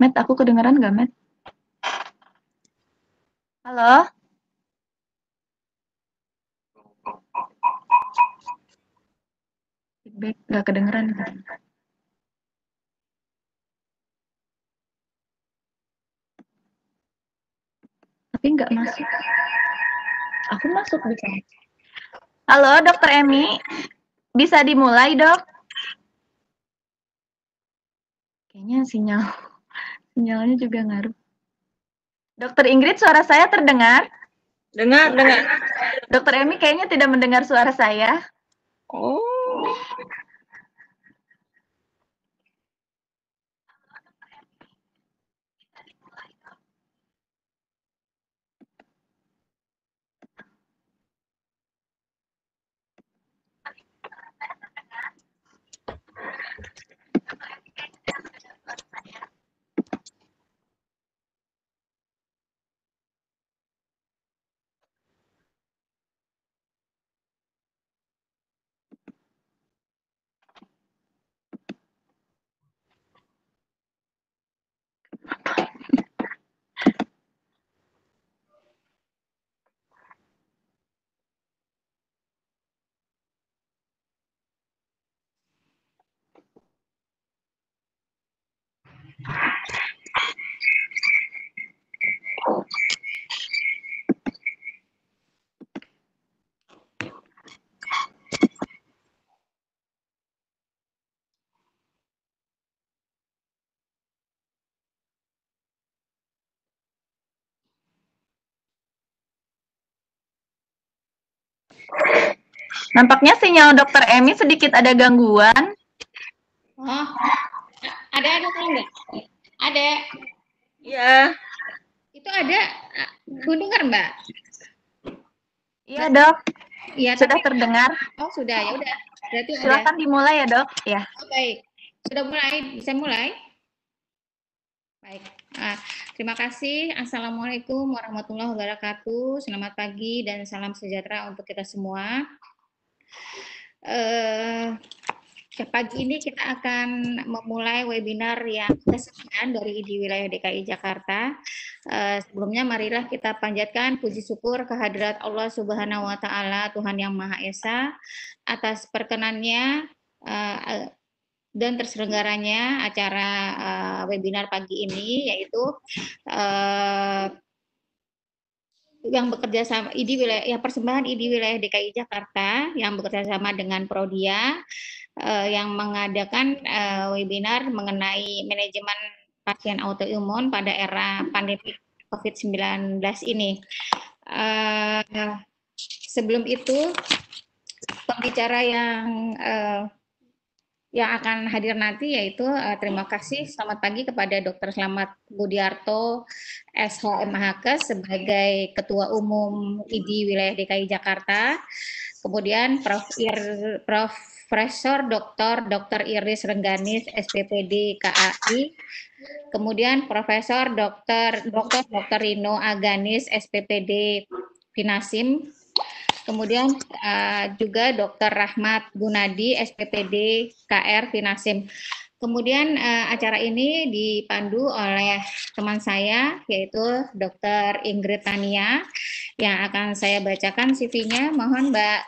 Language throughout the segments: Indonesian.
Matt, aku kedengeran nggak, Matt? Halo? Feedback nggak kedengeran. Tapi nggak masuk. Aku masuk bisa. Halo, Dokter Emi. Bisa dimulai, Dok? Kayaknya sinyalnya juga ngaruh. Dokter Ingrid, suara saya terdengar? Dengar. Dokter Emi kayaknya tidak mendengar suara saya. Oh. Nampaknya sinyal Dokter Emi sedikit ada gangguan. Oh, ada enggak? Ada. Iya. Itu ada. Gue dengar, Mbak. Iya, Dok. Iya, Sudah terdengar. Oh, sudah. Ya udah. Berarti Silakan dimulai ya, Dok. Ya. Oh, baik. Sudah mulai. Bisa mulai? Baik. Terima kasih. Assalamualaikum warahmatullahi wabarakatuh. Selamat pagi dan salam sejahtera untuk kita semua. Pagi ini kita akan memulai webinar yang ke-9 dari IDI Wilayah DKI Jakarta. Sebelumnya marilah kita panjatkan puji syukur kehadirat Allah Subhanahu wa Ta'ala, Tuhan Yang Maha Esa, atas perkenannya dan terselenggaranya acara webinar pagi ini, yaitu yang bekerja sama IDI Wilayah, persembahan IDI Wilayah DKI Jakarta yang bekerja sama dengan Prodia yang mengadakan webinar mengenai manajemen pasien autoimun pada era pandemi COVID-19 ini. Sebelum itu, pembicara yang akan hadir nanti yaitu terima kasih, selamat pagi kepada Dr. Slamet Budiarto, SHMHKes sebagai Ketua Umum IDI Wilayah DKI Jakarta. Kemudian Profesor Dr. Iris Rengganis, SPPD KAI. Kemudian Profesor Dr. Rino Aganis, SPPD Finasim. Kemudian juga Dr. Rahmat Gunadi, SPPD KR Finasim. Kemudian acara ini dipandu oleh teman saya, yaitu Dr. Ingrid Tania, yang akan saya bacakan CV-nya. Mohon Mbak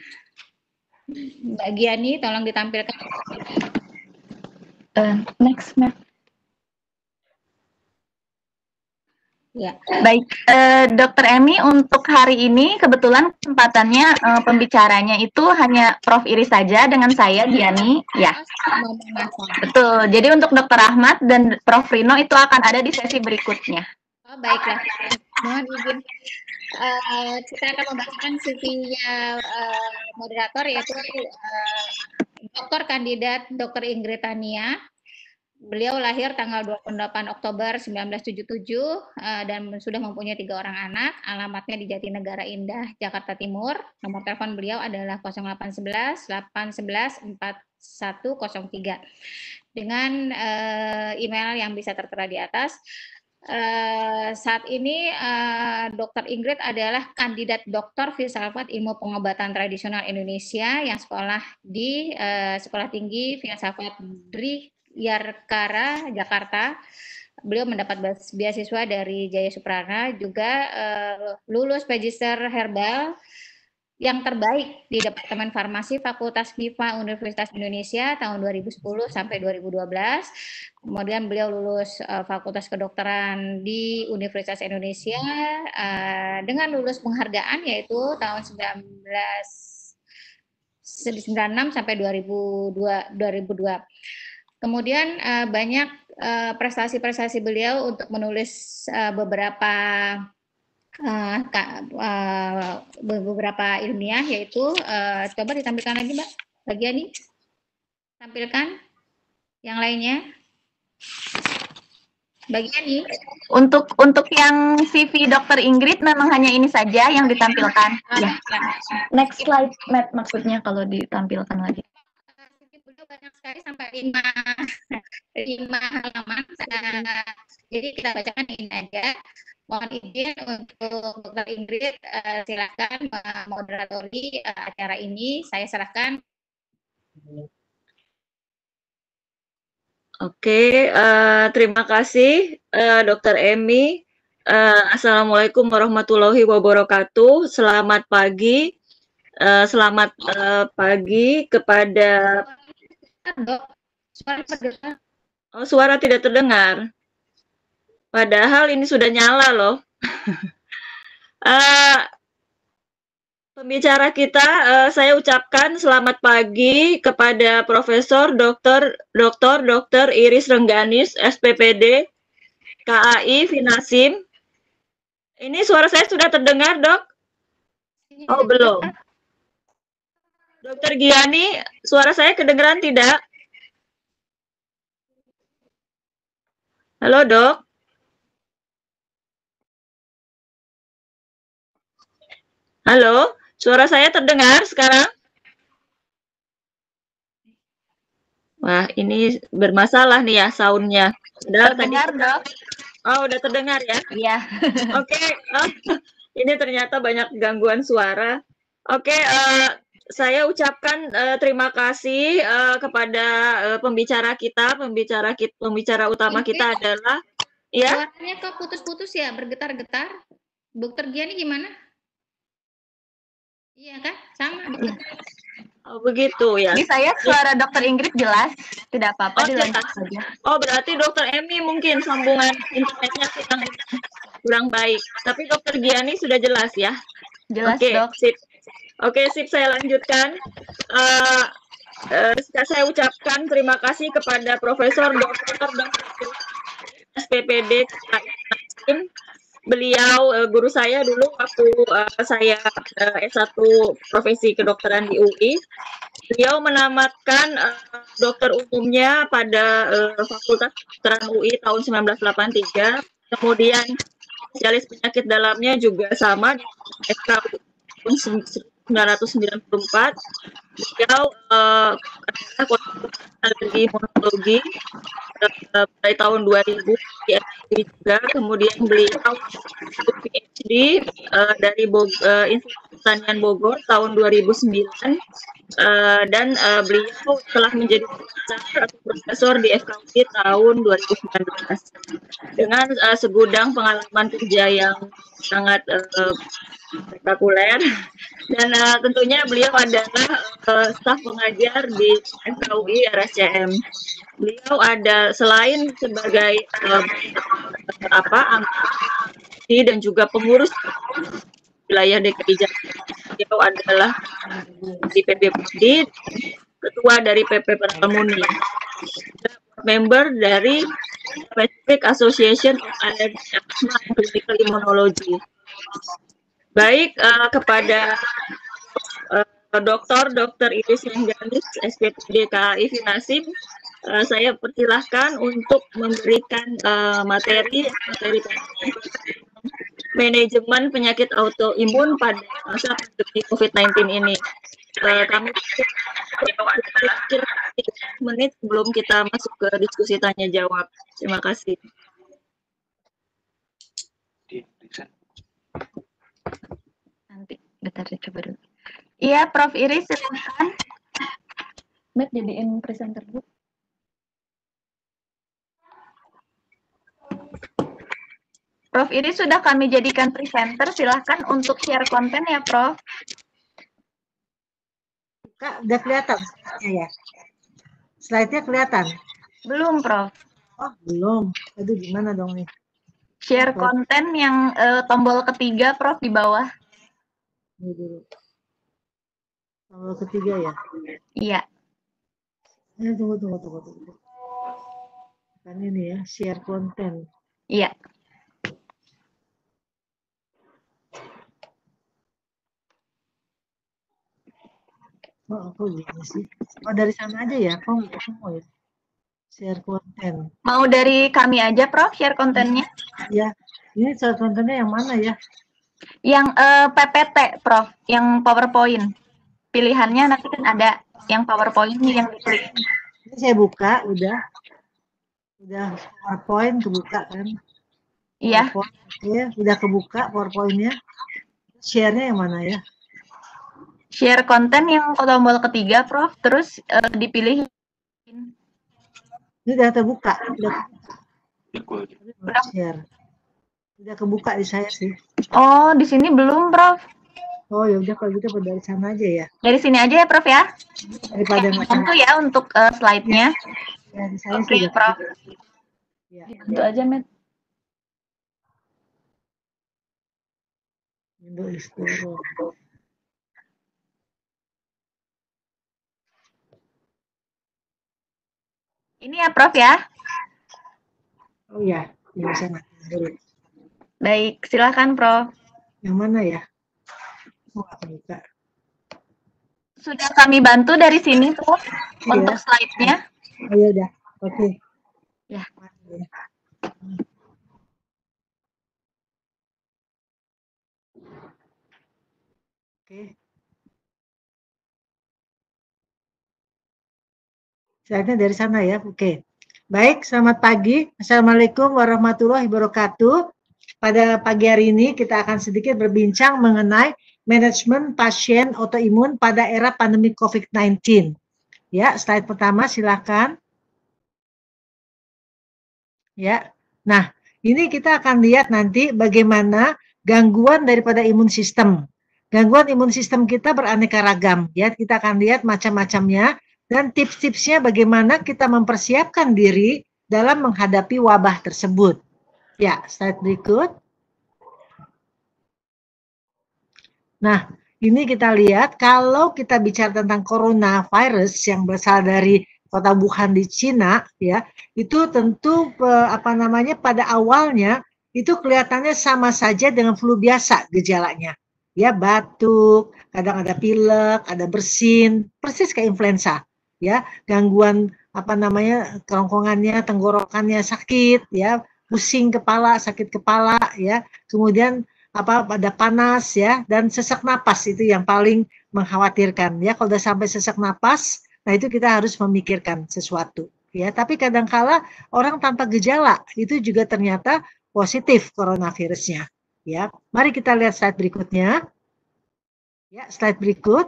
Giani, tolong ditampilkan. Next, Matt. Ya. Baik, Dokter Emi, untuk hari ini kebetulan kesempatannya pembicaranya itu hanya Prof. Iris saja dengan saya, Giani. Ya, betul. Jadi untuk Dokter Ahmad dan Prof. Rino itu akan ada di sesi berikutnya. Oh, baiklah. Mohon izin. Kita akan membacakan CV-nya moderator, yaitu Dokter Kandidat Dr. Ingrid Tania. Beliau lahir tanggal 28 Oktober 1977 dan sudah mempunyai 3 orang anak. Alamatnya di Jatinegara Indah, Jakarta Timur. Nomor telepon beliau adalah 0811 811 4103. Dengan email yang bisa tertera di atas. Saat ini Dr. Ingrid adalah kandidat doktor filsafat ilmu pengobatan tradisional Indonesia yang sekolah di Sekolah Tinggi Filsafat Dri Yarkara, Jakarta, beliau mendapat beasiswa dari Jaya Suprana, juga lulus Magister Herbal yang terbaik di Departemen Farmasi Fakultas MIPA Universitas Indonesia tahun 2010 sampai 2012. Kemudian beliau lulus Fakultas Kedokteran di Universitas Indonesia dengan lulus penghargaan yaitu tahun 1996 sampai 2002. Kemudian banyak prestasi-prestasi beliau untuk menulis beberapa ilmiah, yaitu coba ditampilkan lagi Mbak bagian ini, tampilkan yang lainnya bagian ini. Untuk yang CV Dr. Ingrid memang hanya ini saja yang ditampilkan. Ya. Next slide, Matt, maksudnya kalau ditampilkan lagi. Banyak sekali sampai 5 halaman. Jadi kita bacakan ini aja. Mohon izin untuk Dr. Ingrid, silakan moderatori acara ini. Saya serahkan. Oke, terima kasih Dr. Emi. Assalamualaikum warahmatullahi wabarakatuh. Selamat pagi. Selamat pagi kepada... Suara tidak terdengar. Padahal ini sudah nyala loh. Pembicara kita, saya ucapkan selamat pagi kepada Profesor Dr. Iris Rengganis, SPPD, KAI Finasim. Ini suara saya sudah terdengar, Dok? Oh, belum. Dr. Giani, suara saya kedengeran tidak? Halo, Dok. Halo, suara saya terdengar sekarang? Wah, ini bermasalah nih ya soundnya. Terdengar, Dok. Oh, udah terdengar ya? Iya. Oke, ini ternyata banyak gangguan suara. Oke, saya ucapkan terima kasih kepada pembicara utama kita adalah ya. Suaranya kok putus-putus ya, bergetar-getar. Dokter Giani gimana? Iya kan? Sama. Oh, begitu ya. Di saya suara Dokter Ingrid jelas, tidak apa-apa dilanjut saja. Oh, berarti Dokter Emi mungkin sambungan internetnya kurang baik. Tapi Dokter Giani sudah jelas ya? Jelas, Oke, Dok. sip. Oke, sip, saya lanjutkan. Saya ucapkan terima kasih kepada Profesor Dr. SPPD. Beliau guru saya dulu waktu saya S1 profesi kedokteran di UI. Beliau menamatkan dokter umumnya pada Fakultas Kedokteran UI tahun 1983. Kemudian spesialis penyakit dalamnya juga sama di FKUI tahun 1994. Beliau adalah alergi imunologi pada tahun 2000 di FKUI juga. Kemudian beliau PhD dari Institut Pertanian Bogor tahun 2009 dan beliau telah menjadi profesor di FKUI tahun 2019 dengan segudang pengalaman kerja yang sangat spektakuler, dan tentunya beliau adalah staf pengajar di FKUI RSCM. Beliau ada selain sebagai dan juga pengurus wilayah DKI Jakarta. Beliau adalah di PBPD, ketua dari PP Peralmuni, member dari Pacific Association of Allergy and Clinical Immunology. Baik, kepada Dr. Iris Rengganis, SPPD KAI Finasim, saya persilahkan untuk memberikan materi manajemen penyakit autoimun pada masa pandemi COVID-19 ini. Kami menit sebelum kita masuk ke diskusi tanya jawab. Terima kasih. Nanti, bentar coba dulu. Iya, Prof. Iris, silakan. Mbak jadiin presenter dulu. Prof Iris sudah kami jadikan presenter, silahkan untuk share konten ya, Prof. Kak, udah kelihatan slide-nya ya? Slide-nya kelihatan? Belum, Prof. Oh, belum. Aduh, gimana dong nih? Share konten yang tombol ketiga, Prof, di bawah. Ini dulu. Tombol ketiga ya? Iya. Tunggu. Kan ini ya, share konten. Iya. Oh, aku gini sih. Oh, dari sana aja ya? Kok nggak ketemu ya? Share konten. Mau dari kami aja, Prof, share kontennya? Ya, ini share kontennya yang mana ya? Yang PPT, Prof, yang PowerPoint. Pilihannya nanti kan ada yang PowerPoint nih yang diklik. Ini saya buka, udah PowerPoint kebuka kan? Iya. Oke, udah kebuka PowerPoint-nya. Share-nya yang mana ya? Share konten yang tombol ketiga, Prof, terus dipilih. Ini udah terbuka, udah share. Udah kebuka di saya sih. Oh, di sini belum, Prof. Oh, ya udah kalau gitu dari sana aja ya. Dari sini aja ya, Prof ya. Daripada Bantu ya untuk slide-nya. Ya, di saya Oke, sudah. Prof. Ya. Itu aja, Met. Windows Explorer. Ini ya, Prof ya. Oh ya, ini saya matiin dulu. Baik, silakan, Prof. Yang mana ya? Oh, aku buka. Sudah kami bantu dari sini, Prof, untuk slide-nya. Oh ya udah, oke. Ya. Oke. Slide-nya dari sana ya, oke. Baik, selamat pagi. Assalamualaikum warahmatullahi wabarakatuh. Pada pagi hari ini kita akan sedikit berbincang mengenai manajemen pasien autoimun pada era pandemi COVID-19. Ya, slide pertama silakan. Ya. Nah, ini kita akan lihat nanti bagaimana gangguan daripada imun sistem. Gangguan imun sistem kita beraneka ragam, ya. Kita akan lihat macam-macamnya dan tips-tipsnya bagaimana kita mempersiapkan diri dalam menghadapi wabah tersebut. Ya, slide berikut. Nah, ini kita lihat kalau kita bicara tentang coronavirus yang berasal dari kota Wuhan di Cina, ya, itu tentu pada awalnya itu kelihatannya sama saja dengan flu biasa gejalanya, ya, batuk, kadang ada pilek, ada bersin, persis kayak influenza, ya, gangguan kerongkongannya, tenggorokannya sakit, ya, pusing kepala, sakit kepala, ya, kemudian pada panas ya dan sesak napas itu yang paling mengkhawatirkan ya. Kalau sudah sampai sesak napas, nah itu kita harus memikirkan sesuatu ya. Tapi kadangkala orang tanpa gejala itu juga ternyata positif coronavirusnya ya. Mari kita lihat slide berikutnya. Ya, slide berikut.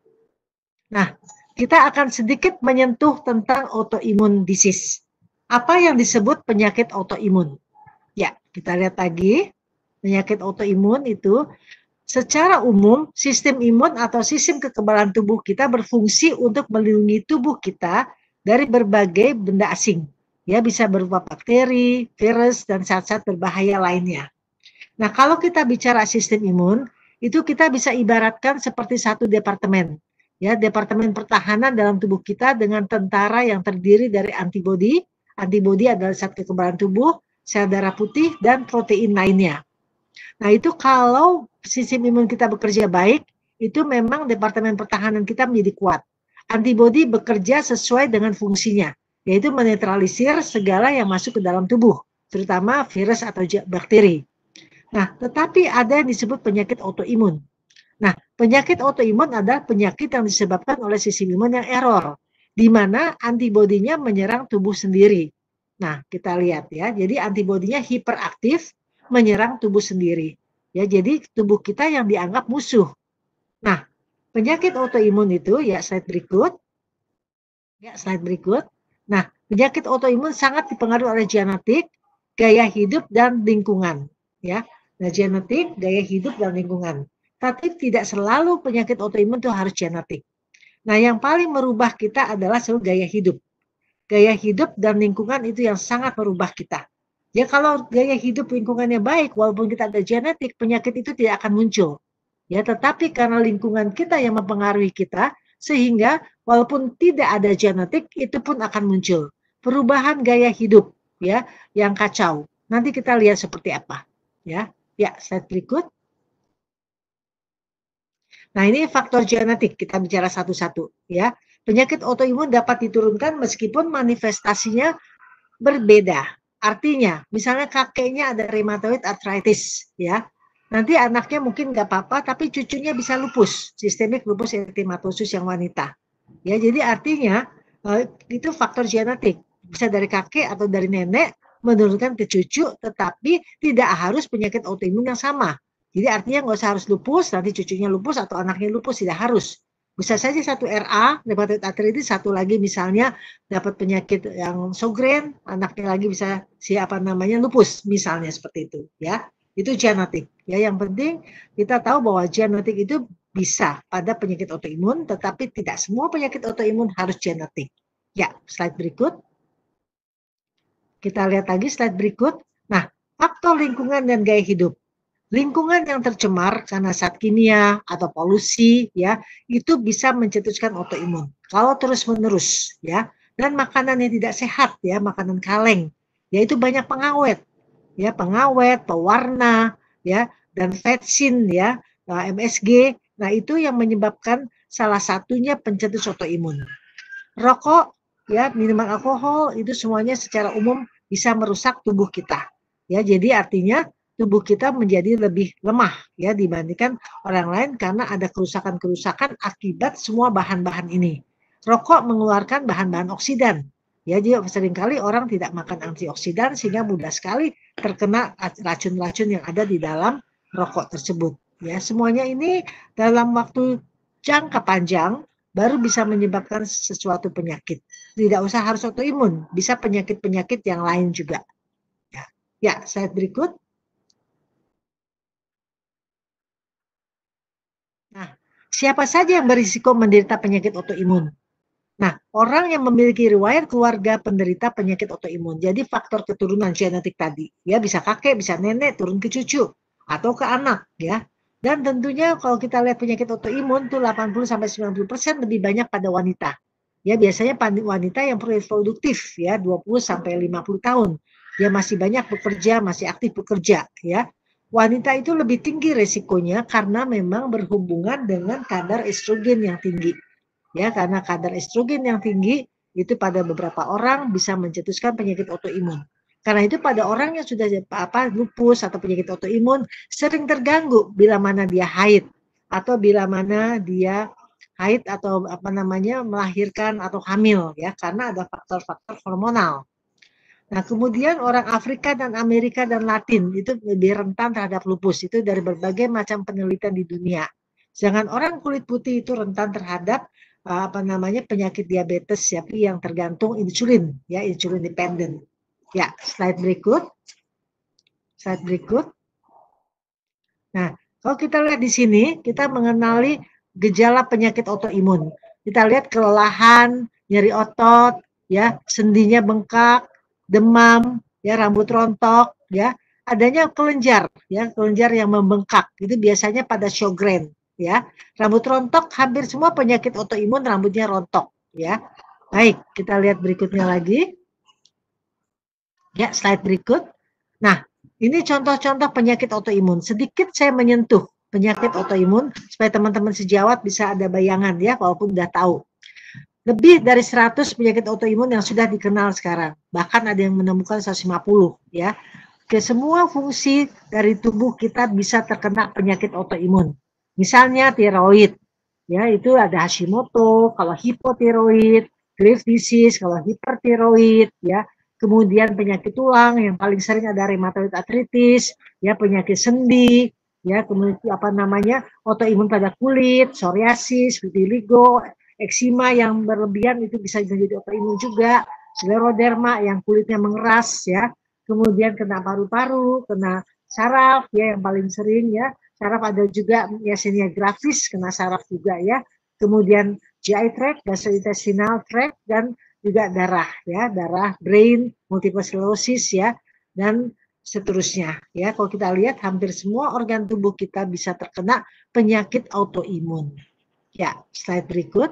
Nah, kita akan sedikit menyentuh tentang autoimmune disease. Apa yang disebut penyakit autoimun? Ya, kita lihat lagi. Penyakit autoimun itu secara umum sistem imun atau sistem kekebalan tubuh kita berfungsi untuk melindungi tubuh kita dari berbagai benda asing. Ya, bisa berupa bakteri, virus, dan zat-zat berbahaya lainnya. Nah, kalau kita bicara sistem imun, itu kita bisa ibaratkan seperti satu departemen. Ya, departemen pertahanan dalam tubuh kita dengan tentara yang terdiri dari antibodi. Antibodi adalah zat kekebalan tubuh, sel darah putih, dan protein lainnya. Nah, itu kalau sistem imun kita bekerja baik, itu memang departemen pertahanan kita menjadi kuat. Antibodi bekerja sesuai dengan fungsinya, yaitu menetralisir segala yang masuk ke dalam tubuh, terutama virus atau bakteri. Nah, tetapi ada yang disebut penyakit autoimun. Nah, penyakit autoimun adalah penyakit yang disebabkan oleh sistem imun yang error, di mana antibodinya menyerang tubuh sendiri. Nah, kita lihat ya, jadi antibodinya hiperaktif, menyerang tubuh sendiri. Ya, jadi tubuh kita yang dianggap musuh. Nah, penyakit autoimun itu ya slide berikut. Ya, slide berikut. Nah, penyakit autoimun sangat dipengaruhi oleh genetik, gaya hidup dan lingkungan. ya. Nah, genetik, gaya hidup, dan lingkungan. Tapi tidak selalu penyakit autoimun itu harus genetik. Nah, yang paling merubah kita adalah selalu gaya hidup. Gaya hidup dan lingkungan itu yang sangat merubah kita. Ya, kalau gaya hidup lingkungannya baik, walaupun kita ada genetik, penyakit itu tidak akan muncul. Ya, tetapi karena lingkungan kita yang mempengaruhi kita, sehingga walaupun tidak ada genetik, itu pun akan muncul. Perubahan gaya hidup, ya, yang kacau. Nanti kita lihat seperti apa. Ya, slide berikut. Nah, ini faktor genetik, kita bicara satu-satu, ya. Penyakit autoimun dapat diturunkan meskipun manifestasinya berbeda. Artinya, misalnya kakeknya ada rheumatoid arthritis, ya. Nanti anaknya mungkin nggak apa-apa, tapi cucunya bisa lupus, sistemik lupus erythematosus yang wanita. Ya, jadi artinya itu faktor genetik, bisa dari kakek atau dari nenek menurunkan ke cucu, tetapi tidak harus penyakit autoimun yang sama. Jadi artinya nggak usah harus lupus, nanti cucunya lupus atau anaknya lupus, tidak harus. Bisa saja satu RA, rheumatoid arthritis, satu lagi misalnya dapat penyakit yang Sjogren, anaknya lagi bisa lupus, misalnya seperti itu, ya. Itu genetik. Ya, yang penting kita tahu bahwa genetik itu bisa pada penyakit autoimun, tetapi tidak semua penyakit autoimun harus genetik. Ya, slide berikut. Kita lihat lagi slide berikut. Nah, faktor lingkungan dan gaya hidup. Lingkungan yang tercemar karena zat kimia atau polusi, ya, itu bisa mencetuskan autoimun. Kalau terus-menerus, ya, dan makanan yang tidak sehat, ya, makanan kaleng, yaitu banyak pengawet, ya, pengawet, pewarna, ya, dan vetsin, ya, MSG. Nah, itu yang menyebabkan salah satunya pencetus autoimun. Rokok, ya, minuman alkohol, itu semuanya secara umum bisa merusak tubuh kita. Ya, jadi artinya tubuh kita menjadi lebih lemah, ya, dibandingkan orang lain karena ada kerusakan-kerusakan akibat semua bahan-bahan ini. Rokok mengeluarkan bahan-bahan oksidan. Ya, jadi seringkali orang tidak makan antioksidan sehingga mudah sekali terkena racun-racun yang ada di dalam rokok tersebut. Ya, semuanya ini dalam waktu jangka panjang baru bisa menyebabkan sesuatu penyakit. Tidak usah harus autoimun, bisa penyakit-penyakit yang lain juga. Ya, slide berikut. Nah, siapa saja yang berisiko menderita penyakit autoimun? Nah, orang yang memiliki riwayat keluarga penderita penyakit autoimun. Jadi faktor keturunan genetik tadi, ya, bisa kakek, bisa nenek, turun ke cucu atau ke anak, ya. Dan tentunya kalau kita lihat penyakit autoimun tuh 80-90% lebih banyak pada wanita. Ya, biasanya wanita yang produktif, ya, 20-50 tahun. Dia masih banyak bekerja, masih aktif bekerja, ya. Wanita itu lebih tinggi resikonya karena memang berhubungan dengan kadar estrogen yang tinggi. Ya, karena kadar estrogen yang tinggi itu pada beberapa orang bisa mencetuskan penyakit autoimun. Karena itu pada orang yang sudah lupus atau penyakit autoimun sering terganggu bila mana dia haid atau bila mana dia haid atau melahirkan atau hamil, ya, karena ada faktor-faktor hormonal. Nah, kemudian orang Afrika dan Amerika dan Latin itu lebih rentan terhadap lupus, itu dari berbagai macam penelitian di dunia. Sedangkan orang kulit putih itu rentan terhadap penyakit diabetes, ya, yang tergantung insulin, ya, insulin dependent. Ya, slide berikut. Slide berikut. Nah, kalau kita lihat di sini, kita mengenali gejala penyakit autoimun. Kita lihat kelelahan, nyeri otot, ya, sendinya bengkak, demam, ya, rambut rontok, ya, adanya kelenjar, ya, kelenjar yang membengkak. Itu biasanya pada Sjogren, ya. Rambut rontok, hampir semua penyakit autoimun rambutnya rontok, ya. Baik, kita lihat berikutnya lagi. Ya, slide berikut. Nah, ini contoh-contoh penyakit autoimun. Sedikit saya menyentuh penyakit autoimun supaya teman-teman sejawat bisa ada bayangan, ya, walaupun udah tahu. Lebih dari 100 penyakit autoimun yang sudah dikenal sekarang. Bahkan ada yang menemukan 150, ya. Ke semua fungsi dari tubuh kita bisa terkena penyakit autoimun. Misalnya tiroid, ya, itu ada Hashimoto, kalau hipotiroid, Graves disease, kalau hipertiroid, ya. Kemudian penyakit tulang yang paling sering ada rheumatoid arthritis, ya, penyakit sendi, ya, kemudian autoimun pada kulit, psoriasis, vitiligo, eksima yang berlebihan itu bisa menjadi autoimun juga, skleroderma yang kulitnya mengeras, ya, kemudian kena paru-paru, kena saraf ya yang paling sering ya. Saraf ada juga miasthenia gravis, kena saraf juga ya. Kemudian GI tract, gastrointestinal tract, dan juga darah ya, darah, brain, multiple sclerosis ya, dan seterusnya ya. Kalau kita lihat hampir semua organ tubuh kita bisa terkena penyakit autoimun. Ya, slide berikut.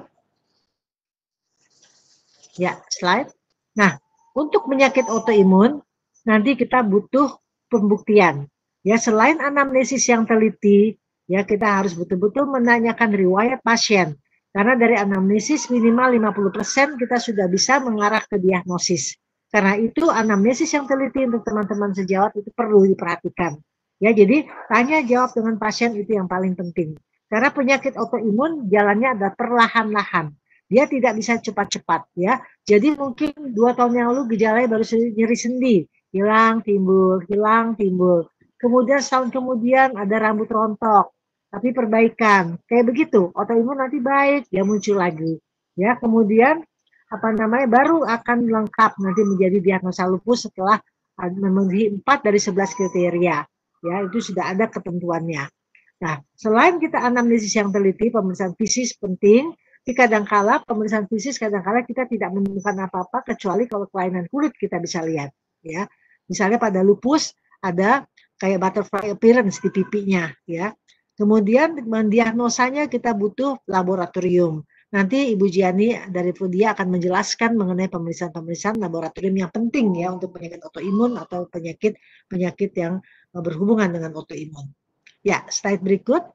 Ya, slide. Nah, untuk penyakit autoimun nanti kita butuh pembuktian. Ya, selain anamnesis yang teliti, ya kita harus betul-betul menanyakan riwayat pasien. Karena dari anamnesis minimal 50% kita sudah bisa mengarah ke diagnosis. Karena itu anamnesis yang teliti untuk teman-teman sejawat itu perlu diperhatikan. Ya, jadi tanya jawab dengan pasien itu yang paling penting. Karena penyakit autoimun jalannya ada perlahan-lahan. Dia tidak bisa cepat-cepat ya. Jadi mungkin 2 tahun yang lalu gejalanya baru nyeri sendi, hilang timbul, hilang timbul. Kemudian setahun kemudian ada rambut rontok, tapi perbaikan. Kayak begitu, autoimun nanti baik, dia muncul lagi. Ya, kemudian apa namanya baru akan lengkap nanti menjadi diagnosa lupus setelah memenuhi 4 dari 11 kriteria. Ya, itu sudah ada ketentuannya. Nah, selain kita anamnesis yang teliti, pemeriksaan fisik penting, tapi kadangkala pemeriksaan fisik kadangkala kita tidak menemukan apa-apa kecuali kalau kelainan kulit kita bisa lihat ya. Misalnya pada lupus ada kayak butterfly appearance di pipinya ya. Kemudian mendiagnosanya kita butuh laboratorium. Nanti Ibu Jiani dari Prudia akan menjelaskan mengenai pemeriksaan-pemeriksaan laboratorium yang penting ya untuk penyakit autoimun atau penyakit yang berhubungan dengan autoimun. Ya, slide berikut.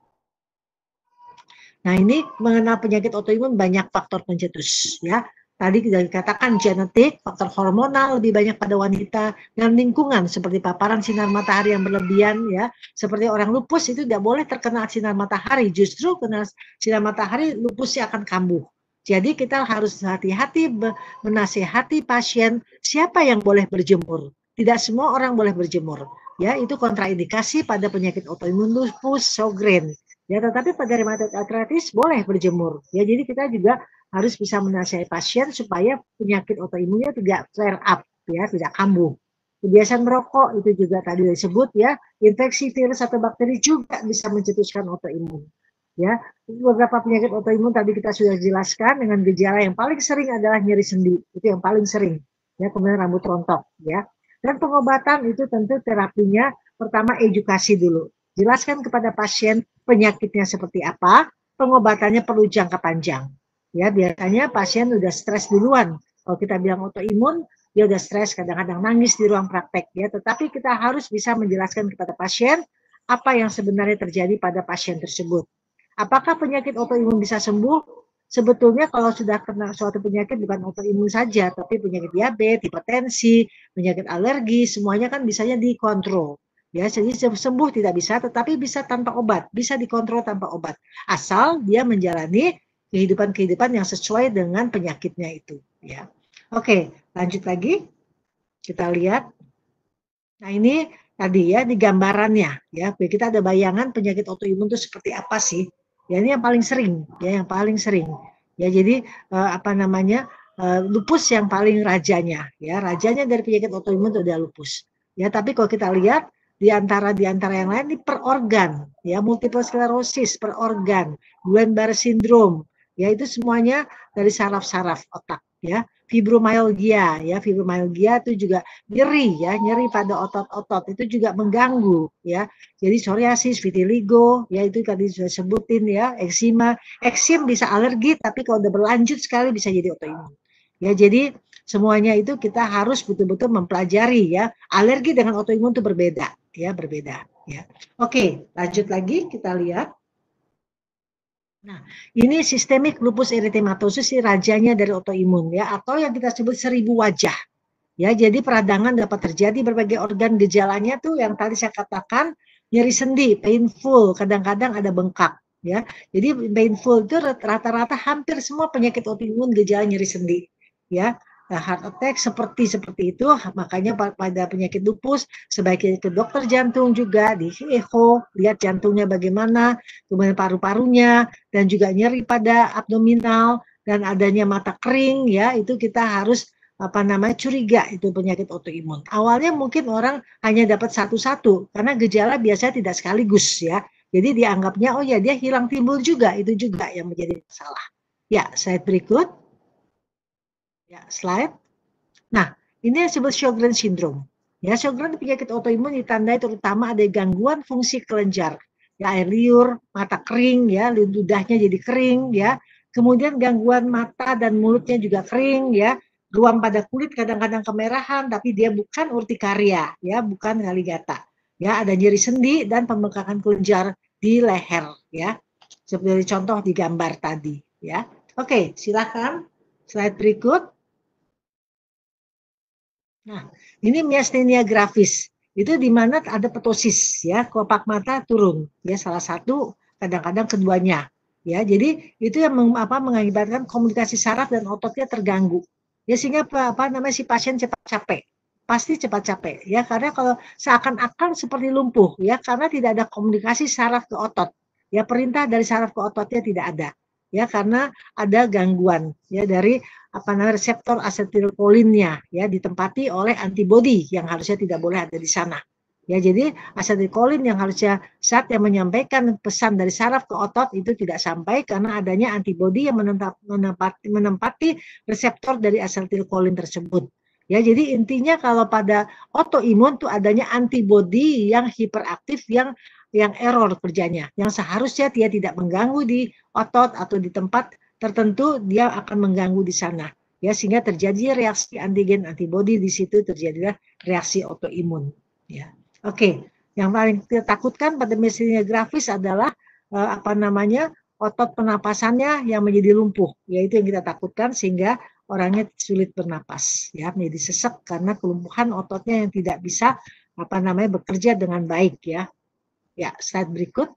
Nah, ini mengenal penyakit autoimun banyak faktor pencetus ya. Tadi sudah dikatakan genetik, faktor hormonal lebih banyak pada wanita, dan lingkungan seperti paparan sinar matahari yang berlebihan ya. Seperti orang lupus itu tidak boleh terkena sinar matahari, justru kena sinar matahari lupusnya akan kambuh. Jadi kita harus hati-hati menasihati pasien siapa yang boleh berjemur. Tidak semua orang boleh berjemur. Ya, itu kontraindikasi pada penyakit autoimun lupus, Sjogren. Ya, tetapi pada rheumatoid arthritis boleh berjemur. Ya, jadi kita juga harus bisa menasihati pasien supaya penyakit autoimunnya tidak flare up, ya, tidak kambuh. Kebiasaan merokok itu juga tadi disebut ya, infeksi virus atau bakteri juga bisa mencetuskan autoimun. Ya, beberapa penyakit autoimun tadi kita sudah jelaskan dengan gejala yang paling sering adalah nyeri sendi, itu yang paling sering. Ya, kemudian rambut rontok, ya. Dan pengobatan itu tentu terapinya pertama edukasi dulu. Jelaskan kepada pasien penyakitnya seperti apa, pengobatannya perlu jangka panjang. Ya, biasanya pasien udah stres duluan. Kalau kita bilang autoimun, dia udah stres, kadang-kadang nangis di ruang praktek ya. Tetapi kita harus bisa menjelaskan kepada pasien apa yang sebenarnya terjadi pada pasien tersebut. Apakah penyakit autoimun bisa sembuh? Sebetulnya kalau sudah kena suatu penyakit bukan autoimun saja, tapi penyakit diabetes, hipertensi, penyakit alergi, semuanya kan bisanya dikontrol. Ya, jadi sembuh tidak bisa, tetapi bisa tanpa obat, bisa dikontrol tanpa obat, asal dia menjalani kehidupan yang sesuai dengan penyakitnya itu. Ya, oke, lanjut lagi, kita lihat. Nah ini tadi ya di gambarannya, ya kita ada bayangan penyakit autoimun itu seperti apa sih? Ya ini yang paling sering, ya yang paling sering. Ya jadi apa namanya lupus yang paling rajanya, ya rajanya dari penyakit autoimun itu adalah lupus. Ya tapi kalau kita lihat di antara yang lain ini per organ, ya multiple sclerosis per organ, Guillain-Barré syndrome, ya itu semuanya dari saraf-saraf otak, ya fibromyalgia, ya fibromyalgia itu juga nyeri ya, nyeri pada otot-otot itu juga mengganggu ya. Jadi psoriasis, vitiligo, ya itu tadi sudah sebutin ya, eksima, eksim bisa alergi tapi kalau udah berlanjut sekali bisa jadi autoimun. Ya jadi semuanya itu kita harus betul-betul mempelajari ya. Alergi dengan autoimun itu berbeda ya, berbeda ya. Oke, lanjut lagi kita lihat. Nah, ini sistemik lupus eritematosus rajanya dari autoimun ya, atau yang kita sebut 1000 wajah. Ya, jadi peradangan dapat terjadi berbagai organ, gejalanya tuh yang tadi saya katakan nyeri sendi, painful, kadang-kadang ada bengkak ya. Jadi painful itu rata-rata hampir semua penyakit autoimun gejala nyeri sendi ya. Nah, heart attack seperti itu, makanya pada penyakit lupus sebaiknya ke dokter jantung juga, di echo, lihat jantungnya bagaimana, kemudian paru-parunya, dan juga nyeri pada abdominal, dan adanya mata kering, ya itu kita harus curiga itu penyakit autoimun. Awalnya mungkin orang hanya dapat satu-satu karena gejala biasanya tidak sekaligus ya. Jadi dianggapnya oh ya dia hilang timbul juga, itu juga yang menjadi masalah. Ya, slide berikut. Ya, slide. Nah, ini yang disebut Sjogren syndrome. Ya, Sjogren penyakit autoimun ditandai terutama ada gangguan fungsi kelenjar. Ya, air liur, mata kering, ya, ludahnya jadi kering, ya. Kemudian gangguan mata dan mulutnya juga kering, ya. Ruam pada kulit kadang-kadang kemerahan, tapi dia bukan urtikaria, ya, bukan Galigata. Ya, ada nyeri sendi dan pembengkakan kelenjar di leher, ya. Seperti contoh di gambar tadi, ya. Oke, silakan slide berikut. Nah, ini miastenia gravis. Itu di mana ada ptosis, ya, kelopak mata turun, ya, salah satu, kadang-kadang keduanya, ya. Jadi itu yang mengakibatkan komunikasi saraf dan ototnya terganggu, ya, sehingga si pasien cepat capek, pasti cepat capek, ya, karena kalau seakan-akan seperti lumpuh, ya, karena tidak ada komunikasi saraf ke otot, ya, perintah dari saraf ke ototnya tidak ada, ya, karena ada gangguan, ya, dari reseptor asetilkolinnya, ya, ditempati oleh antibodi yang harusnya tidak boleh ada di sana. Ya, jadi asetilkolin yang harusnya saat yang menyampaikan pesan dari saraf ke otot itu tidak sampai karena adanya antibodi yang menempati reseptor dari asetilkolin tersebut. Ya, jadi intinya kalau pada autoimun itu adanya antibodi yang hiperaktif yang error kerjanya, yang seharusnya dia tidak mengganggu di otot atau di tempat tertentu, dia akan mengganggu di sana, ya, sehingga terjadi reaksi antigen antibodi, di situ terjadilah reaksi autoimun, ya. Oke, yang paling kita takutkan pada miastenia gravis adalah otot pernapasannya yang menjadi lumpuh, yaitu yang kita takutkan sehingga orangnya sulit bernapas, ya, menjadi sesak karena kelumpuhan ototnya yang tidak bisa bekerja dengan baik, ya. Ya, slide berikut.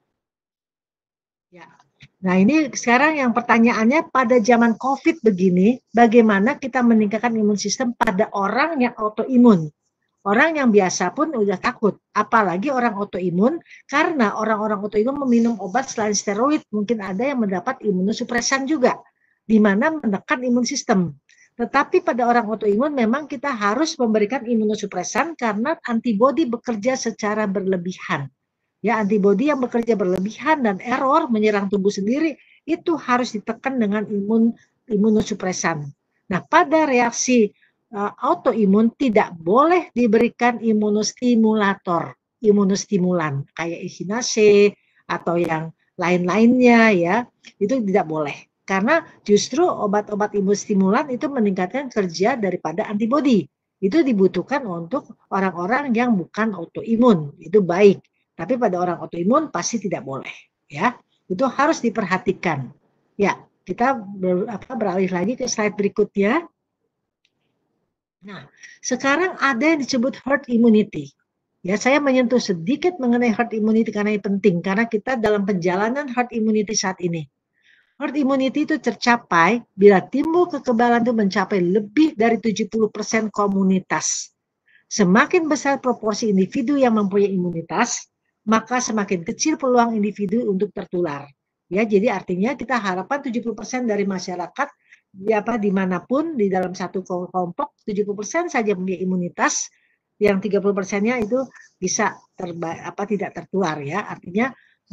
Ya. Nah, ini sekarang yang pertanyaannya pada zaman COVID begini, bagaimana kita meningkatkan imun sistem pada orang yang autoimun? Orang yang biasa pun udah takut, apalagi orang autoimun, karena orang-orang autoimun meminum obat selain steroid, mungkin ada yang mendapat imunosupresan juga, di mana menekan imun sistem. Tetapi pada orang autoimun memang kita harus memberikan imunosupresan karena antibodi bekerja secara berlebihan. Ya, antibodi yang bekerja berlebihan dan error menyerang tubuh sendiri itu harus ditekan dengan imunosupresan. Nah, pada reaksi autoimun tidak boleh diberikan imunostimulator, imunostimulan kayak echinacea atau yang lain-lainnya, ya, itu tidak boleh. Karena justru obat-obat imunostimulan itu meningkatkan kerja daripada antibodi. Itu dibutuhkan untuk orang-orang yang bukan autoimun, itu baik. Tapi pada orang autoimun pasti tidak boleh, ya. Itu harus diperhatikan. Ya, kita beralih lagi ke slide berikutnya. Nah, sekarang ada yang disebut herd immunity. Ya, saya menyentuh sedikit mengenai herd immunity karena ini penting karena kita dalam perjalanan herd immunity saat ini. Herd immunity itu tercapai bila timbul kekebalan itu mencapai lebih dari 70% komunitas. Semakin besar proporsi individu yang mempunyai imunitas, maka semakin kecil peluang individu untuk tertular. Ya, jadi artinya kita harapkan 70% dari masyarakat dimanapun di dalam satu kelompok 70% saja punya imunitas, yang 30%-nya itu bisa tidak tertular, ya. Artinya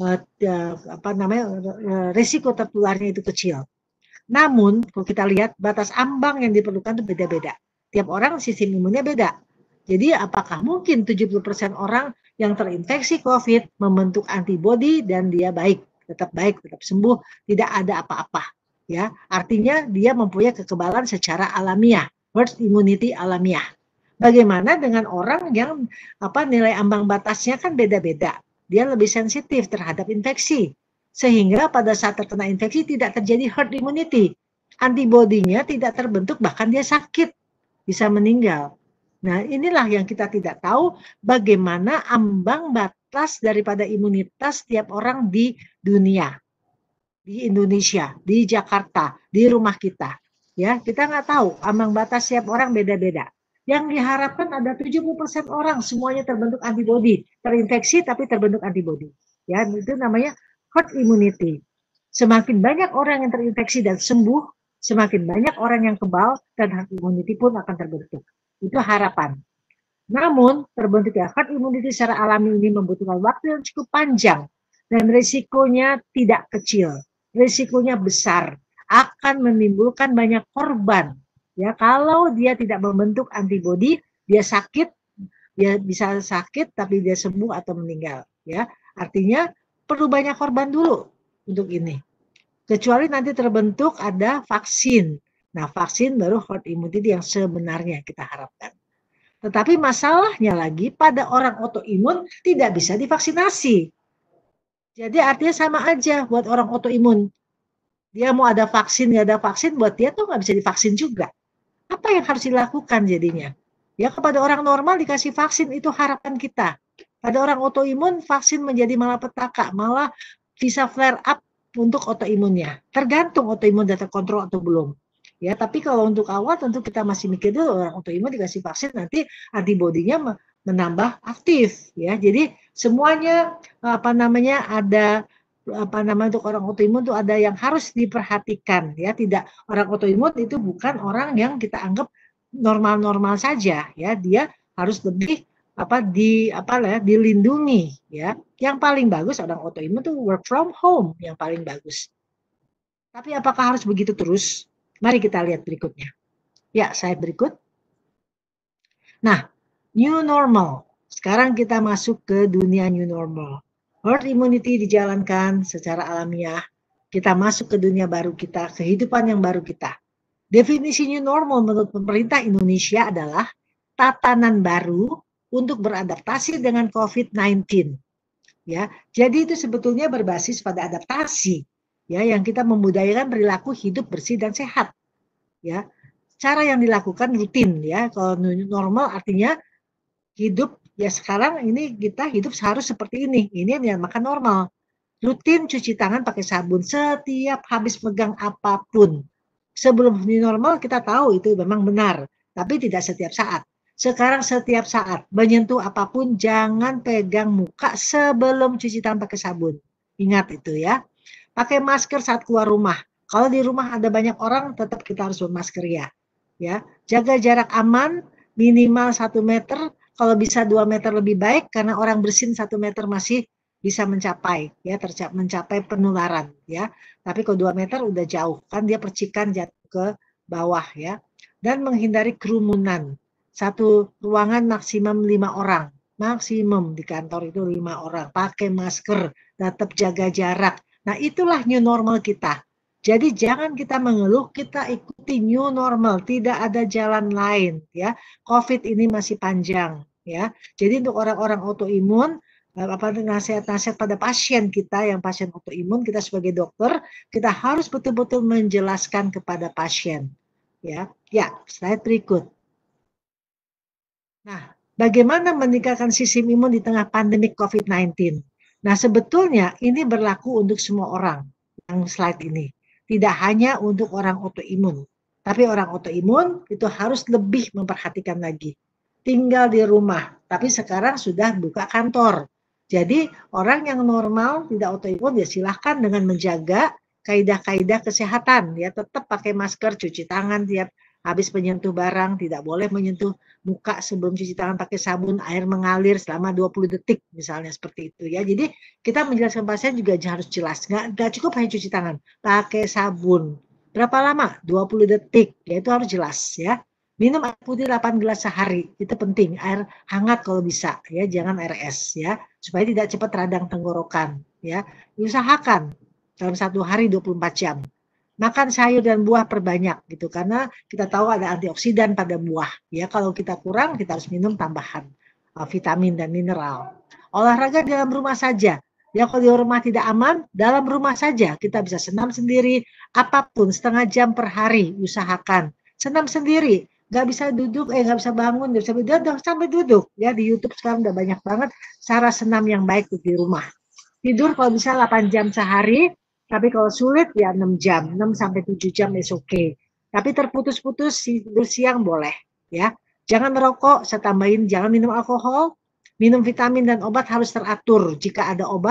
risiko tertularnya itu kecil. Namun kalau kita lihat batas ambang yang diperlukan itu beda-beda. Tiap orang sistem imunnya beda. Jadi apakah mungkin 70% orang yang terinfeksi COVID membentuk antibodi dan dia tetap sembuh, tidak ada apa-apa, ya. Artinya dia mempunyai kekebalan secara alamiah, herd immunity alamiah. Bagaimana dengan orang yang nilai ambang batasnya kan beda-beda. Dia lebih sensitif terhadap infeksi. Sehingga pada saat terkena infeksi tidak terjadi herd immunity. Antibodinya tidak terbentuk, bahkan dia sakit, bisa meninggal. Nah, inilah yang kita tidak tahu bagaimana ambang batas daripada imunitas tiap orang di dunia, di Indonesia, di Jakarta, di rumah kita. Ya, kita nggak tahu ambang batas tiap orang beda-beda. Yang diharapkan ada 70% orang semuanya terbentuk antibodi, terinfeksi tapi terbentuk antibodi. Ya, itu namanya herd immunity. Semakin banyak orang yang terinfeksi dan sembuh, semakin banyak orang yang kebal dan herd immunity pun akan terbentuk. Itu harapan. Namun, terbentuknya herd immunity secara alami ini membutuhkan waktu yang cukup panjang dan risikonya tidak kecil. Risikonya besar, akan menimbulkan banyak korban. Ya, kalau dia tidak membentuk antibodi, dia sakit, dia bisa sakit tapi dia sembuh atau meninggal. Ya, artinya perlu banyak korban dulu untuk ini. Kecuali nanti terbentuk ada vaksin. Nah, vaksin baru herd immunity yang sebenarnya kita harapkan. Tetapi masalahnya lagi pada orang autoimun tidak bisa divaksinasi. Jadi artinya sama aja buat orang autoimun. Dia mau ada vaksin, nggak ada vaksin, buat dia tuh nggak bisa divaksin juga. Apa yang harus dilakukan jadinya? Ya kepada orang normal dikasih vaksin, itu harapan kita. Pada orang autoimun, vaksin menjadi malapetaka, malah bisa flare up untuk autoimunnya. Tergantung autoimun sudah terkontrol atau belum. Ya, tapi kalau untuk awal tentu kita masih mikir dulu orang autoimun dikasih vaksin nanti antibodinya menambah aktif ya. Jadi semuanya ada untuk orang autoimun itu ada yang harus diperhatikan ya. Tidak, orang autoimun itu bukan orang yang kita anggap normal-normal saja ya. Dia harus lebih dilindungi ya. Yang paling bagus orang autoimun itu work from home yang paling bagus. Tapi apakah harus begitu terus? Mari kita lihat berikutnya. Ya, slide berikut. Nah, new normal. Sekarang kita masuk ke dunia new normal. Herd immunity dijalankan secara alamiah. Kita masuk ke dunia baru kita, kehidupan yang baru kita. Definisi new normal menurut pemerintah Indonesia adalah tatanan baru untuk beradaptasi dengan COVID-19. Ya, jadi itu sebetulnya berbasis pada adaptasi. Ya, yang kita membudayakan perilaku hidup bersih dan sehat. Ya, cara yang dilakukan rutin ya. Kalau normal artinya hidup ya sekarang ini kita hidup harus seperti ini. Ini yang dinamakan normal. Rutin cuci tangan pakai sabun setiap habis pegang apapun. Sebelum new normal kita tahu itu memang benar, tapi tidak setiap saat. Sekarang setiap saat menyentuh apapun jangan pegang muka sebelum cuci tangan pakai sabun. Ingat itu ya. Pakai masker saat keluar rumah. Kalau di rumah ada banyak orang, tetap kita harus bermasker ya. Ya, jaga jarak aman minimal 1 meter. Kalau bisa 2 meter lebih baik karena orang bersin 1 meter masih bisa mencapai penularan ya. Tapi kalau 2 meter udah jauh kan dia percikan jatuh ke bawah ya. Dan menghindari kerumunan. Satu ruangan maksimum 5 orang. Maksimum di kantor itu 5 orang. Pakai masker, tetap jaga jarak. Nah, itulah new normal kita. Jadi jangan kita mengeluh, kita ikuti new normal, tidak ada jalan lain ya. COVID ini masih panjang ya. Jadi untuk orang-orang autoimun, nasihat-nasihat pada pasien kita yang pasien autoimun, kita sebagai dokter, kita harus betul-betul menjelaskan kepada pasien ya. Ya, slide berikut. Nah, bagaimana meningkatkan sistem imun di tengah pandemi COVID-19? Nah, sebetulnya ini berlaku untuk semua orang yang slide ini. Tidak hanya untuk orang autoimun. Tapi orang autoimun itu harus lebih memperhatikan lagi. Tinggal di rumah, tapi sekarang sudah buka kantor. Jadi orang yang normal, tidak autoimun, ya silahkan dengan menjaga kaidah-kaidah kesehatan. Ya, tetap pakai masker, cuci tangan tiap habis menyentuh barang, tidak boleh menyentuh muka sebelum cuci tangan pakai sabun, air mengalir selama 20 detik misalnya seperti itu ya. Jadi kita menjelaskan pasien juga harus jelas, nggak cukup hanya cuci tangan, pakai sabun. Berapa lama? 20 detik, ya itu harus jelas ya. Minum air putih 8 gelas sehari, itu penting, air hangat kalau bisa ya, jangan air es ya, supaya tidak cepat radang tenggorokan ya. Usahakan dalam 1 hari 24 jam. Makan sayur dan buah perbanyak gitu karena kita tahu ada antioksidan pada buah ya. Kalau kita kurang kita harus minum tambahan vitamin dan mineral. Olahraga dalam rumah saja ya. Kalau di rumah tidak aman, dalam rumah saja kita bisa senam sendiri, apapun setengah jam per hari usahakan. Senam sendiri, nggak bisa duduk, nggak bisa bangun, nggak bisa duduk sampai duduk ya. Di YouTube sekarang udah banyak banget cara senam yang baik di rumah. Tidur kalau bisa 8 jam sehari. Tapi kalau sulit ya 6 jam, 6 sampai 7 jam is okay. Tapi terputus-putus tidur siang boleh ya. Jangan merokok, saya tambahin jangan minum alkohol, minum vitamin dan obat harus teratur. Jika ada obat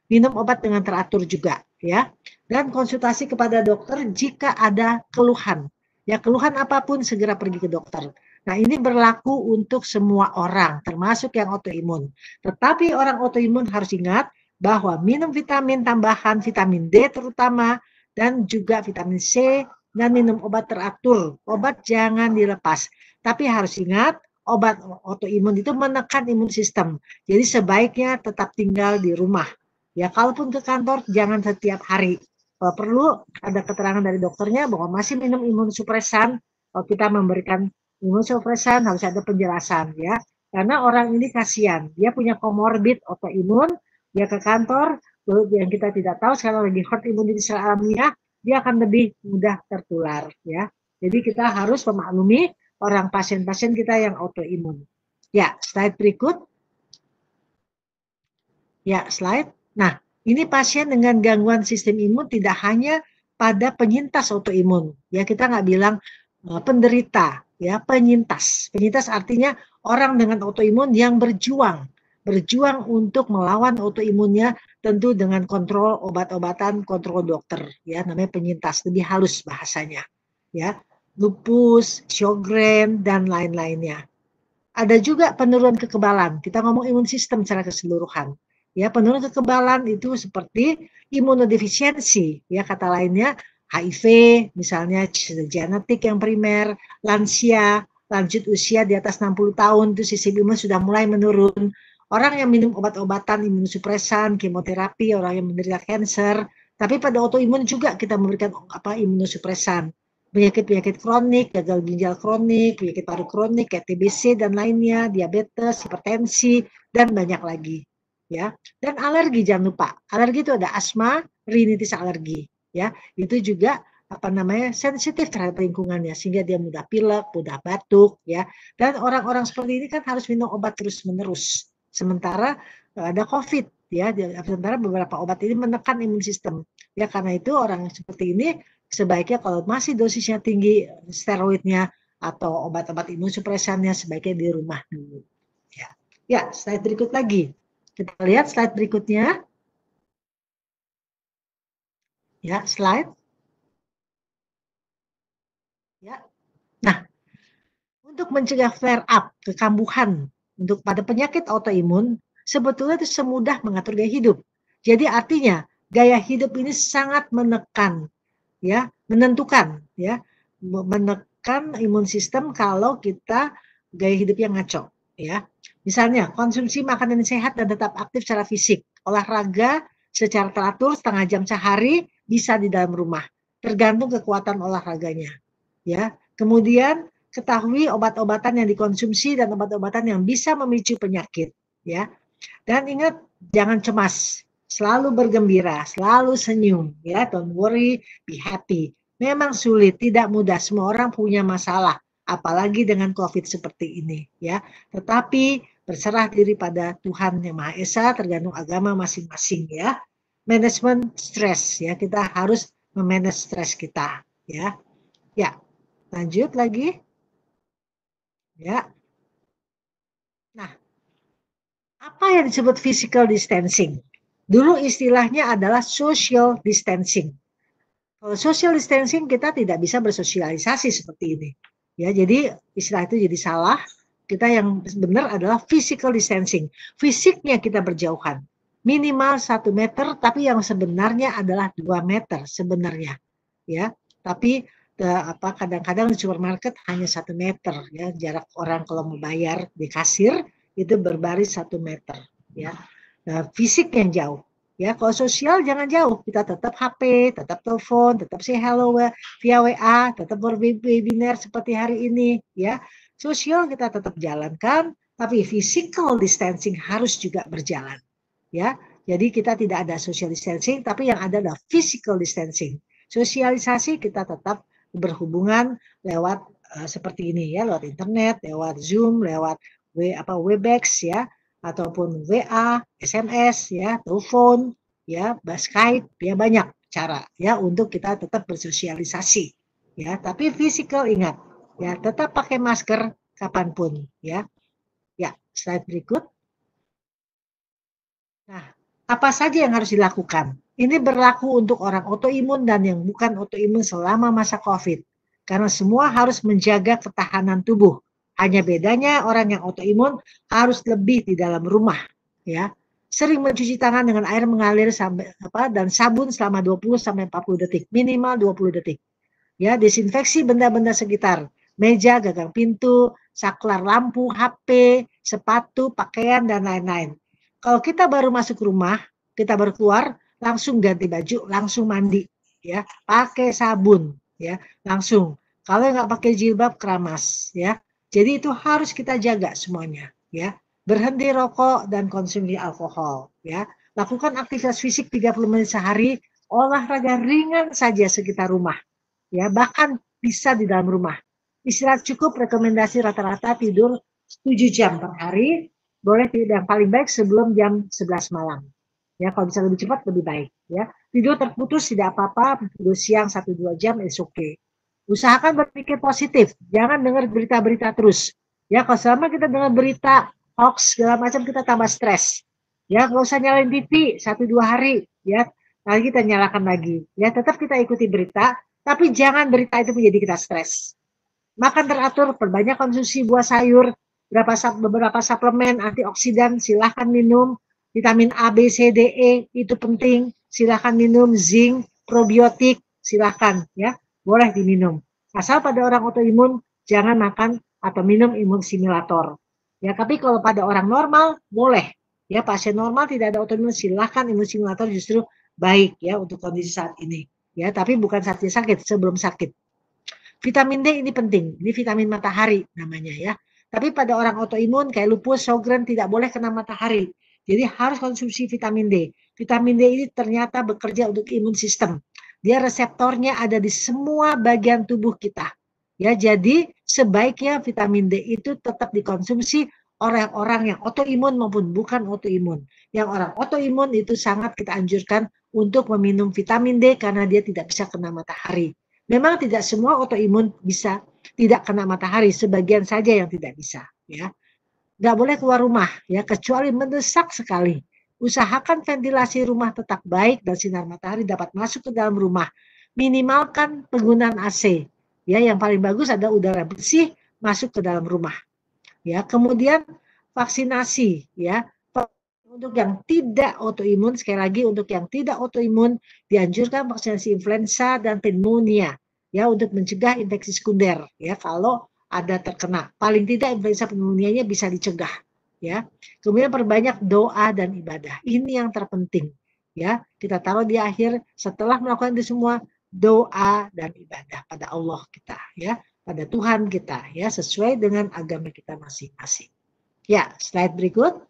minum obat dengan teratur juga ya. Dan konsultasi kepada dokter jika ada keluhan. Ya, keluhan apapun segera pergi ke dokter. Nah, ini berlaku untuk semua orang, termasuk yang autoimun. Tetapi orang autoimun harus ingat bahwa minum vitamin tambahan, vitamin D terutama, dan juga vitamin C, dan minum obat teratur. Obat jangan dilepas. Tapi harus ingat, obat autoimun itu menekan imun sistem. Jadi sebaiknya tetap tinggal di rumah. Ya, kalaupun ke kantor jangan setiap hari. Kalau perlu ada keterangan dari dokternya bahwa masih minum imunosupresan, kalau kita memberikan imunosupresan harus ada penjelasan ya. Karena orang ini kasihan, dia punya komorbid autoimun, dia ke kantor, yang kita tidak tahu sekarang lagi herd immunity secara alamiah, dia akan lebih mudah tertular ya. Jadi kita harus memaklumi orang pasien-pasien kita yang autoimun. Ya, slide berikut. Ya, slide. Nah, ini pasien dengan gangguan sistem imun tidak hanya pada penyintas autoimun. Ya, kita nggak bilang penderita, ya, penyintas. Penyintas artinya orang dengan autoimun yang berjuang untuk melawan autoimunnya, tentu dengan kontrol obat-obatan, kontrol dokter, ya, namanya penyintas, lebih halus bahasanya, ya, lupus, Sjogren, dan lain-lainnya. Ada juga penurunan kekebalan. Kita ngomong imun sistem secara keseluruhan. Ya, penurunan kekebalan itu seperti imunodefisiensi, ya, kata lainnya HIV, misalnya genetik yang primer, lansia, lanjut usia di atas 60 tahun itu sistem imun sudah mulai menurun. Orang yang minum obat-obatan imunosupresan, kemoterapi, orang yang menderita kanker, tapi pada autoimun juga kita memberikan imunosupresan. Penyakit-penyakit kronik, gagal ginjal kronik, penyakit paru kronik, kayak TBC dan lainnya, diabetes, hipertensi, dan banyak lagi. Ya, dan alergi jangan lupa. Alergi itu ada asma, rinitis alergi. Ya, itu juga sensitif terhadap lingkungannya sehingga dia mudah pilek, mudah batuk. Ya, dan orang-orang seperti ini kan harus minum obat terus-menerus. Sementara ada COVID. Ya, sementara beberapa obat ini menekan imun sistem. Ya, karena itu orang seperti ini sebaiknya kalau masih dosisnya tinggi steroidnya atau obat-obat imunosupresannya sebaiknya di rumah dulu. Ya, slide berikut lagi. Kita lihat slide berikutnya. Ya, slide. Ya. Nah, untuk mencegah flare up, kekambuhan untuk pada penyakit autoimun, sebetulnya itu semudah mengatur gaya hidup. Jadi artinya gaya hidup ini sangat menekan, ya, menentukan, ya, menekan imun sistem kalau kita gaya hidup yang ngaco, ya. Misalnya konsumsi makanan yang sehat dan tetap aktif secara fisik, olahraga secara teratur setengah jam sehari bisa di dalam rumah, tergantung kekuatan olahraganya, ya. Kemudian ketahui obat-obatan yang dikonsumsi dan obat-obatan yang bisa memicu penyakit, ya. Dan ingat jangan cemas, selalu bergembira, selalu senyum, ya. Don't worry, be happy. Memang sulit, tidak mudah. Semua orang punya masalah, apalagi dengan COVID seperti ini, ya. Tetapi berserah diri pada Tuhan Yang Maha Esa, tergantung agama masing-masing, ya. Manajemen stres, ya. Kita harus memanage stres kita, ya. Ya, lanjut lagi. Ya. Nah, apa yang disebut physical distancing? Dulu istilahnya adalah social distancing. Kalau social distancing kita tidak bisa bersosialisasi seperti ini. Ya, jadi istilah itu jadi salah. Kita yang benar adalah physical distancing. Fisiknya kita berjauhan. Minimal 1 meter, tapi yang sebenarnya adalah 2 meter sebenarnya. Ya, tapi kadang-kadang di supermarket hanya 1 meter, ya, jarak orang kalau mau bayar di kasir itu berbaris 1 meter, ya. Nah, fisik yang jauh, ya. Kalau sosial jangan jauh, kita tetap HP, tetap telepon, tetap say hello via WA, tetap berwebinar seperti hari ini, ya. Sosial kita tetap jalankan, tapi physical distancing harus juga berjalan, ya. Jadi kita tidak ada social distancing, tapi yang ada adalah physical distancing. Sosialisasi kita tetap berhubungan lewat seperti ini, ya, lewat internet, lewat Zoom, lewat Webex, ya, ataupun WA, SMS, ya, telepon, ya, Skype, ya, banyak cara, ya, untuk kita tetap bersosialisasi, ya. Tapi physical ingat, ya, tetap pakai masker kapanpun, ya. Ya, slide berikut. Nah, Apa saja yang harus dilakukan? Ini berlaku untuk orang autoimun dan yang bukan autoimun selama masa COVID. Karena semua harus menjaga ketahanan tubuh. Hanya bedanya orang yang autoimun harus lebih di dalam rumah, ya. Sering mencuci tangan dengan air mengalir sampai dan sabun selama 20 sampai 40 detik, minimal 20 detik. Ya, desinfeksi benda-benda sekitar, meja, gagang pintu, saklar lampu, HP, sepatu, pakaian dan lain-lain. Kalau kita baru masuk rumah, kita baru keluar, langsung ganti baju, langsung mandi, ya, pakai sabun, ya, langsung. Kalau nggak pakai jilbab, keramas, ya. Jadi itu harus kita jaga semuanya, ya. Berhenti rokok dan konsumsi alkohol, ya. Lakukan aktivitas fisik 30 menit sehari, olahraga ringan saja sekitar rumah, ya, bahkan bisa di dalam rumah. Istirahat cukup, rekomendasi rata-rata tidur 7 jam per hari, boleh tidak, yang paling baik sebelum jam 11 malam. Ya, kalau bisa lebih cepat lebih baik, ya. Tidur terputus tidak apa-apa, tidur siang 1-2 jam is okay. Usahakan berpikir positif, jangan dengar berita-berita terus. Ya, kalau selama kita dengar berita hoax segala macam kita tambah stres. Ya, nggak usah nyalain TV 1-2 hari, ya. Lagi kita nyalakan lagi. Ya, tetap kita ikuti berita, tapi jangan berita itu menjadi kita stres. Makan teratur, perbanyak konsumsi buah sayur, beberapa suplemen antioksidan silahkan minum, vitamin A, B, C, D, E itu penting, silahkan minum, zinc, probiotik silahkan, ya, boleh diminum. Asal pada orang autoimun jangan makan atau minum imun simulator. Ya, tapi kalau pada orang normal boleh. Ya, pasien normal tidak ada autoimun silahkan imun simulator justru baik ya untuk kondisi saat ini. Ya, tapi bukan saat dia sakit, sebelum sakit. Vitamin D ini penting, ini vitamin matahari namanya ya. Tapi pada orang autoimun kayak lupus, Sjogren tidak boleh kena matahari. Jadi harus konsumsi vitamin D. Vitamin D ini ternyata bekerja untuk imun sistem. Dia reseptornya ada di semua bagian tubuh kita. Ya, jadi sebaiknya vitamin D itu tetap dikonsumsi orang-orang yang autoimun maupun bukan autoimun. Yang orang autoimun itu sangat kita anjurkan untuk meminum vitamin D karena dia tidak bisa kena matahari. Memang tidak semua autoimun bisa tidak kena matahari, sebagian saja yang tidak bisa, ya. Nggak boleh keluar rumah, ya, kecuali mendesak sekali. Usahakan ventilasi rumah tetap baik dan sinar matahari dapat masuk ke dalam rumah. Minimalkan penggunaan AC, ya, yang paling bagus ada udara bersih masuk ke dalam rumah, ya. Kemudian vaksinasi, ya. Untuk yang tidak autoimun, sekali lagi untuk yang tidak autoimun dianjurkan vaksinasi influenza dan pneumonia ya untuk mencegah infeksi sekunder ya kalau ada terkena. Paling tidak influenza pneumonia-nya bisa dicegah ya. Kemudian perbanyak doa dan ibadah. Ini yang terpenting ya. Kita taruh di akhir setelah melakukan itu semua doa dan ibadah pada Allah kita ya, pada Tuhan kita ya sesuai dengan agama kita masing-masing. Ya, slide berikut.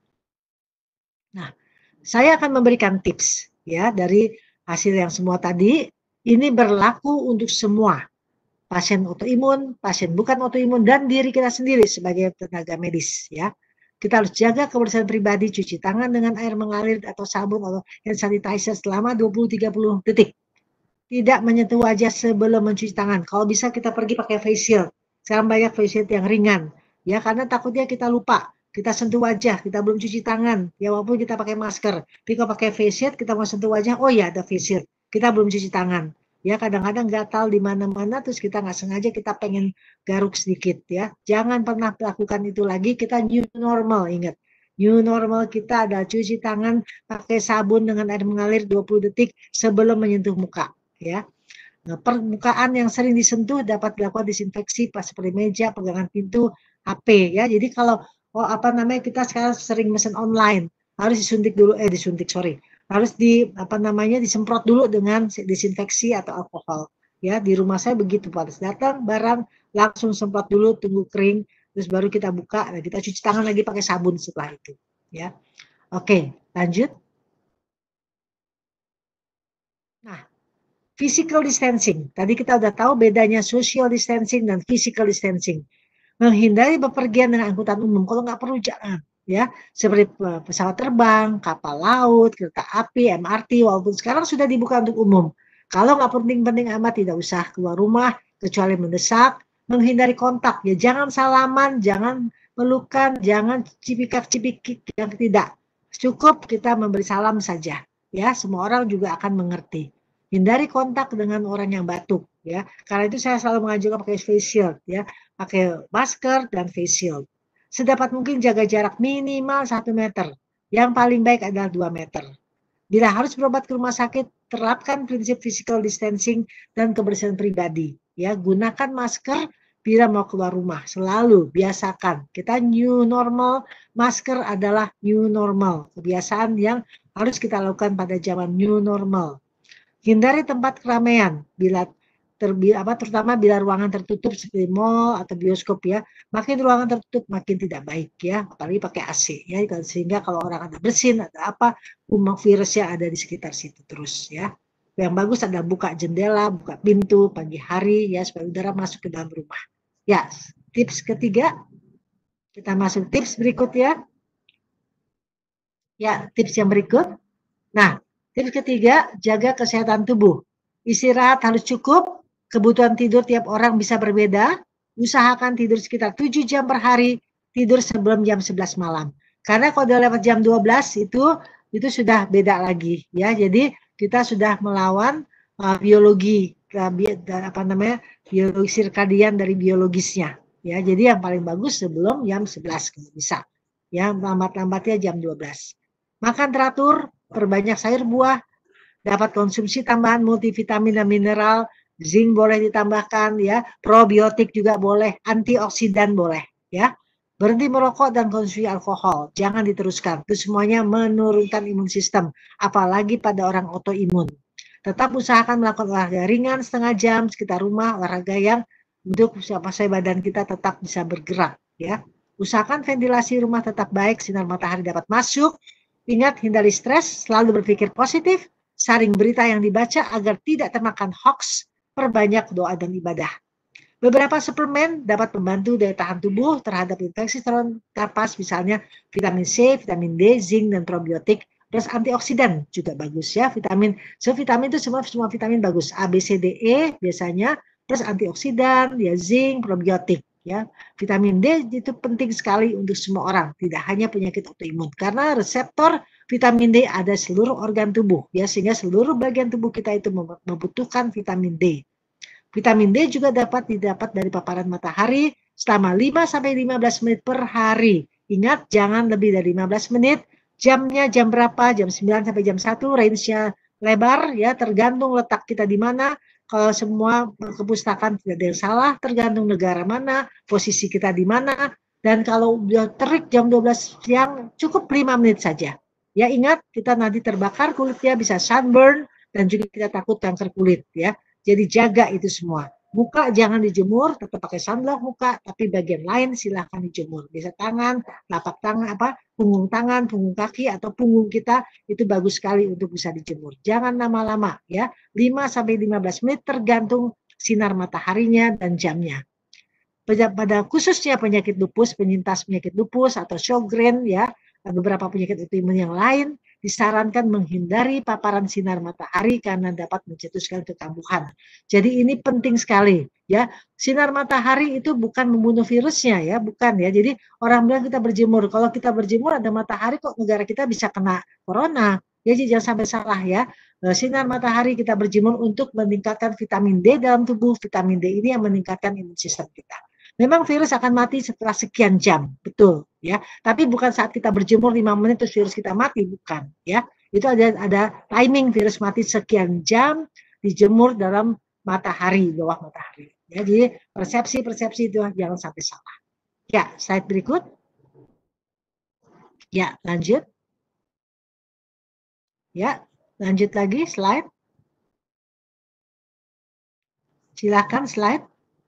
Nah, saya akan memberikan tips ya dari hasil yang semua tadi. Ini berlaku untuk semua pasien autoimun, pasien bukan autoimun, dan diri kita sendiri sebagai tenaga medis ya. Kita harus jaga kebersihan pribadi, cuci tangan dengan air mengalir atau sabun atau hand sanitizer selama 20-30 detik. Tidak menyentuh wajah sebelum mencuci tangan. Kalau bisa kita pergi pakai face shield. Sekarang banyak face shield yang ringan ya, karena takutnya kita lupa. Kita sentuh wajah, kita belum cuci tangan, ya walaupun kita pakai masker. Tapi kalau pakai face shield, kita mau sentuh wajah, oh ya ada face shield, kita belum cuci tangan. Ya kadang-kadang gatal di mana-mana, terus kita nggak sengaja kita pengen garuk sedikit ya. Jangan pernah lakukan itu lagi, kita new normal, ingat. New normal kita adalah cuci tangan pakai sabun dengan air mengalir 20 detik sebelum menyentuh muka. Ya. Nah, permukaan yang sering disentuh dapat dilakukan disinfeksi pas seperti meja, pegangan pintu, HP ya. Jadi kalau kita sekarang sering mesen online, harus disuntik dulu harus disemprot dulu dengan disinfeksi atau alkohol ya. Di rumah saya begitu, Pak, datang barang langsung semprot dulu, tunggu kering, terus baru kita buka. Nah, kita cuci tangan lagi pakai sabun setelah itu ya. Oke, lanjut. Nah, physical distancing, tadi kita udah tahu bedanya social distancing dan physical distancing. Menghindari bepergian dengan angkutan umum, kalau nggak perlu jangan ya, seperti pesawat terbang, kapal laut, kereta api, MRT, walaupun sekarang sudah dibuka untuk umum. Kalau nggak penting-penting amat tidak usah keluar rumah kecuali mendesak. Menghindari kontak ya, jangan salaman, jangan pelukan, jangan cipika-cipiki yang tidak. Cukup kita memberi salam saja, ya, semua orang juga akan mengerti. Hindari kontak dengan orang yang batuk, ya. Karena itu saya selalu mengajukan pakai face shield, ya, pakai masker dan face shield. Sedapat mungkin jaga jarak minimal 1 meter. Yang paling baik adalah 2 meter. Bila harus berobat ke rumah sakit, terapkan prinsip physical distancing dan kebersihan pribadi. Ya, gunakan masker bila mau keluar rumah. Selalu biasakan. Kita new normal, masker adalah new normal. Kebiasaan yang harus kita lakukan pada zaman new normal. Hindari tempat keramaian bila terutama bila ruangan tertutup seperti mall atau bioskop, ya. Makin ruangan tertutup makin tidak baik, ya, apalagi pakai AC, ya, sehingga kalau orang ada bersin ada apa, virusnya ada di sekitar situ terus, ya. Yang bagus adalah buka jendela, buka pintu pagi hari, ya, supaya udara masuk ke dalam rumah. Ya, tips ketiga, kita masuk tips berikut, ya. Ya, tips yang berikut. Nah, tips ketiga, jaga kesehatan tubuh. Istirahat harus cukup. Kebutuhan tidur tiap orang bisa berbeda. Usahakan tidur sekitar 7 jam per hari, tidur sebelum jam 11 malam. Karena kalau udah lewat jam 12 itu sudah beda lagi, ya. Jadi kita sudah melawan biologi biologi sirkadian dari biologisnya, ya. Jadi yang paling bagus sebelum jam 11 kalau bisa. Ya, lambat-lambatnya jam 12. Makan teratur, perbanyak sayur buah, dapat konsumsi tambahan multivitamin dan mineral, zinc boleh ditambahkan, ya, probiotik juga boleh, antioksidan boleh, ya. Berhenti merokok dan konsumsi alkohol, jangan diteruskan. Itu semuanya menurunkan imun sistem, apalagi pada orang autoimun. Tetap usahakan melakukan olahraga ringan setengah jam sekitar rumah, olahraga yang untuk supaya badan kita tetap bisa bergerak, ya. Usahakan ventilasi rumah tetap baik, sinar matahari dapat masuk. Ingat, hindari stres, selalu berpikir positif, saring berita yang dibaca agar tidak termakan hoax, perbanyak doa dan ibadah. Beberapa suplemen dapat membantu daya tahan tubuh terhadap infeksi saluran nafas, misalnya vitamin C, vitamin D, zinc, dan probiotik. Terus antioksidan juga bagus, ya. Vitamin itu semua vitamin bagus. A, B, C, D, E biasanya. Terus antioksidan, ya, zinc, probiotik, ya. Vitamin D itu penting sekali untuk semua orang, tidak hanya penyakit autoimun. Karena reseptor vitamin D ada seluruh organ tubuh, ya, sehingga seluruh bagian tubuh kita itu membutuhkan vitamin D. Vitamin D juga dapat didapat dari paparan matahari selama 5-15 menit per hari. Ingat, jangan lebih dari 15 menit. Jamnya jam berapa? Jam 9 sampai jam 1, range-nya lebar, ya, tergantung letak kita di mana. Kalau semua kepustakaan tidak ada yang salah, tergantung negara mana, posisi kita di mana. Dan kalau udah terik jam 12 siang, cukup 5 menit saja. Ya, ingat, kita nanti terbakar kulitnya, bisa sunburn, dan juga kita takut kanker kulit, ya. Jadi jaga itu semua. Muka jangan dijemur, tetap pakai sunblock muka, tapi bagian lain silahkan dijemur. Bisa tangan, telapak tangan, punggung tangan, punggung kaki, atau punggung kita, itu bagus sekali untuk bisa dijemur. Jangan lama-lama, ya. 5-15 menit tergantung sinar mataharinya dan jamnya. Pada khususnya penyakit lupus, penyintas penyakit lupus atau Sjogren, ya, beberapa penyakit autoimun yang lain, disarankan menghindari paparan sinar matahari karena dapat mencetuskan kekambuhan. Jadi ini penting sekali, ya. Sinar matahari itu bukan membunuh virusnya, ya, bukan, ya. Jadi orang bilang kita berjemur, kalau kita berjemur ada matahari kok negara kita bisa kena corona. Ya, jadi jangan sampai salah, ya. Sinar matahari kita berjemur untuk meningkatkan vitamin D dalam tubuh. Vitamin D ini yang meningkatkan imun sistem kita. Memang virus akan mati setelah sekian jam, betul, ya. Tapi bukan saat kita berjemur 5 menit terus virus kita mati, bukan, ya. Itu ada timing virus mati sekian jam dijemur dalam matahari, bawah matahari. Ya, jadi persepsi itu jangan sampai salah. Ya, slide berikut. Ya, lanjut. Ya, lanjut lagi slide. Silakan slide.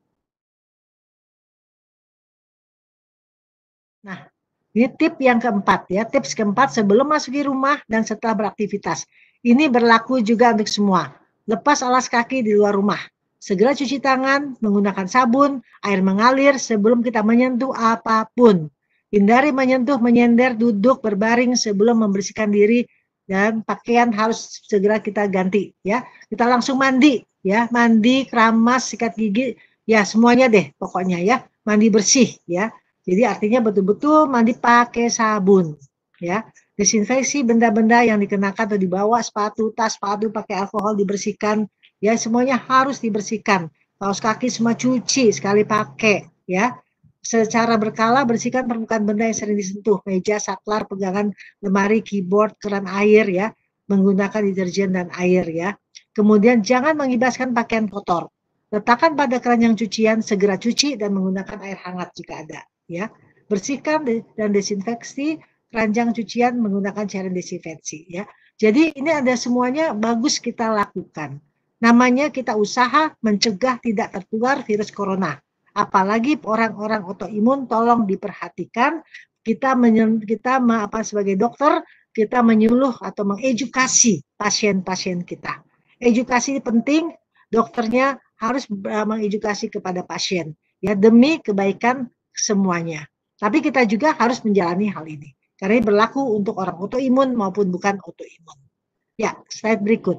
Nah, ini tip yang keempat, ya. Tips keempat sebelum masuki rumah dan setelah beraktivitas. Ini berlaku juga untuk semua. Lepas alas kaki di luar rumah. Segera cuci tangan menggunakan sabun, air mengalir sebelum kita menyentuh apapun. Hindari menyentuh, menyender, duduk, berbaring sebelum membersihkan diri, dan pakaian harus segera kita ganti, ya. Kita langsung mandi, ya. Mandi, keramas, sikat gigi, ya, semuanya deh pokoknya, ya. Mandi bersih, ya. Jadi artinya betul-betul mandi pakai sabun, ya. Desinfeksi benda-benda yang dikenakan atau dibawa, sepatu, tas, sepatu pakai alkohol dibersihkan, ya semuanya harus dibersihkan. Kaos kaki semua cuci sekali pakai, ya. Secara berkala bersihkan permukaan benda yang sering disentuh, meja, saklar, pegangan, lemari, keyboard, keran air, ya, menggunakan deterjen dan air, ya. Kemudian jangan mengibaskan pakaian kotor. Letakkan pada keranjang cucian, segera cuci dan menggunakan air hangat jika ada, ya. Bersihkan dan desinfeksi keranjang cucian menggunakan cairan desinfeksi, ya. Jadi ini ada semuanya bagus kita lakukan. Namanya kita usaha mencegah tidak tertular virus corona. Apalagi orang-orang autoimun tolong diperhatikan. Kita sebagai dokter kita menyuluh atau mengedukasi pasien-pasien kita. Edukasi penting, dokternya harus mengedukasi kepada pasien, ya, demi kebaikan semuanya. Tapi kita juga harus menjalani hal ini. Karena ini berlaku untuk orang autoimun maupun bukan autoimun. Ya, slide berikut.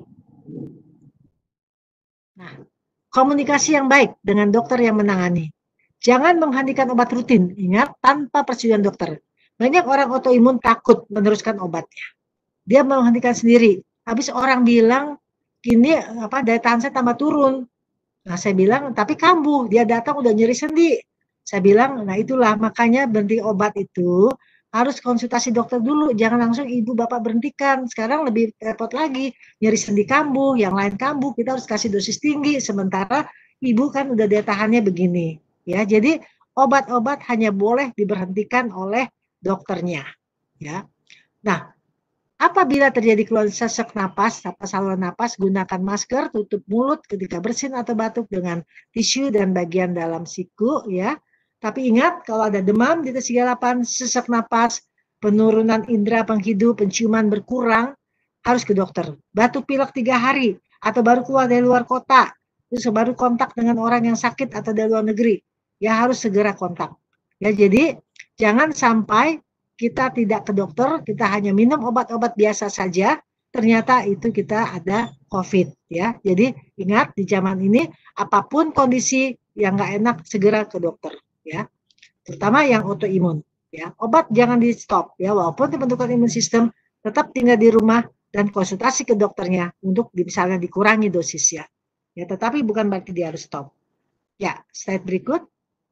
Nah, komunikasi yang baik dengan dokter yang menangani. Jangan menghentikan obat rutin, ingat, tanpa persetujuan dokter. Banyak orang autoimun takut meneruskan obatnya. Dia menghentikan sendiri. Habis orang bilang, ini daya tahan saya tambah turun. Nah, saya bilang, tapi kambuh. Dia datang udah nyeri sendi. Saya bilang, nah itulah makanya berhenti obat itu harus konsultasi dokter dulu, jangan langsung ibu bapak berhentikan. Sekarang lebih repot lagi, nyeri sendi kambuh, yang lain kambuh, kita harus kasih dosis tinggi, sementara ibu kan udah daya tahannya begini. Ya, jadi obat-obat hanya boleh diberhentikan oleh dokternya. Ya, nah apabila terjadi keluhan sesak napas atau saluran napas, gunakan masker, tutup mulut ketika bersin atau batuk dengan tisu dan bagian dalam siku, ya. Tapi ingat, kalau ada demam di atas 38, sesak napas, penurunan indera penghidup, penciuman berkurang, harus ke dokter. Batuk pilek 3 hari, atau baru keluar dari luar kota, terus baru kontak dengan orang yang sakit atau dari luar negeri, ya harus segera kontak. Ya, jadi jangan sampai kita tidak ke dokter, kita hanya minum obat-obat biasa saja, ternyata itu kita ada COVID, ya. Jadi ingat, di zaman ini apapun kondisi yang nggak enak segera ke dokter, ya, terutama yang autoimun, ya. Obat jangan di stop, ya, walaupun pembentukan imun sistem, tetap tinggal di rumah dan konsultasi ke dokternya untuk misalnya dikurangi dosisnya, ya, tetapi bukan berarti dia harus stop. Ya, slide berikut.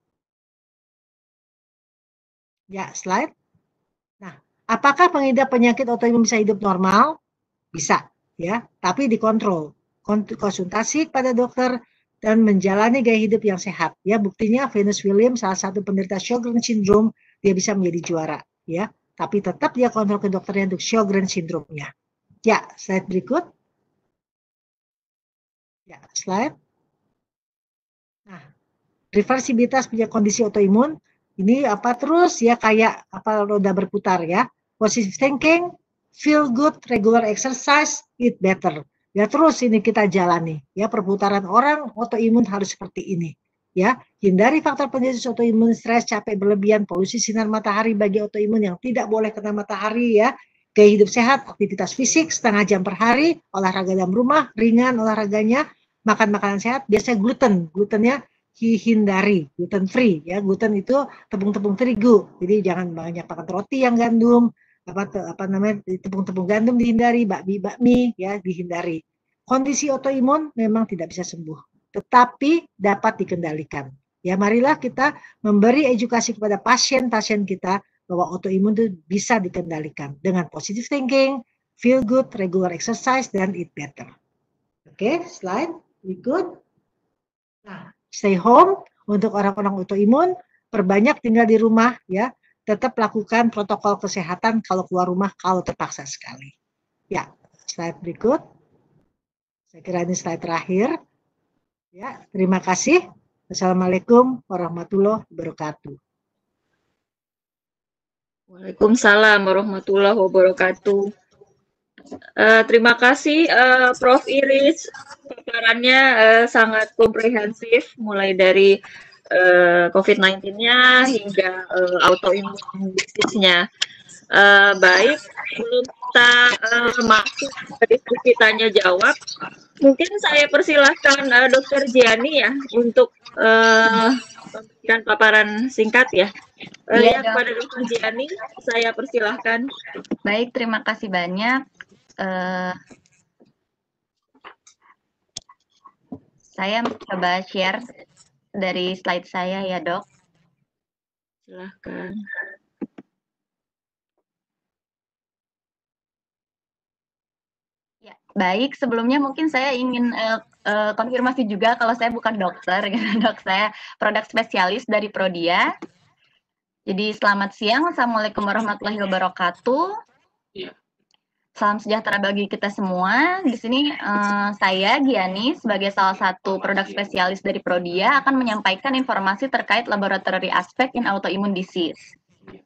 Ya, slide. Nah, apakah pengidap penyakit autoimun bisa hidup normal? Bisa, ya, tapi dikontrol. Konsultasi pada dokter dan menjalani gaya hidup yang sehat. Ya, buktinya Venus Williams, salah satu penderita Sjogren syndrome, dia bisa menjadi juara, ya. Tapi tetap dia kontrol ke dokternya untuk Sjogren syndrome-nya. Ya, slide berikut. Ya, slide. Nah, reversibilitas punya kondisi autoimun ini terus ya kayak roda berputar, ya. Positive thinking, feel good, regular exercise, eat better. Ya terus ini kita jalani, ya, perputaran orang autoimun harus seperti ini, ya. Hindari faktor penyebab autoimun, stres, capek berlebihan, polusi sinar matahari bagi autoimun yang tidak boleh kena matahari, ya. Gaya hidup sehat, aktivitas fisik setengah jam per hari, olahraga dalam rumah, ringan olahraganya, makan makanan sehat, biasanya glutennya hindari, gluten free, ya. Gluten itu tepung-tepung terigu, jadi jangan banyak makan roti yang gandum, tepung-tepung gandum dihindari, bakmi, ya, dihindari. Kondisi autoimun memang tidak bisa sembuh, tetapi dapat dikendalikan. Ya, marilah kita memberi edukasi kepada pasien-pasien kita bahwa autoimun itu bisa dikendalikan dengan positive thinking, feel good, regular exercise, dan eat better. Oke, slide berikut. Nah, stay home untuk orang-orang autoimun, perbanyak tinggal di rumah, ya. Tetap lakukan protokol kesehatan kalau keluar rumah kalau terpaksa sekali. Ya, slide berikut. Saya kira ini slide terakhir. Ya, terima kasih. Assalamualaikum warahmatullahi wabarakatuh. Waalaikumsalam warahmatullahi wabarakatuh. Terima kasih Prof. Iris, paparannya sangat komprehensif, mulai dari COVID-19-nya hingga autoimun disease-nya. Baik, belum kita masuk ke diskusi tanya jawab, mungkin saya persilahkan Dokter Giani ya untuk memberikan paparan singkat ya. Iya, Ya, Dok. kepada Dokter Giani, saya persilahkan. Baik, terima kasih banyak. Saya coba share dari slide saya ya, Dok. Silahkan. Ya, baik. Sebelumnya mungkin saya ingin konfirmasi juga kalau saya bukan dokter, gitu, Dok. Saya produk spesialis dari Prodia. Jadi selamat siang, Assalamualaikum warahmatullahi wabarakatuh. Salam sejahtera bagi kita semua. Di sini saya Giani sebagai salah satu produk spesialis dari Prodia akan menyampaikan informasi terkait laboratory aspect in autoimmune disease.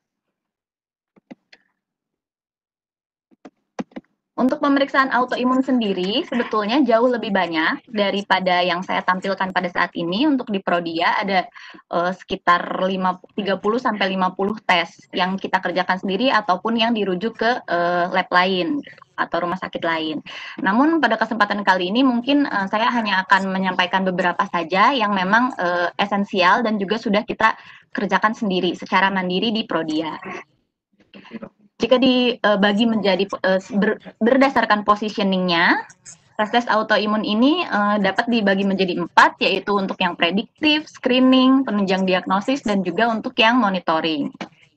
Untuk pemeriksaan autoimun sendiri, sebetulnya jauh lebih banyak daripada yang saya tampilkan pada saat ini. Untuk di Prodia ada sekitar 30 sampai 50 tes yang kita kerjakan sendiri ataupun yang dirujuk ke lab lain atau rumah sakit lain. Namun pada kesempatan kali ini mungkin saya hanya akan menyampaikan beberapa saja yang memang esensial dan juga sudah kita kerjakan sendiri secara mandiri di Prodia. Jika dibagi menjadi berdasarkan positioningnya, tes autoimun ini dapat dibagi menjadi 4, yaitu untuk yang prediktif, screening, penunjang diagnosis, dan juga untuk yang monitoring.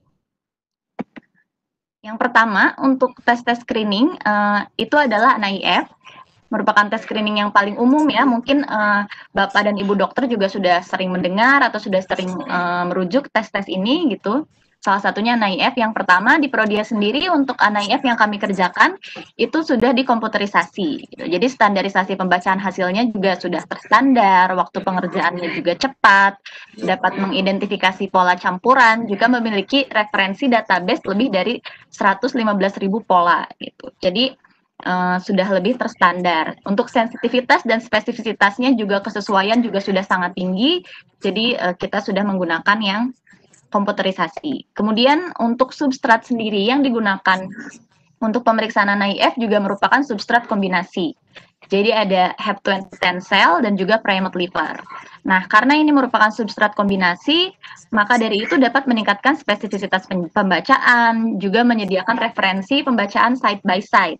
Yang pertama, untuk tes-tes screening, itu adalah NIF, merupakan tes screening yang paling umum ya, mungkin Bapak dan Ibu dokter juga sudah sering mendengar atau sudah sering merujuk tes-tes ini gitu. Salah satunya NIF yang pertama di Prodia sendiri untuk NIF yang kami kerjakan itu sudah dikomputerisasi. Gitu. Jadi standarisasi pembacaan hasilnya juga sudah terstandar, waktu pengerjaannya juga cepat, dapat mengidentifikasi pola campuran, juga memiliki referensi database lebih dari 115.000 pola. Gitu. Jadi sudah lebih terstandar. Untuk sensitivitas dan spesifisitasnya juga kesesuaian juga sudah sangat tinggi. Jadi kita sudah menggunakan yang komputerisasi. Kemudian untuk substrat sendiri yang digunakan untuk pemeriksaan NIF juga merupakan substrat kombinasi. Jadi ada Hep2010 cell dan juga primate liver. Nah, karena ini merupakan substrat kombinasi, maka dari itu dapat meningkatkan spesifisitas pembacaan, juga menyediakan referensi pembacaan side by side.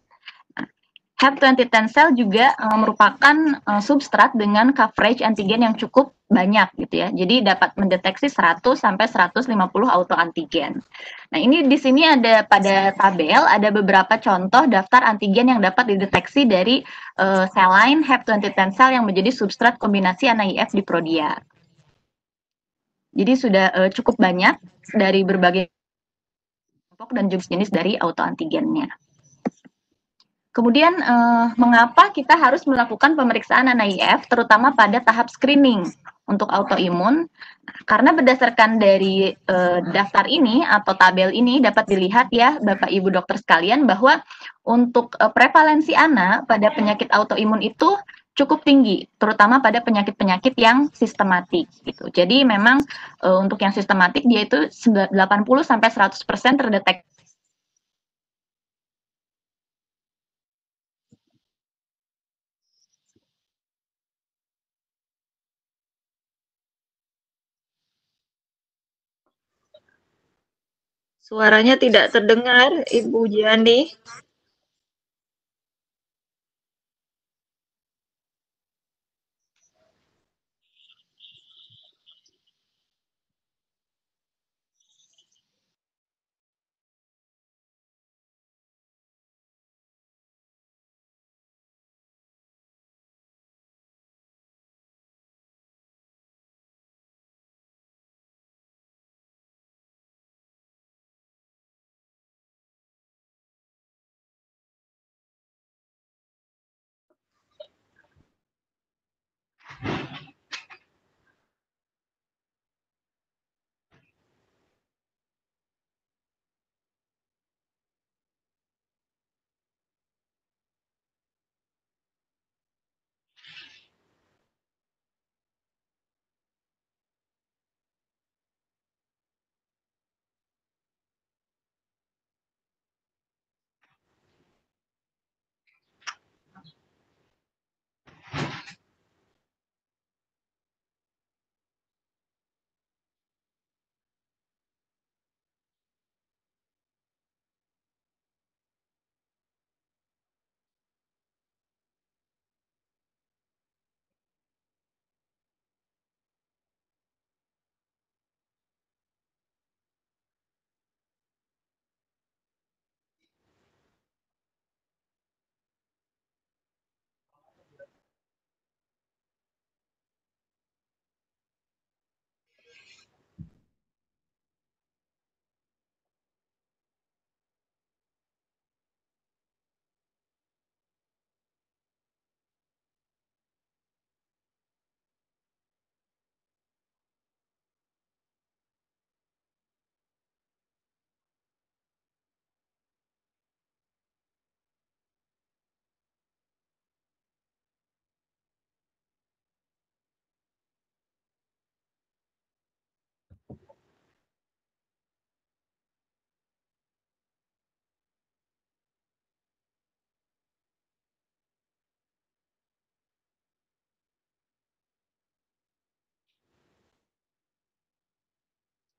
Hep2010 cell juga merupakan substrat dengan coverage antigen yang cukup banyak gitu ya. Jadi dapat mendeteksi 100 sampai 150 autoantigen. Nah, ini di sini ada pada tabel ada beberapa contoh daftar antigen yang dapat dideteksi dari sel line Hep2010 cell yang menjadi substrat kombinasi NIF di Prodia. Jadi sudah cukup banyak dari berbagai kelompok dan jenis dari autoantigennya. Kemudian, mengapa kita harus melakukan pemeriksaan NIF, terutama pada tahap screening untuk autoimun? Karena berdasarkan dari daftar ini atau tabel ini dapat dilihat ya, Bapak Ibu dokter sekalian, bahwa untuk prevalensi anak pada penyakit autoimun itu cukup tinggi, terutama pada penyakit-penyakit yang sistematik. Gitu. Jadi memang untuk yang sistematik dia itu 80 sampai 100% terdeteksi. Suaranya tidak terdengar, Ibu Giani.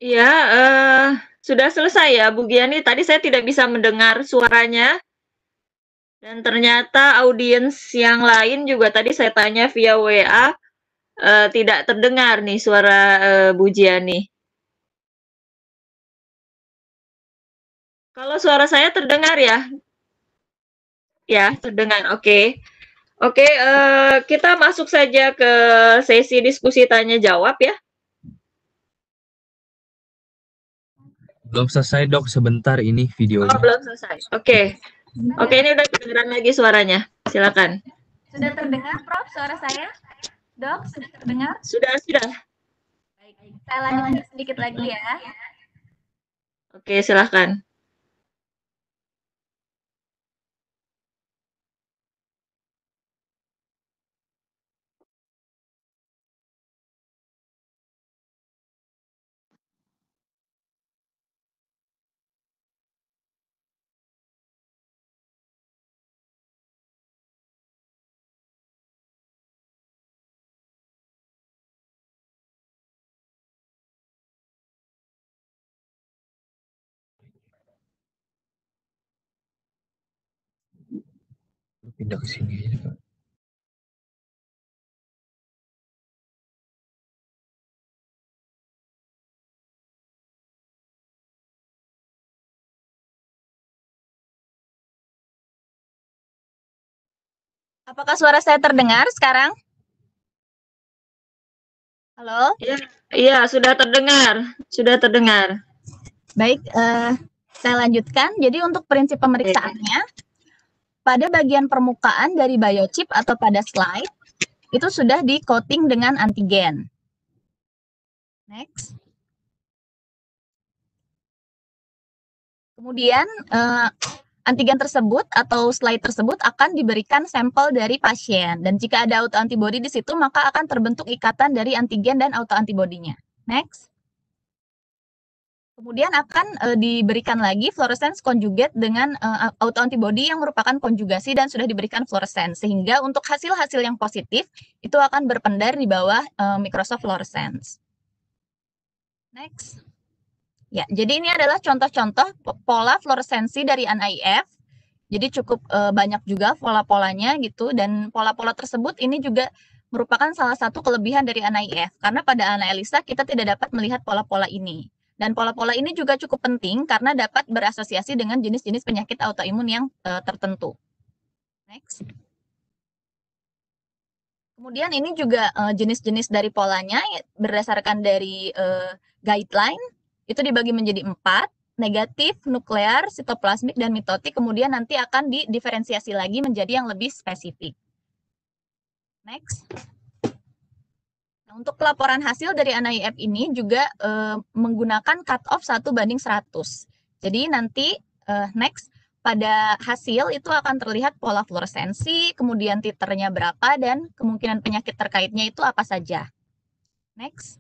Ya, sudah selesai ya, Bu Giani. Tadi saya tidak bisa mendengar suaranya. Dan ternyata audiens yang lain juga tadi saya tanya via WA, tidak terdengar nih suara Bu Giani. Kalau suara saya terdengar ya? Ya, terdengar. Oke. Oke, kita masuk saja ke sesi diskusi tanya jawab ya. Belum selesai dok, sebentar ini Oh, videonya. belum selesai. Oke. Oke, ini udah kedengeran lagi suaranya. Silakan. Sudah terdengar, Prof, suara saya? Dok, sudah terdengar? Sudah. Baik, saya lanjutkan sedikit lagi ya. Oke, silakan. Pindah ke sini aja, Pak. Apakah suara saya terdengar sekarang? Halo? Iya, sudah terdengar. Sudah terdengar. Baik, saya lanjutkan. Jadi untuk prinsip pemeriksaannya, pada bagian permukaan dari biochip atau pada slide, itu sudah di-coating dengan antigen. Next. Kemudian, antigen tersebut atau slide tersebut akan diberikan sampel dari pasien. Dan jika ada autoantibody di situ, maka akan terbentuk ikatan dari antigen dan autoantibodinya. Next. Kemudian akan diberikan lagi fluorescence conjugate dengan autoantibody yang merupakan konjugasi dan sudah diberikan fluorescence. Sehingga untuk hasil-hasil yang positif, itu akan berpendar di bawah Microsoft fluorescence. Next. Ya, jadi ini adalah contoh-contoh pola fluoresensi dari NIF. Jadi cukup banyak juga pola-polanya gitu, dan pola-pola tersebut ini juga merupakan salah satu kelebihan dari NIF, karena pada analisa kita tidak dapat melihat pola-pola ini. Dan pola-pola ini juga cukup penting karena dapat berasosiasi dengan jenis-jenis penyakit autoimun yang tertentu. Next. Kemudian ini juga jenis-jenis dari polanya berdasarkan dari guideline, itu dibagi menjadi 4, negatif, nuklear, sitoplasmik, dan mitotik, kemudian nanti akan didiferensiasi lagi menjadi yang lebih spesifik. Next. Nah, untuk pelaporan hasil dari NIF ini juga menggunakan cut-off 1:100. Jadi nanti, next, pada hasil itu akan terlihat pola fluoresensi, kemudian titernya berapa, dan kemungkinan penyakit terkaitnya itu apa saja. Next.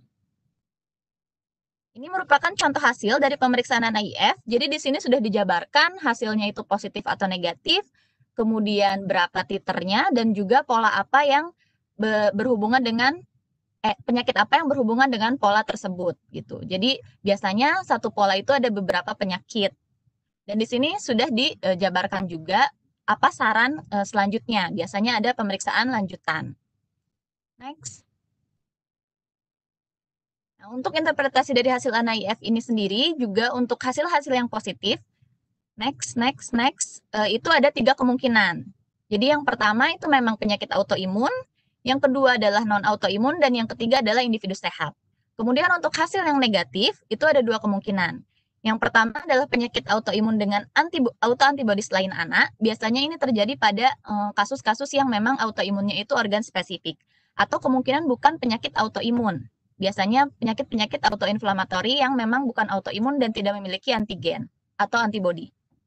Ini merupakan contoh hasil dari pemeriksaan NIF. Jadi di sini sudah dijabarkan hasilnya itu positif atau negatif, kemudian berapa titernya, dan juga pola apa yang berhubungan dengan penyakit apa yang berhubungan dengan pola tersebut gitu. Jadi biasanya satu pola itu ada beberapa penyakit. Dan di sini sudah dijabarkan juga apa saran selanjutnya. Biasanya ada pemeriksaan lanjutan. Next. Nah, untuk interpretasi dari hasil NIF ini sendiri juga untuk hasil-hasil yang positif, next, itu ada 3 kemungkinan. Jadi yang pertama itu memang penyakit autoimun, yang kedua adalah non-autoimun, dan yang ketiga adalah individu sehat. Kemudian untuk hasil yang negatif itu ada 2 kemungkinan. Yang pertama adalah penyakit autoimun dengan autoantibody selain anak. Biasanya ini terjadi pada kasus-kasus yang memang autoimunnya itu organ spesifik, atau kemungkinan bukan penyakit autoimun. Biasanya penyakit-penyakit autoinflamatori yang memang bukan autoimun dan tidak memiliki antigen atau antibody.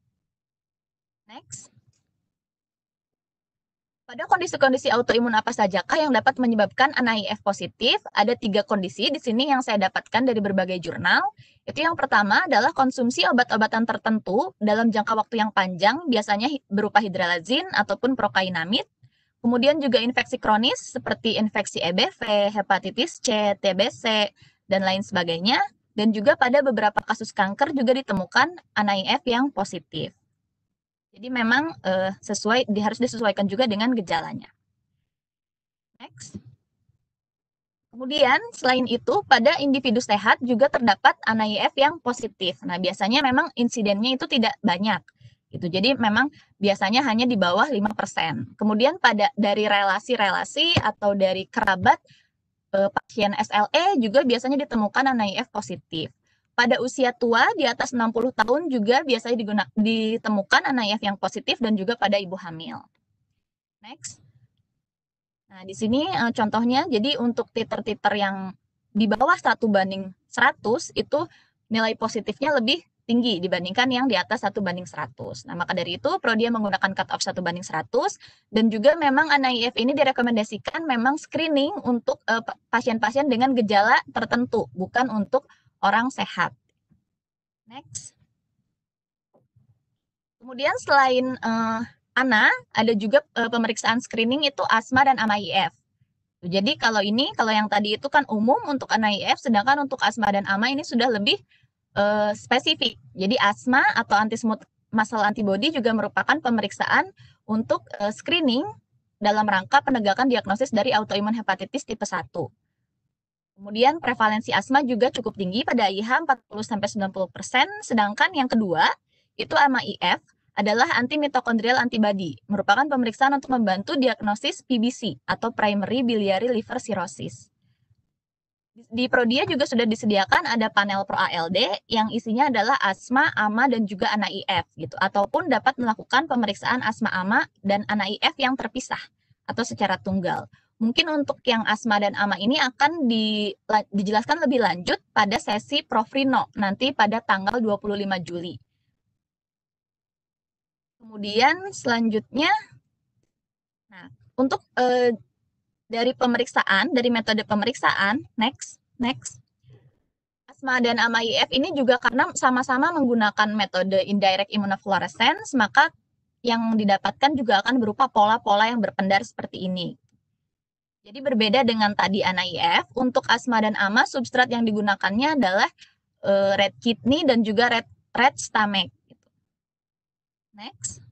Next. Pada kondisi-kondisi autoimun apa sajakah yang dapat menyebabkan NIF positif? Ada 3 kondisi di sini yang saya dapatkan dari berbagai jurnal. Itu yang pertama adalah konsumsi obat-obatan tertentu dalam jangka waktu yang panjang, biasanya berupa hidralazin ataupun prokainamid. Kemudian juga infeksi kronis seperti infeksi EBV, hepatitis C, TBC, dan lain sebagainya. dan juga pada beberapa kasus kanker juga ditemukan ANA-IF yang positif. Jadi memang harus disesuaikan juga dengan gejalanya. Next. Kemudian selain itu pada individu sehat juga terdapat ANA-IF yang positif. Nah, biasanya memang insidennya itu tidak banyak. Gitu. Jadi memang biasanya hanya di bawah 5%. Kemudian dari relasi-relasi atau dari kerabat pasien SLE juga biasanya ditemukan ANA-IF positif. Pada usia tua di atas 60 tahun juga biasanya ditemukan ANA-IF yang positif dan juga pada ibu hamil. Next. Nah, di sini contohnya, jadi untuk titer-titer yang di bawah 1:100 itu nilai positifnya lebih tinggi dibandingkan yang di atas 1:100. Nah, maka dari itu Prodia menggunakan cut-off 1:100 dan juga memang ANA-IF ini direkomendasikan memang screening untuk pasien-pasien dengan gejala tertentu, bukan untuk orang sehat. Next. Kemudian selain ANA, ada juga pemeriksaan screening itu asma dan AMA-IF. Jadi kalau yang tadi itu kan umum untuk ANA-IF, sedangkan untuk asma dan AMA ini sudah lebih spesifik. Jadi asma atau anti-smooth muscle antibody juga merupakan pemeriksaan untuk screening dalam rangka penegakan diagnosis dari autoimun hepatitis tipe 1. Kemudian prevalensi asma juga cukup tinggi pada IH 40-90%, sedangkan yang kedua itu AMA-IF adalah anti-mitokondrial antibody, merupakan pemeriksaan untuk membantu diagnosis PBC atau primary biliary liver cirrhosis. Di Prodia juga sudah disediakan ada panel Pro-ALD yang isinya adalah asma, AMA, dan juga ANA-IF gitu, ataupun dapat melakukan pemeriksaan asma, AMA, dan ANA-IF yang terpisah atau secara tunggal. Mungkin untuk yang asma dan AMA ini akan dijelaskan lebih lanjut pada sesi Prof. Rino nanti pada tanggal 25 Juli. Kemudian selanjutnya, nah untuk dari metode pemeriksaan, next. Asma dan AMA-IF ini juga karena sama-sama menggunakan metode indirect immunofluorescence, maka yang didapatkan juga akan berupa pola-pola yang berpendar seperti ini. Jadi berbeda dengan tadi ANA-IF, untuk asma dan AMA substrat yang digunakannya adalah red kidney dan juga red stomach. Next.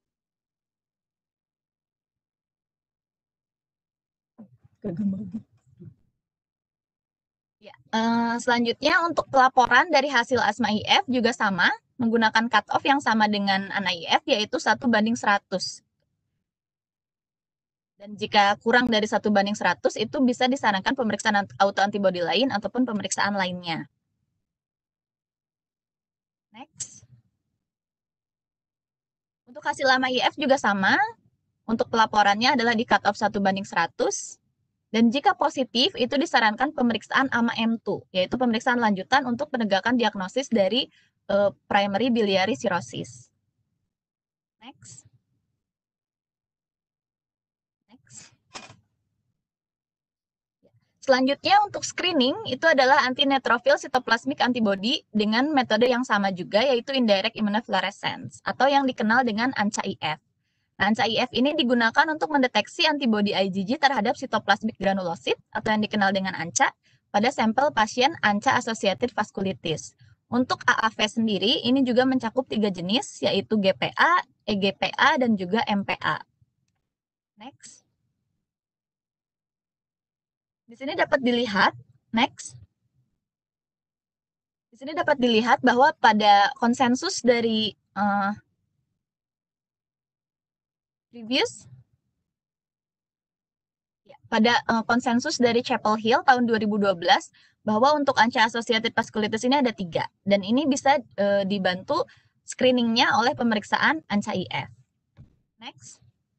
Ya, selanjutnya untuk pelaporan dari hasil asma IF juga sama, menggunakan cut-off yang sama dengan ANA-IF, yaitu 1:100. Dan jika kurang dari 1:100, itu bisa disarankan pemeriksaan autoantibody lain ataupun pemeriksaan lainnya. Next. Untuk hasil AMA-IF juga sama, untuk pelaporannya adalah di cut-off 1:100. Dan jika positif, itu disarankan pemeriksaan AMA-M2, yaitu pemeriksaan lanjutan untuk penegakan diagnosis dari primary biliary cirrhosis. Next. Selanjutnya untuk screening, itu adalah anti-neutrophil cytoplasmic antibody dengan metode yang sama juga, yaitu indirect immunofluorescence, atau yang dikenal dengan ANCA-IF. Nah, ANCA-IF ini digunakan untuk mendeteksi antibodi IgG terhadap sitoplasmik granulosit atau yang dikenal dengan ANCA pada sampel pasien ANCA-associated vasculitis. Untuk AAV sendiri ini juga mencakup 3 jenis, yaitu GPA, EGPA, dan juga MPA. Next. Di sini dapat dilihat, next. Di sini dapat dilihat bahwa pada konsensus dari pada konsensus dari Chapel Hill tahun 2012 bahwa untuk ANCA-associated vasculitis ini ada 3 dan ini bisa dibantu screeningnya oleh pemeriksaan ANCA-IF. Next.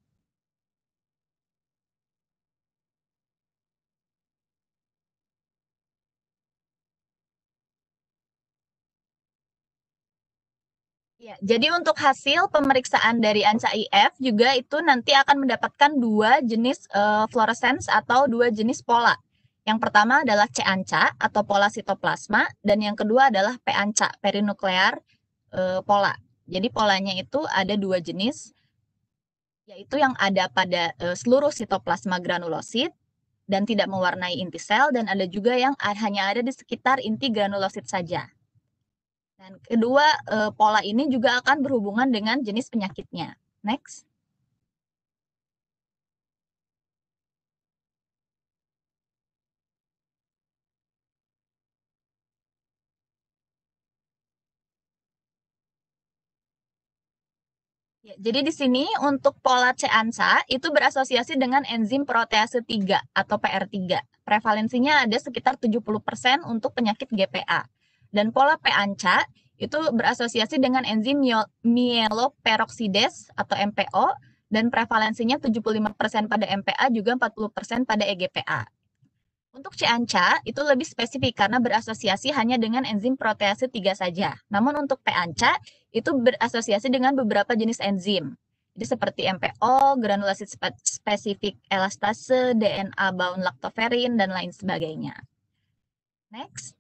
Ya, jadi untuk hasil pemeriksaan dari ANCA-IF juga itu nanti akan mendapatkan 2 jenis fluorescence atau 2 jenis pola. Yang pertama adalah C-ANCA atau pola sitoplasma dan yang kedua adalah P-ANCA, perinuklear pola. Jadi polanya itu ada 2 jenis, yaitu yang ada pada seluruh sitoplasma granulosit dan tidak mewarnai inti sel, dan ada juga yang hanya ada di sekitar inti granulosit saja. Dan kedua, pola ini juga akan berhubungan dengan jenis penyakitnya. Next. Ya, jadi di sini untuk pola C-ANSA itu berasosiasi dengan enzim protease 3 atau PR3. Prevalensinya ada sekitar 70% untuk penyakit GPA. Dan pola P-ANCA itu berasosiasi dengan enzim myeloperoxidase atau MPO dan prevalensinya 75% pada MPA juga 40% pada EGPA. Untuk C-ANCA itu lebih spesifik karena berasosiasi hanya dengan enzim protease 3 saja. Namun untuk P-ANCA itu berasosiasi dengan beberapa jenis enzim. Jadi seperti MPO, granulosit spesifik elastase, DNA bound lactoferrin, dan lain sebagainya. Next.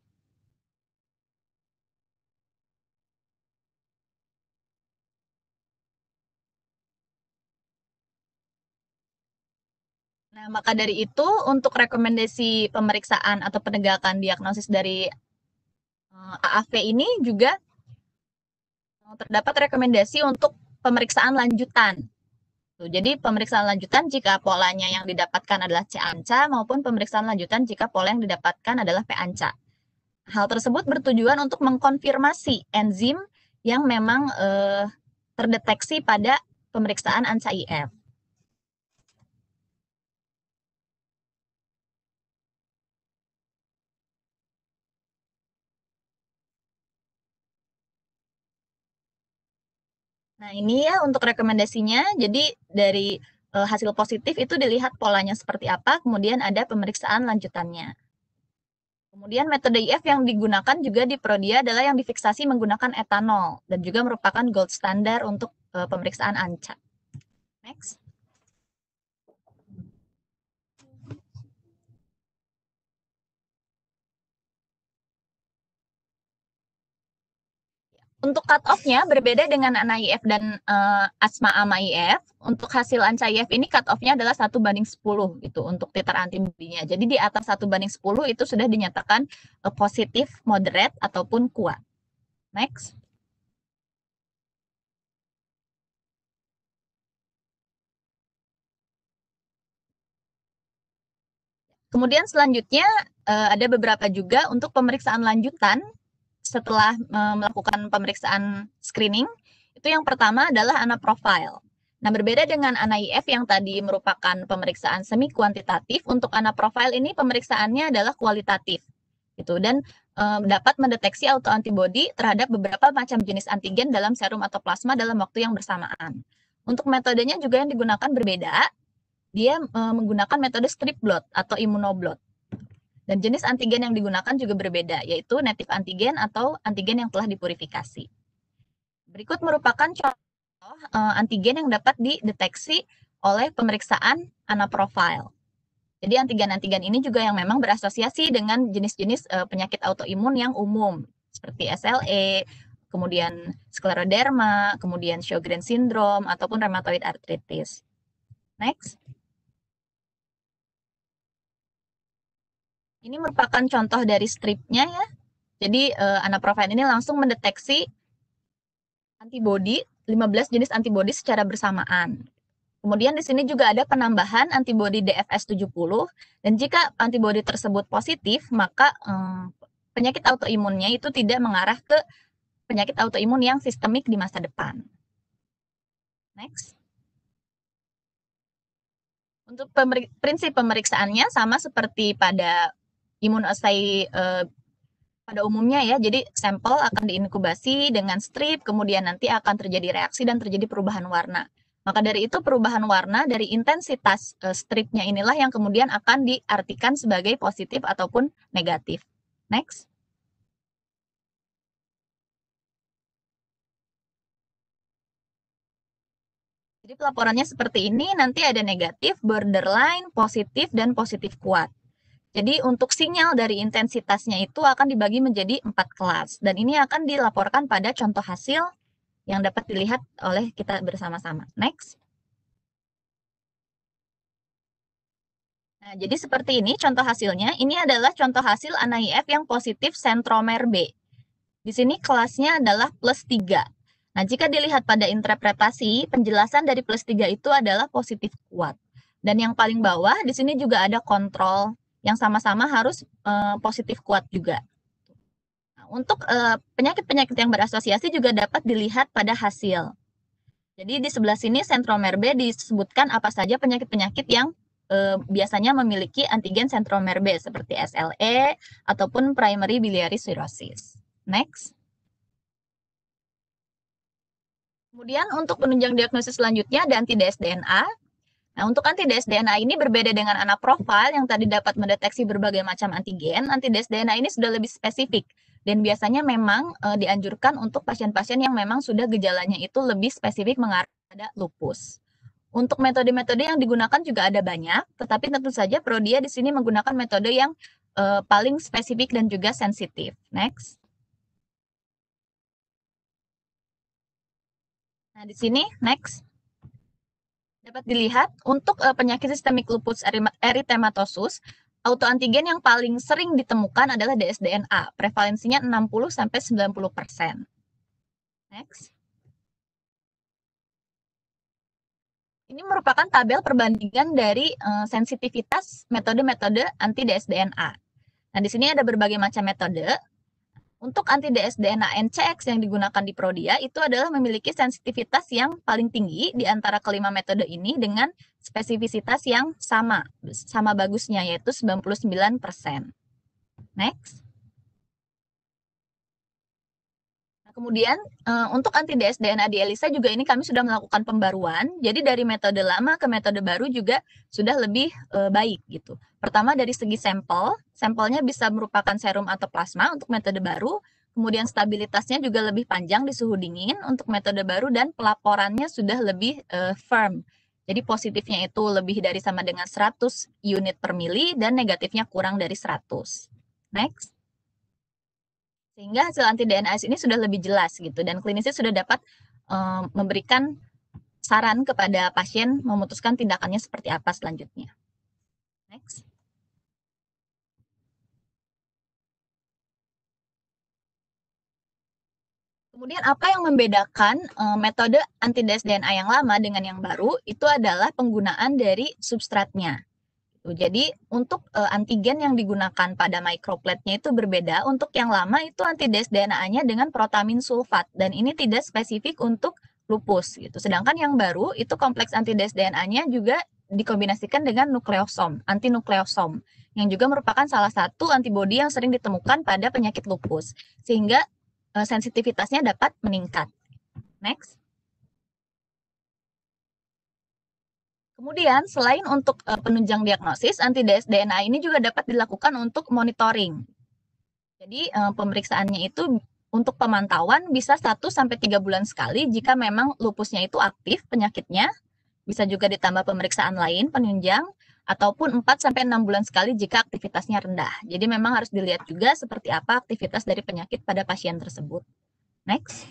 Nah, maka dari itu untuk rekomendasi pemeriksaan atau penegakan diagnosis dari AAV ini juga terdapat rekomendasi untuk pemeriksaan lanjutan. Jadi pemeriksaan lanjutan jika polanya yang didapatkan adalah C-ANCA maupun pemeriksaan lanjutan jika pola yang didapatkan adalah P-ANCA. Hal tersebut bertujuan untuk mengkonfirmasi enzim yang memang terdeteksi pada pemeriksaan ANSA-IF. Nah, ini ya untuk rekomendasinya. Jadi dari hasil positif itu dilihat polanya seperti apa, kemudian ada pemeriksaan lanjutannya. Kemudian metode IF yang digunakan juga di Prodia adalah yang difiksasi menggunakan etanol dan juga merupakan gold standard untuk pemeriksaan ANCA. Next. Untuk cut-off-nya berbeda dengan ANA-IF dan ASMA-AMA-IF. Untuk hasil ANCA-IF ini cut-off-nya adalah 1/10 gitu untuk titer antibodinya. Jadi di atas 1/10 itu sudah dinyatakan positif, moderate, ataupun kuat. Next. Kemudian selanjutnya ada beberapa juga untuk pemeriksaan lanjutan setelah melakukan pemeriksaan screening. Itu yang pertama adalah ANA profile. Nah, berbeda dengan ANA-IF yang tadi merupakan pemeriksaan semi kuantitatif, untuk ANA profile ini pemeriksaannya adalah kualitatif. Gitu, dan dapat mendeteksi autoantibodi terhadap beberapa macam jenis antigen dalam serum atau plasma dalam waktu yang bersamaan. Untuk metodenya juga yang digunakan berbeda. Dia menggunakan metode strip blot atau immunoblot. Dan jenis antigen yang digunakan juga berbeda, yaitu native antigen atau antigen yang telah dipurifikasi. Berikut merupakan contoh antigen yang dapat dideteksi oleh pemeriksaan ANA profile. Jadi antigen-antigen ini juga yang memang berasosiasi dengan jenis-jenis penyakit autoimun yang umum, seperti SLE, kemudian skleroderma, kemudian Sjogren syndrome, ataupun rheumatoid arthritis. Next. Ini merupakan contoh dari stripnya ya. Jadi ANA profile ini langsung mendeteksi antibodi, 15 jenis antibodi secara bersamaan. Kemudian di sini juga ada penambahan antibodi DFS70, dan jika antibodi tersebut positif, maka penyakit autoimunnya itu tidak mengarah ke penyakit autoimun yang sistemik di masa depan. Next. Untuk prinsip pemeriksaannya sama seperti pada immunoassay pada umumnya ya, jadi sampel akan diinkubasi dengan strip, kemudian nanti akan terjadi reaksi dan terjadi perubahan warna. Maka dari itu perubahan warna dari intensitas stripnya inilah yang kemudian akan diartikan sebagai positif ataupun negatif. Next. Jadi pelaporannya seperti ini, nanti ada negatif, borderline, positif, dan positif kuat. Jadi untuk sinyal dari intensitasnya itu akan dibagi menjadi 4 kelas. Dan ini akan dilaporkan pada contoh hasil yang dapat dilihat oleh kita bersama-sama. Next. Nah, Nah, jadi seperti ini contoh hasilnya. Ini adalah contoh hasil ANAIF yang positif sentromer B. Di sini kelasnya adalah +3. Nah, jika dilihat pada interpretasi, penjelasan dari +3 itu adalah positif kuat. Dan yang paling bawah, di sini juga ada kontrol yang sama-sama harus positif kuat juga. Nah, untuk penyakit-penyakit yang berasosiasi juga dapat dilihat pada hasil. Jadi di sebelah sini sentromer B disebutkan apa saja penyakit-penyakit yang biasanya memiliki antigen sentromer B seperti SLE ataupun primary biliary cirrhosis. Next. Kemudian untuk penunjang diagnosis selanjutnya ada anti-dsDNA. Nah, untuk anti-dsDNA ini berbeda dengan anaprofil yang tadi dapat mendeteksi berbagai macam antigen. Anti-dsDNA ini sudah lebih spesifik dan biasanya memang dianjurkan untuk pasien-pasien yang memang sudah gejalanya itu lebih spesifik mengarah pada lupus. Untuk metode-metode yang digunakan juga ada banyak, tetapi tentu saja Prodia di sini menggunakan metode yang paling spesifik dan juga sensitif. Next. Nah, di sini, next. Dapat dilihat untuk penyakit sistemik lupus erythematosus, autoantigen yang paling sering ditemukan adalah dsDNA, prevalensinya 60-90%. Next. Ini merupakan tabel perbandingan dari sensitivitas metode-metode anti-dsDNA. Nah, di sini ada berbagai macam metode. Untuk anti-dsDNA NCX yang digunakan di Prodia itu adalah memiliki sensitivitas yang paling tinggi di antara kelima metode ini dengan spesifisitas yang sama bagusnya, yaitu 99%. Next. Kemudian untuk anti-dsDNA di ELISA juga ini kami sudah melakukan pembaruan. Jadi dari metode lama ke metode baru juga sudah lebih baik gitu. Pertama dari segi sampel, sampelnya bisa merupakan serum atau plasma untuk metode baru. Kemudian stabilitasnya juga lebih panjang di suhu dingin untuk metode baru dan pelaporannya sudah lebih firm. Jadi positifnya itu lebih dari sama dengan 100 unit per mili dan negatifnya kurang dari 100. Next. Sehingga hasil anti-DNAS ini sudah lebih jelas gitu dan klinisnya sudah dapat memberikan saran kepada pasien memutuskan tindakannya seperti apa selanjutnya. Next. Kemudian apa yang membedakan metode anti-dsDNA yang lama dengan yang baru itu adalah penggunaan dari substratnya. Jadi untuk antigen yang digunakan pada microplate-nya itu berbeda. Untuk yang lama itu anti-dsDNA-nya dengan protamin sulfat dan ini tidak spesifik untuk lupus gitu. Sedangkan yang baru itu kompleks anti-dsDNA-nya juga dikombinasikan dengan nukleosom, antinukleosom yang juga merupakan salah satu antibodi yang sering ditemukan pada penyakit lupus sehingga sensitivitasnya dapat meningkat. Next. Kemudian, selain untuk penunjang diagnosis, anti-dsDNA ini juga dapat dilakukan untuk monitoring. Jadi, pemeriksaannya itu untuk pemantauan bisa 1-3 bulan sekali jika memang lupusnya itu aktif penyakitnya. Bisa juga ditambah pemeriksaan lain penunjang, ataupun 4-6 bulan sekali jika aktivitasnya rendah. Jadi, memang harus dilihat juga seperti apa aktivitas dari penyakit pada pasien tersebut. Next.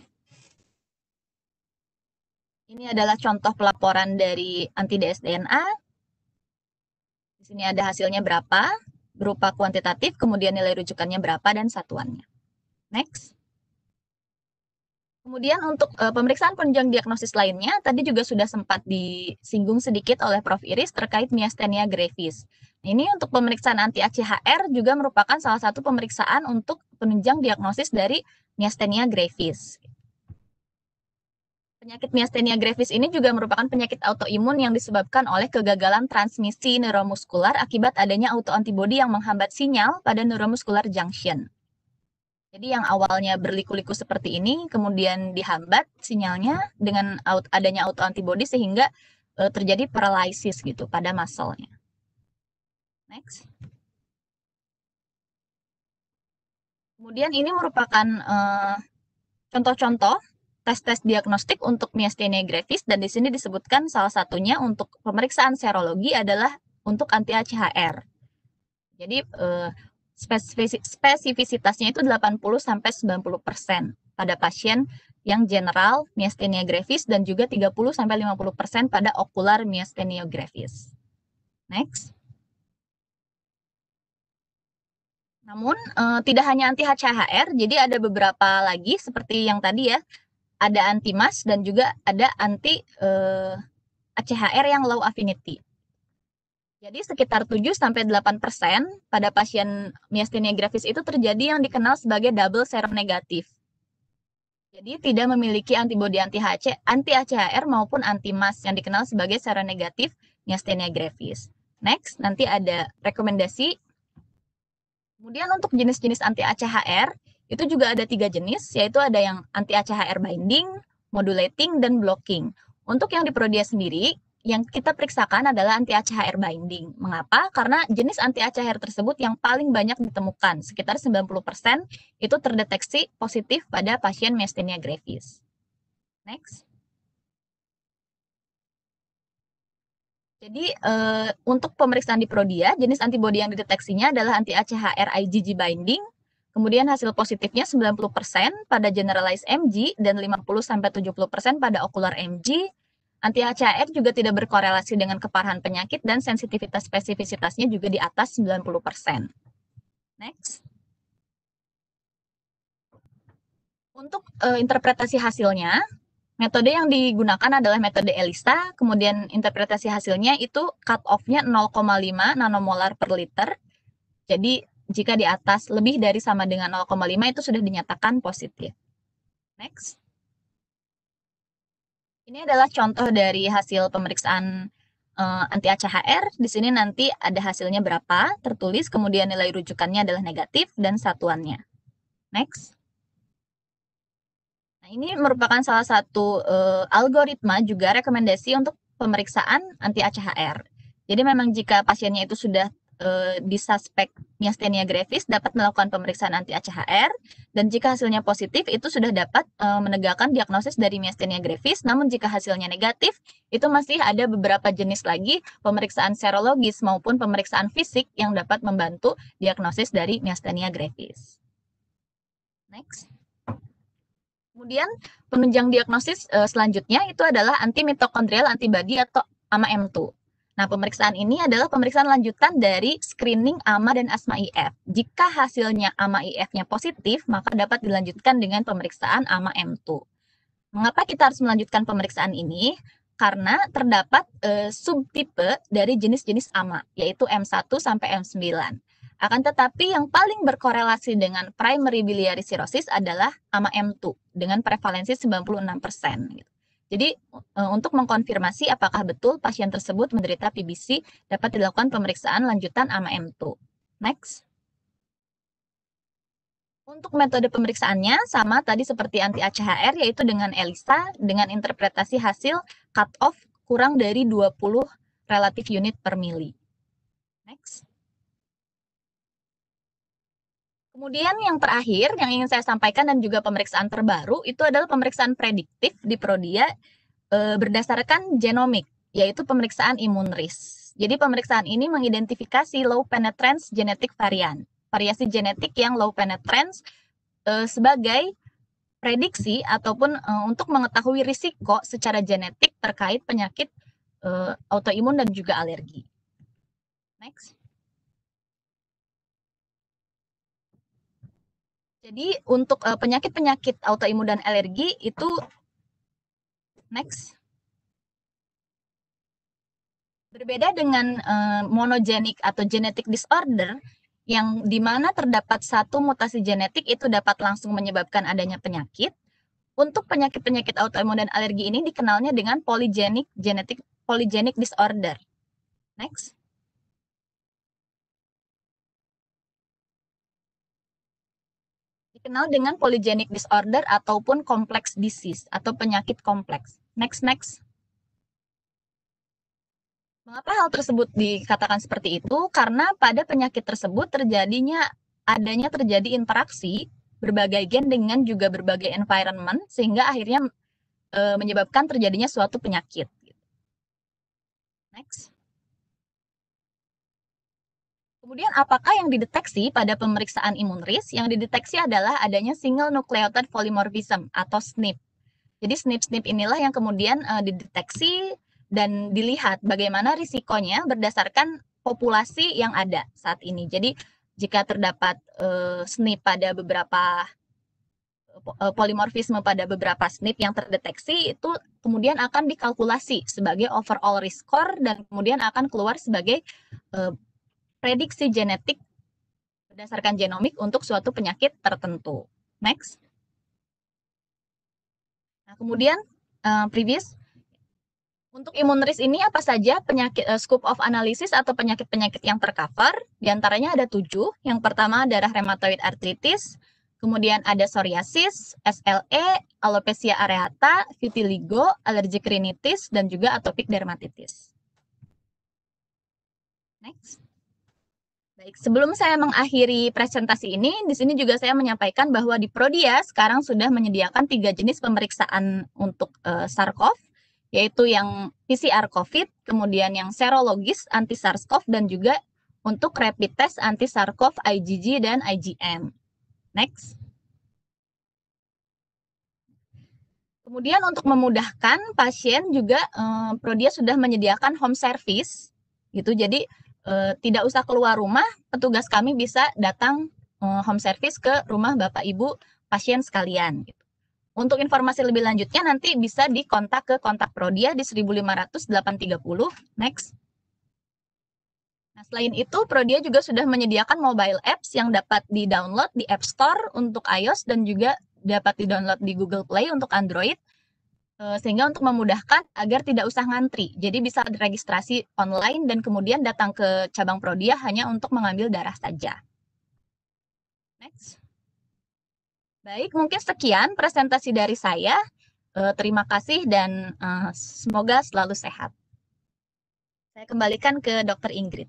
Ini adalah contoh pelaporan dari anti-dsDNA. Di sini ada hasilnya berapa, berupa kuantitatif, kemudian nilai rujukannya berapa, dan satuannya. Next. Kemudian untuk pemeriksaan penunjang diagnosis lainnya, tadi juga sudah sempat disinggung sedikit oleh Prof. Iris terkait myasthenia gravis. Ini untuk pemeriksaan anti-ACHR juga merupakan salah satu pemeriksaan untuk penunjang diagnosis dari myasthenia gravis. Penyakit myasthenia gravis ini juga merupakan penyakit autoimun yang disebabkan oleh kegagalan transmisi neuromuskular akibat adanya autoantibodi yang menghambat sinyal pada neuromuscular junction. Jadi yang awalnya berliku-liku seperti ini, kemudian dihambat sinyalnya dengan adanya autoantibodi sehingga terjadi paralysis gitu pada muscle-nya. Next. Kemudian ini merupakan contoh-contoh tes-tes diagnostik untuk myasthenia gravis dan di sini disebutkan salah satunya untuk pemeriksaan serologi adalah untuk anti-ACHR. Jadi spesifisitasnya itu 80-90% pada pasien yang general myasthenia gravis dan juga 30-50% pada ocular myasthenia gravis. Next. Namun tidak hanya anti HCHR, jadi ada beberapa lagi seperti yang tadi ya, ada anti MAS dan juga ada anti ACHR yang low affinity. Jadi sekitar 7-8% pada pasien myasthenia gravis itu terjadi yang dikenal sebagai double seronegatif. Jadi tidak memiliki antibodi anti-ACHR maupun anti-MAS yang dikenal sebagai seronegatif myasthenia gravis. Next, nanti ada rekomendasi. Kemudian untuk jenis-jenis anti-ACHR, itu juga ada 3 jenis, yaitu ada yang anti-ACHR binding, modulating, dan blocking. Untuk yang di Prodia sendiri, yang kita periksakan adalah anti-ACHR binding. Mengapa? Karena jenis anti-ACHR tersebut yang paling banyak ditemukan, sekitar 90% itu terdeteksi positif pada pasien myasthenia gravis. Next. Jadi untuk pemeriksaan di Prodia, jenis antibodi yang dideteksinya adalah anti-ACHR IgG binding, kemudian hasil positifnya 90% pada generalized MG dan 50-70% pada ocular MG. Anti-ACHR juga tidak berkorelasi dengan keparahan penyakit dan sensitivitas spesifisitasnya juga di atas 90%. Next. Untuk interpretasi hasilnya, metode yang digunakan adalah metode ELISA, kemudian interpretasi hasilnya itu cut off-nya 0,5 nanomolar per liter. Jadi jika di atas lebih dari sama dengan 0,5 itu sudah dinyatakan positif. Next. Ini adalah contoh dari hasil pemeriksaan anti-ACHR. Di sini nanti ada hasilnya berapa, tertulis, kemudian nilai rujukannya adalah negatif dan satuannya. Next. Nah, ini merupakan salah satu algoritma juga rekomendasi untuk pemeriksaan anti-ACHR. Jadi memang jika pasiennya itu sudah disuspek myasthenia gravis dapat melakukan pemeriksaan anti-ACHR, dan jika hasilnya positif itu sudah dapat menegakkan diagnosis dari myasthenia gravis. Namun jika hasilnya negatif itu masih ada beberapa jenis lagi pemeriksaan serologis maupun pemeriksaan fisik yang dapat membantu diagnosis dari myasthenia gravis. Next. Kemudian penunjang diagnosis selanjutnya itu adalah anti-mitokondrial antibody atau AMA-M2. Nah, pemeriksaan ini adalah pemeriksaan lanjutan dari screening AMA dan ASMA-IF. Jika hasilnya AMA-IF-nya positif, maka dapat dilanjutkan dengan pemeriksaan AMA-M2. Mengapa kita harus melanjutkan pemeriksaan ini? Karena terdapat subtipe dari jenis-jenis AMA, yaitu M1 sampai M9. Akan tetapi yang paling berkorelasi dengan primary biliary cirrhosis adalah AMA-M2 dengan prevalensi 96%. Gitu. Jadi untuk mengkonfirmasi apakah betul pasien tersebut menderita PBC, dapat dilakukan pemeriksaan lanjutan AMA-M2. Next. Untuk metode pemeriksaannya sama tadi seperti anti-ACHR, yaitu dengan ELISA dengan interpretasi hasil cut off kurang dari 20 relatif unit per mili. Next. Kemudian yang terakhir yang ingin saya sampaikan dan juga pemeriksaan terbaru itu adalah pemeriksaan prediktif di Prodia berdasarkan genomik, yaitu pemeriksaan ImmuneRisk. Jadi pemeriksaan ini mengidentifikasi low penetrance genetic varian, variasi genetik yang low penetrance sebagai prediksi ataupun untuk mengetahui risiko secara genetik terkait penyakit autoimun dan juga alergi. Next. Jadi untuk penyakit-penyakit autoimun dan alergi itu next. Berbeda dengan monogenic atau genetic disorder yang dimana terdapat satu mutasi genetik itu dapat langsung menyebabkan adanya penyakit. Untuk penyakit-penyakit autoimun dan alergi ini dikenalnya dengan polygenic disorder. Next. Dikenal dengan polygenic disorder ataupun complex disease atau penyakit kompleks. Next. Mengapa hal tersebut dikatakan seperti itu? Karena pada penyakit tersebut adanya terjadi interaksi berbagai gen dengan juga berbagai environment sehingga akhirnya menyebabkan terjadinya suatu penyakit. Next. Kemudian apakah yang dideteksi pada pemeriksaan ImmuneRisk? Yang dideteksi adalah adanya single nucleotide polymorphism atau SNP. Jadi SNP inilah yang kemudian dideteksi dan dilihat bagaimana risikonya berdasarkan populasi yang ada saat ini. Jadi jika terdapat SNP pada beberapa polimorfisme pada beberapa SNP yang terdeteksi, itu kemudian akan dikalkulasi sebagai overall risk score dan kemudian akan keluar sebagai prediksi genetik berdasarkan genomik untuk suatu penyakit tertentu. Next. Nah, kemudian previous untuk imun risk ini apa saja penyakit scope of analysis atau penyakit-penyakit yang tercover? Di antaranya ada 7. Yang pertama adalah rheumatoid arthritis, kemudian ada psoriasis, SLE, alopecia areata, vitiligo, allergic rhinitis, dan juga atopic dermatitis. Next. Baik, sebelum saya mengakhiri presentasi ini, di sini juga saya menyampaikan bahwa di Prodia sekarang sudah menyediakan 3 jenis pemeriksaan untuk SARS-CoV, yaitu yang PCR COVID, kemudian yang serologis anti SARS-CoV, dan juga untuk rapid test anti SARS-CoV IgG dan IgM. Next. Kemudian untuk memudahkan pasien juga Prodia sudah menyediakan home service, gitu. Jadi tidak usah keluar rumah, petugas kami bisa datang home service ke rumah Bapak Ibu pasien sekalian. Gitu. Untuk informasi lebih lanjutnya nanti bisa dikontak ke kontak Prodia di 1.500 830. Next. Nah, selain itu Prodia juga sudah menyediakan mobile apps yang dapat di-download di App Store untuk iOS dan juga dapat di-download di Google Play untuk Android. Sehingga untuk memudahkan agar tidak usah ngantri. Jadi bisa registrasi online dan kemudian datang ke cabang Prodia hanya untuk mengambil darah saja. Next. Baik, mungkin sekian presentasi dari saya. Terima kasih dan semoga selalu sehat. Saya kembalikan ke Dr. Ingrid.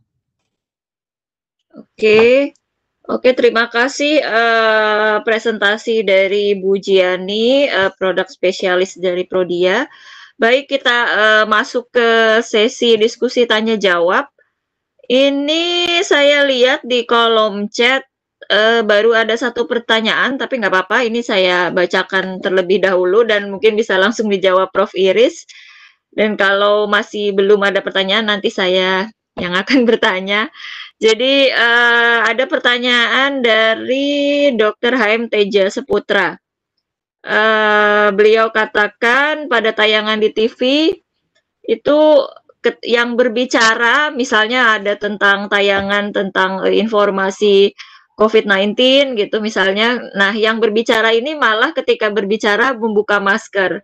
Oke, terima kasih presentasi dari Bu Giani, produk spesialis dari Prodia. Baik, kita masuk ke sesi diskusi tanya jawab. Ini saya lihat di kolom chat baru ada 1 pertanyaan, tapi nggak apa-apa, ini saya bacakan terlebih dahulu dan mungkin bisa langsung dijawab Prof. Iris. Dan kalau masih belum ada pertanyaan, nanti saya yang akan bertanya. Jadi ada pertanyaan dari Dr. HM Teja Seputra. Beliau katakan pada tayangan di TV itu yang berbicara, misalnya ada tentang tayangan tentang informasi COVID-19 gitu misalnya. Nah, yang berbicara ini malah ketika berbicara membuka masker.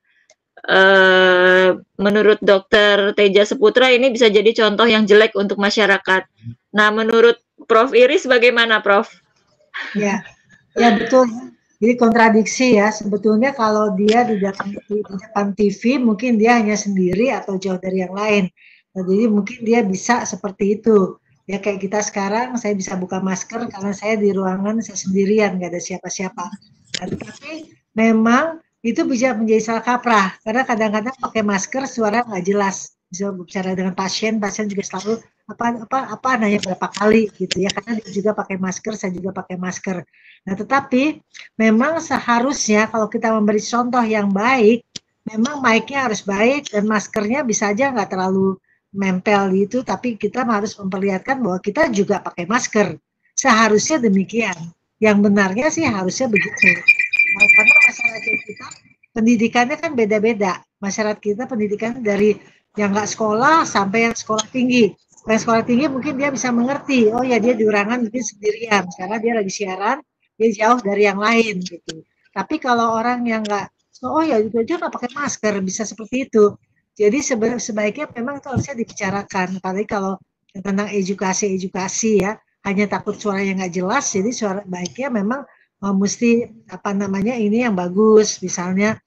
Menurut Dr. Teja Seputra ini bisa jadi contoh yang jelek untuk masyarakat. Nah, menurut Prof. Iris bagaimana, Prof? Ya betul. Jadi kontradiksi ya. Sebetulnya kalau dia di depan TV, mungkin dia hanya sendiri atau jauh dari yang lain. Nah, jadi mungkin dia bisa seperti itu. Ya kayak kita sekarang, saya bisa buka masker karena saya di ruangan saya sendirian, nggak ada siapa-siapa. Nah, tetapi memang itu bisa menjadi salah kaprah karena kadang-kadang pakai masker suara nggak jelas. Bisa bicara dengan pasien juga selalu apa nanya berapa kali gitu ya, karena dia juga pakai masker, saya juga pakai masker. Nah, tetapi memang seharusnya kalau kita memberi contoh yang baik, memang mic-nya harus baik dan maskernya bisa aja nggak terlalu nempel gitu, tapi kita harus memperlihatkan bahwa kita juga pakai masker. Seharusnya demikian. Yang benarnya sih harusnya begitu. Karena masyarakat kita pendidikannya kan beda-beda. Masyarakat kita pendidikan dari yang nggak sekolah sampai yang sekolah tinggi. Yang sekolah tinggi mungkin dia bisa mengerti, oh ya dia di ruangan mungkin sendirian, karena dia lagi siaran, dia jauh dari yang lain gitu. Tapi kalau orang yang nggak, oh ya juga dia nggak pakai masker, bisa seperti itu. Jadi sebaiknya memang itu harusnya dibicarakan. Apalagi kalau tentang edukasi ya, hanya takut suaranya nggak jelas, jadi suara baiknya memang mesti ini yang bagus, misalnya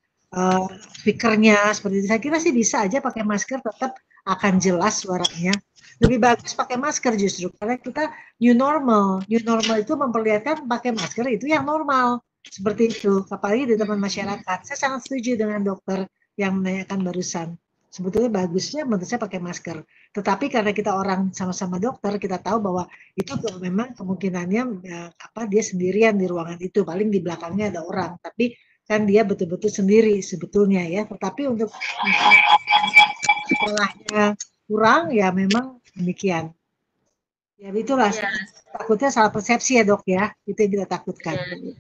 speakernya seperti itu. Saya kira sih bisa aja pakai masker, tetap akan jelas suaranya. Lebih bagus pakai masker justru karena kita new normal itu memperlihatkan pakai masker itu yang normal seperti itu. Apalagi di teman masyarakat. Saya sangat setuju dengan dokter yang menanyakan barusan. Sebetulnya bagusnya menurut saya pakai masker. Tetapi karena kita orang sama-sama dokter, kita tahu bahwa itu memang kemungkinannya dia sendirian di ruangan itu, paling di belakangnya ada orang, tapi kan dia betul-betul sendiri sebetulnya ya. Tetapi untuk sekolahnya kurang ya memang demikian. Ya itulah Ya, takutnya salah persepsi ya dok ya, itu yang kita takutkan.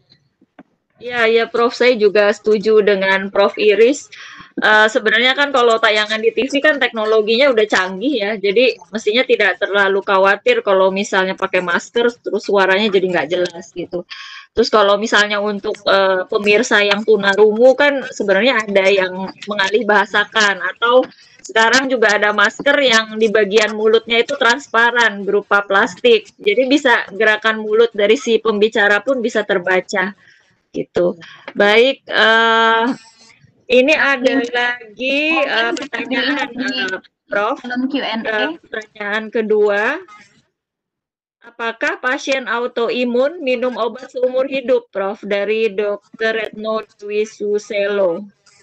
ya, Prof. Saya juga setuju dengan Prof. Iris. Sebenarnya kan kalau tayangan di TV kan teknologinya udah canggih ya, jadi mestinya tidak terlalu khawatir kalau misalnya pakai masker terus suaranya jadi nggak jelas gitu. Terus kalau misalnya untuk pemirsa yang tunarungu kan sebenarnya ada yang mengalih bahasakan atau sekarang juga ada masker yang di bagian mulutnya itu transparan berupa plastik. Jadi bisa gerakan mulut dari si pembicara pun bisa terbaca gitu. Baik, ini ada lagi pertanyaan, Prof. Pertanyaan kedua, apakah pasien autoimun minum obat seumur hidup, Prof? Dari Dr. Retno Dwi Suselo.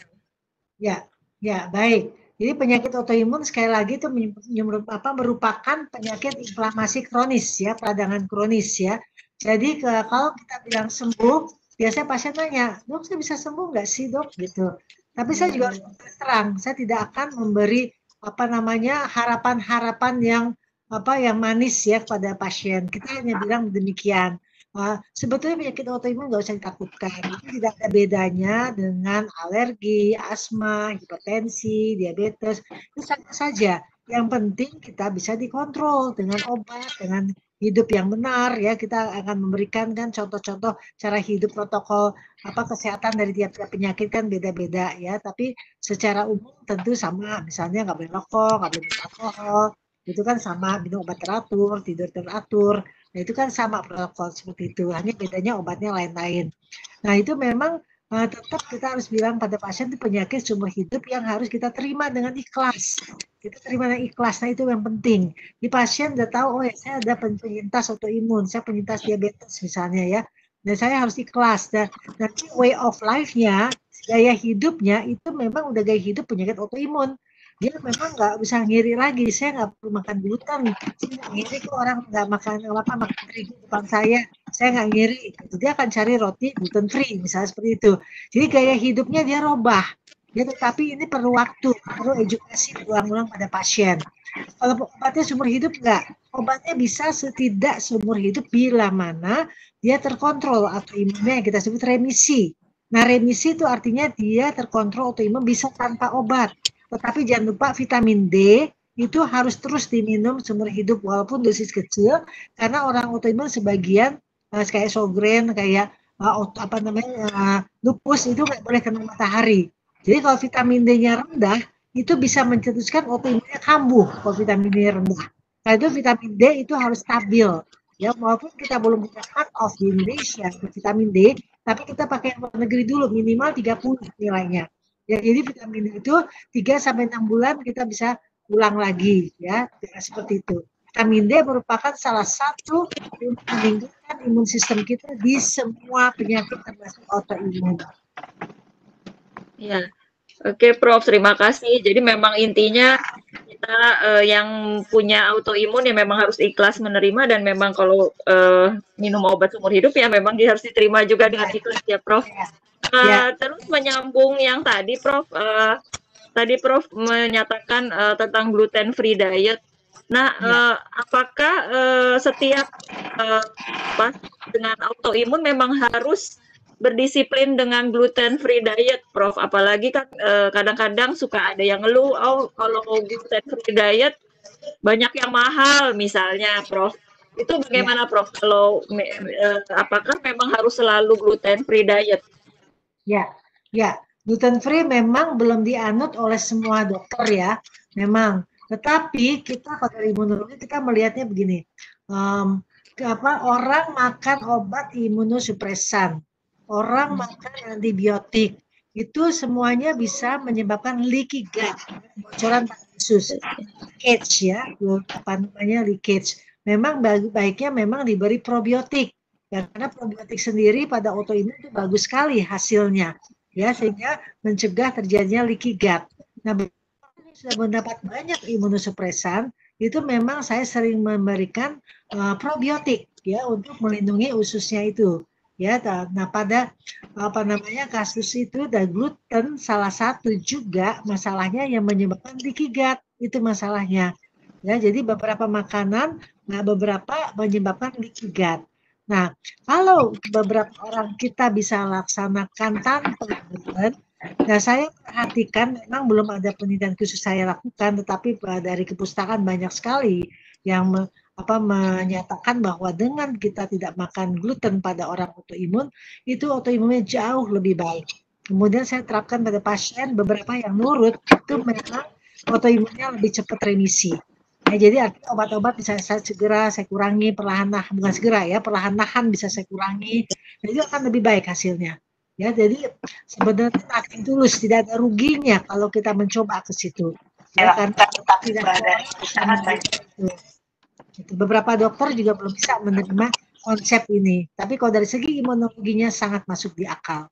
Ya, ya baik. Jadi penyakit autoimun sekali lagi itu merupakan penyakit inflamasi kronis ya, peradangan kronis ya. Jadi kalau kita bilang sembuh, biasanya pasien nanya, dok saya bisa sembuh nggak sih dok gitu. Tapi saya juga harus terang, saya tidak akan memberi harapan-harapan yang manis ya kepada pasien. Kita hanya bilang demikian. Sebetulnya penyakit autoimun nggak usah ditakutkan. Itu tidak ada bedanya dengan alergi, asma, hipertensi, diabetes. Itu sama saja. Yang penting kita bisa dikontrol dengan obat, dengan hidup yang benar ya. Kita akan memberikan kan contoh-contoh cara hidup protokol kesehatan dari tiap-tiap penyakit kan beda-beda ya. Tapi secara umum tentu sama. Misalnya nggak boleh rokok, nggak boleh minum alkohol. Itu kan sama, minum obat teratur, tidur teratur. Nah, itu kan sama protokol seperti itu, hanya bedanya obatnya lain-lain. Nah, itu memang tetap kita harus bilang pada pasien itu penyakit seumur hidup yang harus kita terima dengan ikhlas. Kita terima dengan ikhlas, nah itu yang penting. Di pasien udah tahu, oh ya saya ada penyintas autoimun, saya penyintas diabetes misalnya ya. Dan saya harus ikhlas. Dan nanti way of life-nya, gaya hidupnya itu memang udah gaya hidup penyakit autoimun. Dia memang nggak bisa ngiri lagi, saya nggak perlu makan gluten, saya nggak ngiri kok orang nggak makan terigu depan saya nggak ngiri, dia akan cari roti gluten free misalnya seperti itu. Jadi gaya hidupnya dia robah ya, tetapi ini perlu waktu, perlu edukasi berulang-ulang pada pasien. Kalau obatnya seumur hidup enggak, obatnya bisa tidak seumur hidup bila mana dia terkontrol autoimunnya yang kita sebut remisi. Nah remisi itu artinya dia terkontrol autoimun bisa tanpa obat. Tetapi jangan lupa vitamin D itu harus terus diminum seumur hidup walaupun dosis kecil, karena orang autoimun sebagian kayak Sjogren, kayak lupus itu nggak boleh kena matahari. Jadi kalau vitamin D-nya rendah itu bisa mencetuskan autoimunnya kambuh kalau vitamin D rendah. Nah itu vitamin D itu harus stabil. Ya walaupun kita belum punya cut off di Indonesia untuk vitamin D, tapi kita pakai luar negeri dulu minimal 30 nilainya. Ya, jadi vitamin D itu 3-6 bulan kita bisa ulang lagi ya, seperti itu. Vitamin D merupakan salah satu yang meningkatkan imun sistem kita di semua penyakit termasuk autoimun. Ya, oke Prof, terima kasih. Jadi memang intinya kita yang punya autoimun ya memang harus ikhlas menerima, dan memang kalau minum obat seumur hidup ya memang harus diterima juga dengan ikhlas ya Prof. Terus menyambung yang tadi Prof, Prof menyatakan tentang gluten free diet. Nah, apakah setiap dengan autoimun memang harus berdisiplin dengan gluten free diet, Prof? Apalagi kan kadang-kadang suka ada yang ngeluh, oh kalau gluten free diet banyak yang mahal misalnya, Prof. Itu bagaimana Prof? Kalau apakah memang harus selalu gluten free diet? Ya, gluten free memang belum dianut oleh semua dokter ya, memang. Tetapi kita kalau dari imunologi kita melihatnya begini, orang makan obat imunosupresan, orang makan antibiotik, itu semuanya bisa menyebabkan leaky gut, bocoran usus, leakage ya, leakage. Memang baiknya memang diberi probiotik. Karena probiotik sendiri pada autoimun itu bagus sekali hasilnya, ya sehingga mencegah terjadinya leaky gut. Nah, sudah mendapat banyak imunosupresan, itu memang saya sering memberikan probiotik ya untuk melindungi ususnya itu. Ya, nah pada kasus itu dan gluten salah satu juga masalahnya yang menyebabkan leaky gut, itu masalahnya. Ya, jadi beberapa makanan, nah beberapa menyebabkan leaky gut. Nah, kalau beberapa orang kita bisa laksanakan tanpa gluten, nah saya perhatikan memang belum ada penelitian khusus saya lakukan, tetapi dari kepustakaan banyak sekali yang menyatakan bahwa dengan kita tidak makan gluten pada orang autoimun, itu autoimunnya jauh lebih baik. Kemudian saya terapkan pada pasien beberapa yang nurut, itu memang autoimunnya lebih cepat remisi. Ya, jadi artinya obat-obat bisa saya segera saya kurangi perlahan-lahan, bukan segera ya, perlahan-lahan bisa saya kurangi, dan itu akan lebih baik hasilnya. Ya, jadi sebenarnya nothing tulus, tidak ada ruginya kalau kita mencoba ke situ. Ya, karena tidak bisa menerima itu. Gitu. Beberapa dokter juga belum bisa menerima konsep ini. Tapi kalau dari segi imunologinya sangat masuk di akal.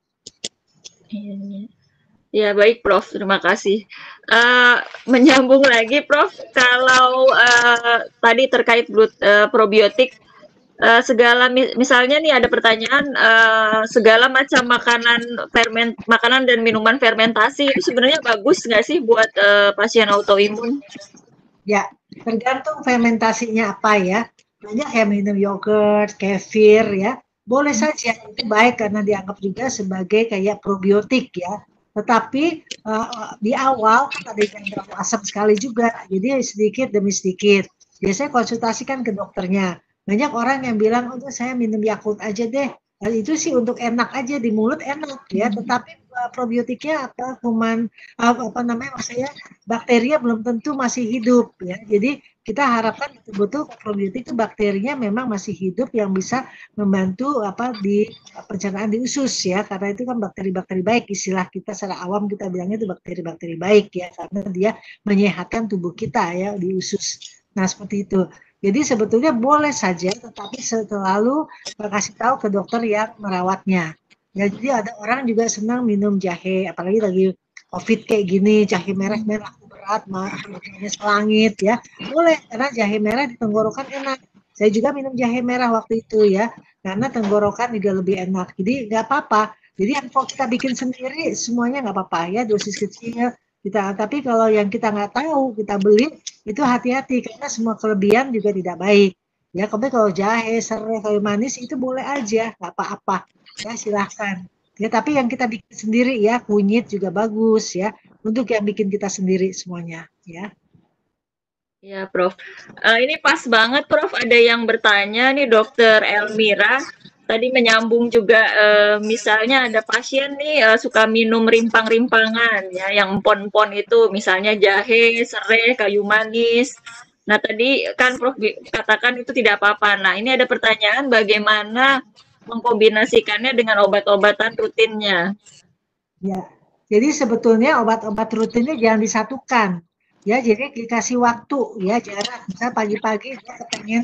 Ya, baik Prof, terima kasih. Menyambung lagi Prof, kalau tadi terkait probiotik, segala misalnya nih ada pertanyaan, segala macam makanan dan minuman fermentasi itu sebenarnya bagus nggak sih buat pasien autoimun? Ya, tergantung fermentasinya apa ya. Banyak yang minum yogurt, kefir ya. Boleh saja itu baik karena dianggap juga sebagai kayak probiotik ya. Tetapi di awal kan ada yang terlalu asam sekali juga. Jadi sedikit demi sedikit. Biasanya konsultasikan ke dokternya. Banyak orang yang bilang, oh saya minum Yakult aja deh. Dan itu sih untuk enak aja di mulut enak ya. Tetapi probiotiknya apa namanya maksudnya bakterinya belum tentu masih hidup ya. Jadi kita harapkan betul-betul probiotik itu bakterinya memang masih hidup yang bisa membantu di pencernaan di usus ya, karena itu kan bakteri-bakteri baik, istilah kita secara awam kita bilangnya itu bakteri-bakteri baik ya, karena dia menyehatkan tubuh kita ya di usus. Nah, seperti itu. Jadi sebetulnya boleh saja, tetapi selalu kasih tahu ke dokter yang merawatnya. Ya, jadi ada orang juga senang minum jahe, apalagi lagi COVID kayak gini, jahe merah-merah berat, harganya selangit ya. Boleh, karena jahe merah di tenggorokan enak. Saya juga minum jahe merah waktu itu ya, karena tenggorokan juga lebih enak. Jadi nggak apa-apa. Jadi kalau kita bikin sendiri, semuanya nggak apa-apa ya, dosis kecil. Tapi kalau yang kita nggak tahu, kita beli, itu hati-hati, karena semua kelebihan juga tidak baik. Ya, kalau jahe, serai, kayu manis, itu boleh aja, nggak apa-apa. Ya, silahkan. Ya, tapi yang kita bikin sendiri ya, kunyit juga bagus ya, untuk yang bikin kita sendiri semuanya ya. Ya, Prof. Ini pas banget, Prof. Ada yang bertanya nih, Dokter Elmira. Tadi menyambung juga, misalnya ada pasien nih suka minum rimpang-rimpangan, ya, yang empon-empon itu, misalnya jahe, serai, kayu manis. Nah, tadi kan Prof katakan itu tidak apa-apa. Nah, ini ada pertanyaan bagaimana mengkombinasikannya dengan obat-obatan rutinnya. Ya, jadi sebetulnya obat-obat rutinnya jangan disatukan. Ya, jadi dikasih waktu ya, jarak. Misal pagi-pagi dia kepengen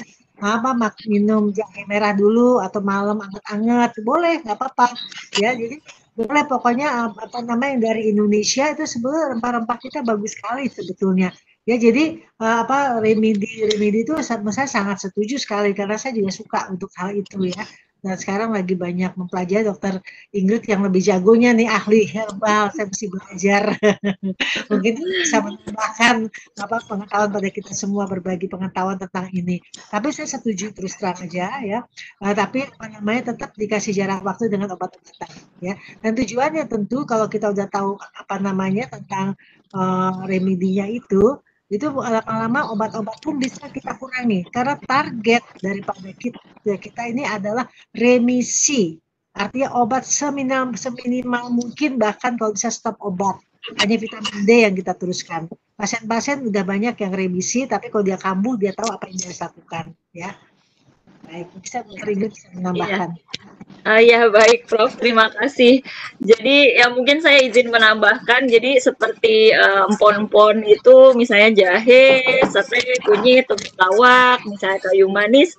minum jahe merah dulu atau malam anget-anget, boleh, nggak apa-apa. Ya, jadi boleh pokoknya yang dari Indonesia itu sebenarnya rempah-rempah kita bagus sekali sebetulnya. Ya, jadi remedi itu saya sangat setuju sekali karena saya juga suka untuk hal itu ya. Dan sekarang lagi banyak mempelajari dokter Ingrid yang lebih jagonya nih ahli herbal, saya mesti belajar. Mungkin bisa menambahkan pengetahuan pada kita semua, berbagi pengetahuan tentang ini. Tapi saya setuju terus terang aja ya. Tapi tetap dikasih jarak waktu dengan obat-obatan ya. Dan tujuannya tentu kalau kita udah tahu tentang remedinya itu lama-lama obat-obat pun bisa kita kurangi karena target daripada kita ini adalah remisi. Artinya obat seminimal mungkin, bahkan kalau bisa stop obat. Hanya vitamin D yang kita teruskan. Pasien-pasien udah banyak yang remisi, tapi kalau dia kambuh, dia tahu apa yang harus lakukan. Ya. Baik, bisa menambahkan. Ya, baik Prof, terima kasih. Jadi ya mungkin saya izin menambahkan, jadi seperti empon-empon itu misalnya jahe, serai, kunyit, temulawak, misalnya kayu manis,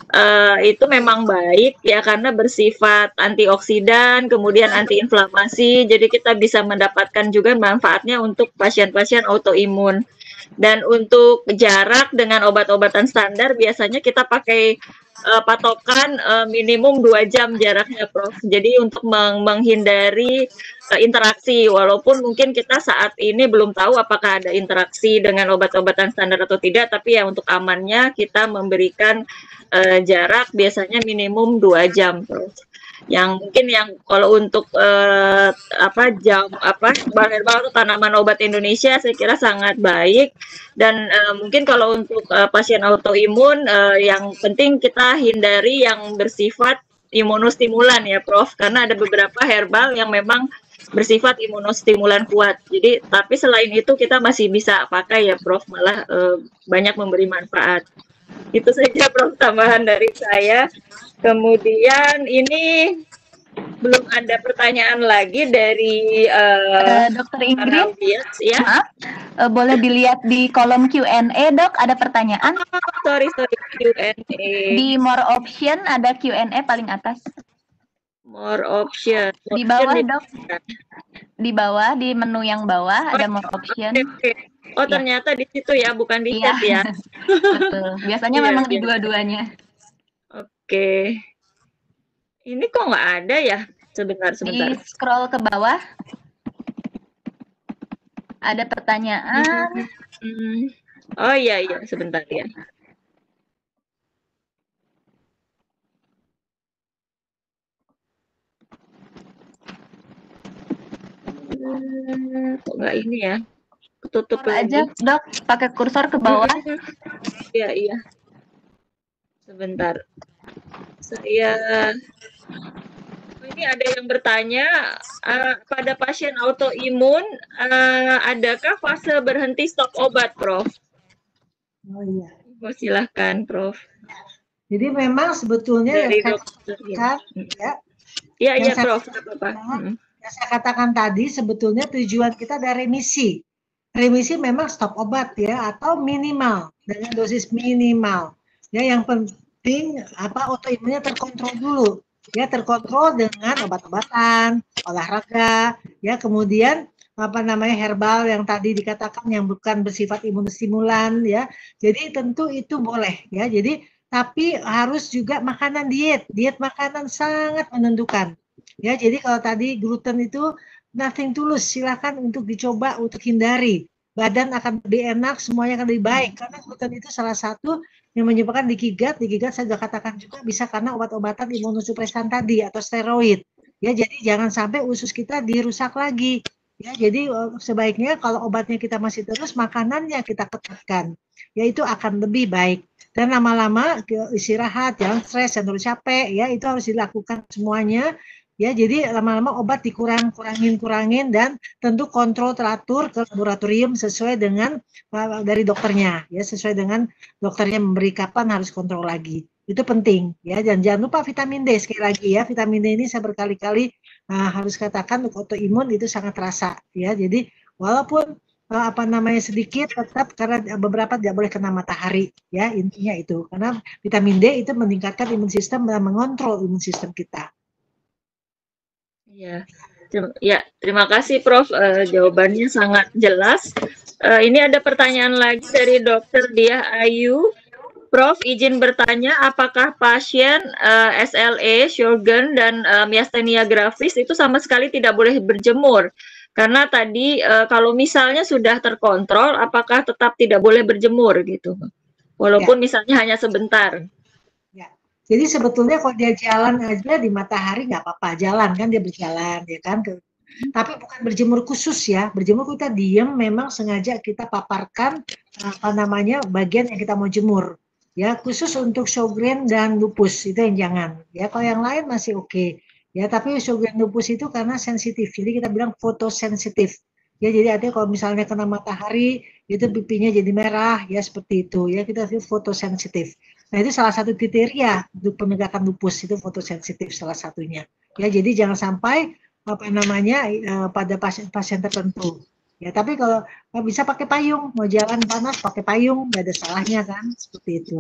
itu memang baik ya karena bersifat antioksidan, kemudian antiinflamasi, jadi kita bisa mendapatkan juga manfaatnya untuk pasien-pasien autoimun. Dan untuk jarak dengan obat-obatan standar biasanya kita pakai patokan minimum 2 jam jaraknya, Prof. Jadi untuk menghindari interaksi, walaupun mungkin kita saat ini belum tahu apakah ada interaksi dengan obat-obatan standar atau tidak, tapi ya untuk amannya kita memberikan jarak biasanya minimum 2 jam, Prof. Yang mungkin yang kalau untuk bahan herbal atau tanaman obat Indonesia saya kira sangat baik, dan mungkin kalau untuk pasien autoimun yang penting kita hindari yang bersifat imunostimulan ya, Prof, karena ada beberapa herbal yang memang bersifat imunostimulan kuat. Jadi tapi selain itu kita masih bisa pakai ya, Prof, malah banyak memberi manfaat. Itu saja, Prof, tambahan dari saya. Kemudian ini belum ada pertanyaan lagi dari Dokter Ingrid, ya. maaf, boleh dilihat di kolom Q&A, Dok, ada pertanyaan. Sorry, Q&A. Di more option ada Q&A paling atas. More option. Di bawah, Dok. Di bawah, di menu yang bawah ada more option. Okay. Oh, ternyata di situ ya, bukan di chat ya. Betul. Biasanya memang di dua-duanya. Oke. Ini kok nggak ada ya? Sebentar. Di scroll ke bawah. Ada pertanyaan. Oh iya, sebentar ya. Kok nggak ini ya? Ketutup aja, Dok, pakai kursor ke bawah. Iya. Sebentar. Ini ada yang bertanya, pada pasien autoimun, adakah fase berhenti stop obat, Prof? Oh iya. Silahkan, Prof. Jadi memang sebetulnya dari yang dokter, Yang Prof. Yang saya katakan tadi sebetulnya tujuan kita ada remisi. Remisi memang stop obat ya, atau minimal dengan dosis minimal. Ya, yang penting autoimunnya terkontrol dulu. Ya, terkontrol dengan obat-obatan, olahraga, ya, kemudian herbal yang tadi dikatakan yang bukan bersifat imunostimulan ya. Jadi tentu itu boleh ya. Jadi tapi harus juga makanan diet makanan sangat menentukan. Ya, jadi kalau tadi gluten itu nothing tulus, silakan untuk dicoba untuk hindari. Badan akan lebih enak, semuanya akan lebih baik karena gluten itu salah satu yang menyebabkan digigat saya sudah katakan juga bisa karena obat-obatan imunosupresan tadi atau steroid. Ya, jadi jangan sampai usus kita dirusak lagi. Ya, jadi sebaiknya kalau obatnya kita masih terus, makanannya kita ketatkan. Ya, itu akan lebih baik. Dan lama-lama istirahat, jangan stres, jangan terlalu capek, ya itu harus dilakukan semuanya. Ya, jadi lama-lama obat kurangin dan tentu kontrol teratur ke laboratorium sesuai dengan dari dokternya, ya sesuai dengan dokternya memberi kapan harus kontrol lagi. Itu penting, ya. Dan jangan lupa vitamin D sekali lagi ya, vitamin D ini saya berkali-kali harus katakan untuk autoimun itu sangat terasa, ya. Jadi walaupun sedikit tetap karena beberapa tidak boleh kena matahari, ya intinya itu. Karena vitamin D itu meningkatkan imun sistem dan mengontrol imun sistem kita. Ya, terima kasih Prof. Jawabannya sangat jelas. Ini ada pertanyaan lagi dari Dr. Diah Ayu. Prof, izin bertanya, apakah pasien SLE, Sjogren, dan myasthenia gravis itu sama sekali tidak boleh berjemur? Karena tadi kalau misalnya sudah terkontrol, apakah tetap tidak boleh berjemur gitu? Walaupun misalnya hanya sebentar. Jadi sebetulnya kalau dia jalan aja di matahari nggak apa-apa, jalan kan dia berjalan ya kan. Tapi bukan berjemur khusus ya, berjemur kita diam memang sengaja kita paparkan bagian yang kita mau jemur. Ya, khusus untuk Sjogren dan lupus itu yang jangan. Ya, kalau yang lain masih oke. Ya, tapi Sjogren lupus itu karena sensitif. Jadi kita bilang fotosensitif. Ya, jadi artinya kalau misalnya kena matahari itu pipinya jadi merah ya seperti itu ya, kita sebut fotosensitif. Nah, itu salah satu kriteria untuk penegakan lupus, itu fotosensitif salah satunya. Ya, jadi jangan sampai pada pasien tertentu. Ya, tapi kalau bisa pakai payung, mau jalan panas pakai payung, nggak ada salahnya kan, seperti itu.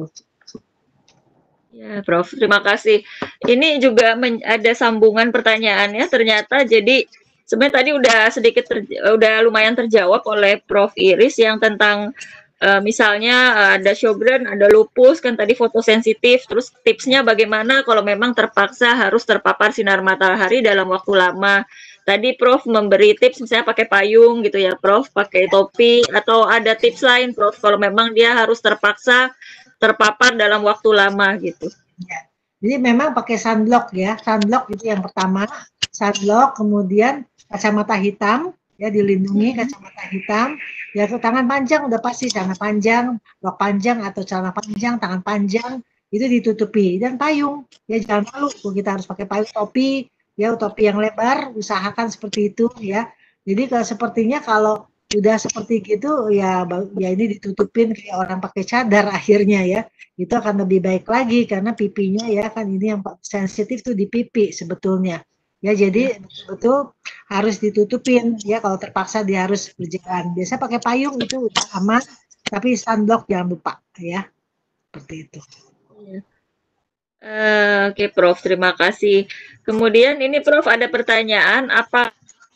Ya, Prof, terima kasih. Ini juga ada sambungan pertanyaannya ternyata. Jadi sebenarnya tadi udah lumayan terjawab oleh Prof Iris yang tentang misalnya ada Sjogren, ada lupus, kan tadi fotosensitif, terus tipsnya bagaimana kalau memang terpaksa harus terpapar sinar matahari dalam waktu lama. Tadi Prof memberi tips misalnya pakai payung gitu ya Prof, pakai topi, atau ada tips lain Prof kalau memang dia harus terpaksa terpapar dalam waktu lama gitu. Ya. Jadi memang pakai sunblock ya, sunblock itu yang pertama, sunblock, kemudian kacamata hitam, ya dilindungi kacamata hitam, ya tangan panjang udah pasti, celana panjang, rok panjang atau celana panjang, tangan panjang, itu ditutupi, dan payung, ya jangan malu, kita harus pakai payung, topi, ya topi yang lebar, usahakan seperti itu ya. Jadi sepertinya kalau udah seperti gitu ya ini ditutupin kayak orang pakai cadar akhirnya ya, itu akan lebih baik lagi karena pipinya ya kan ini yang sensitif tuh di pipi sebetulnya ya, jadi betul harus ditutupin ya kalau terpaksa dia harus berjalan. Biasa pakai payung itu udah aman, tapi sunblock jangan lupa ya, seperti itu. Oke Prof, terima kasih. Kemudian ini Prof ada pertanyaan, apa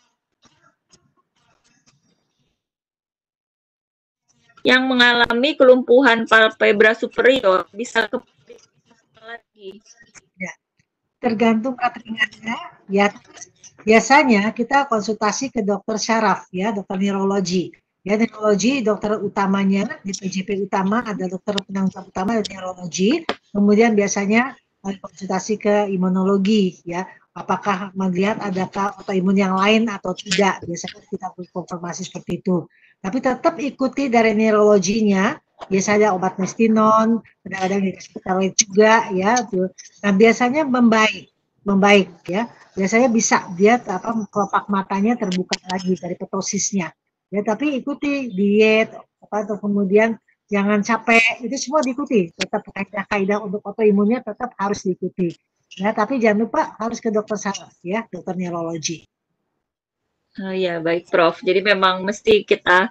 yang mengalami kelumpuhan palpebra superior bisa kembali lagi? Ya, tergantung ringannya ya. Biasanya kita konsultasi ke dokter syaraf ya, dokter neurologi. Ya, neurologi dokter utamanya di PJP utama ada dokter penanggung utama dari neurologi. Kemudian biasanya konsultasi ke imunologi ya. Apakah melihat adakah autoimun yang lain atau tidak? Biasanya kita konfirmasi seperti itu. Tapi tetap ikuti dari neurologinya. Biasanya obat mestinon, kadang-kadang dikasih steroid juga ya. Nah biasanya membaik ya. Biasanya bisa dia kelopak matanya terbuka lagi dari petosisnya. Ya tapi ikuti diet atau kemudian jangan capek, itu semua diikuti. Tetap kaidah-kaidah untuk autoimunnya tetap harus diikuti. Ya, tapi jangan lupa harus ke dokter saraf ya, dokter neurologi. Oh ya, baik Prof. Jadi memang mesti kita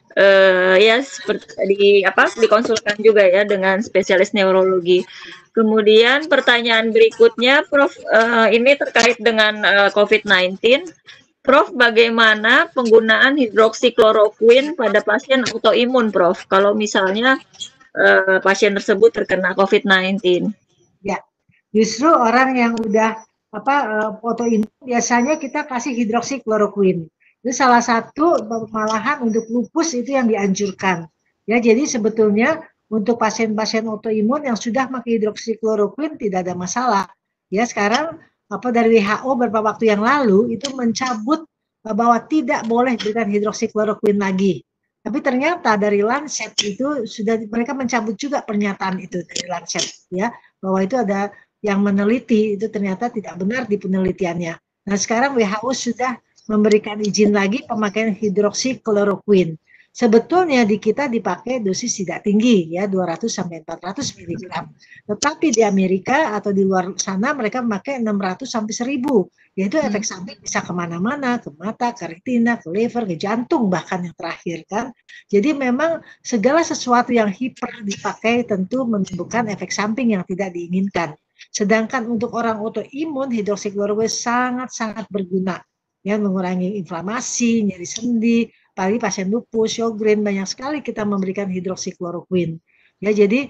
ya seperti dikonsulkan juga ya dengan spesialis neurologi. Kemudian pertanyaan berikutnya, Prof, ini terkait dengan COVID-19. Prof, bagaimana penggunaan hidroksikloroquine pada pasien autoimun, Prof? Kalau misalnya pasien tersebut terkena COVID-19. Ya, justru orang yang udah autoimun biasanya kita kasih hidroksikloroquine. Itu salah satu malahan untuk lupus itu yang dianjurkan. Ya, jadi sebetulnya untuk pasien-pasien autoimun yang sudah pakai hidroksikloroquine tidak ada masalah. Ya, sekarang dari WHO beberapa waktu yang lalu itu mencabut bahwa tidak boleh berikan hidroksikloroquine lagi. Tapi ternyata dari Lancet itu sudah mereka mencabut juga pernyataan itu dari Lancet ya, bahwa itu ada yang meneliti itu ternyata tidak benar di penelitiannya. Nah sekarang WHO sudah memberikan izin lagi pemakaian hidroksikloroquine. Sebetulnya di kita dipakai dosis tidak tinggi ya 200 sampai 400 mg. Tetapi di Amerika atau di luar sana mereka memakai 600 sampai 1000. Yaitu efek samping bisa kemana-mana, ke mata, ke retina, ke liver, ke jantung bahkan yang terakhir kan. Jadi memang segala sesuatu yang hiper dipakai tentu menimbulkan efek samping yang tidak diinginkan. Sedangkan untuk orang autoimun hidroksikloroquine sangat-sangat berguna. Ya, mengurangi inflamasi, nyeri sendi, apalagi pasien lupus, Sjogren, banyak sekali kita memberikan hidroksikloroquine. Ya, jadi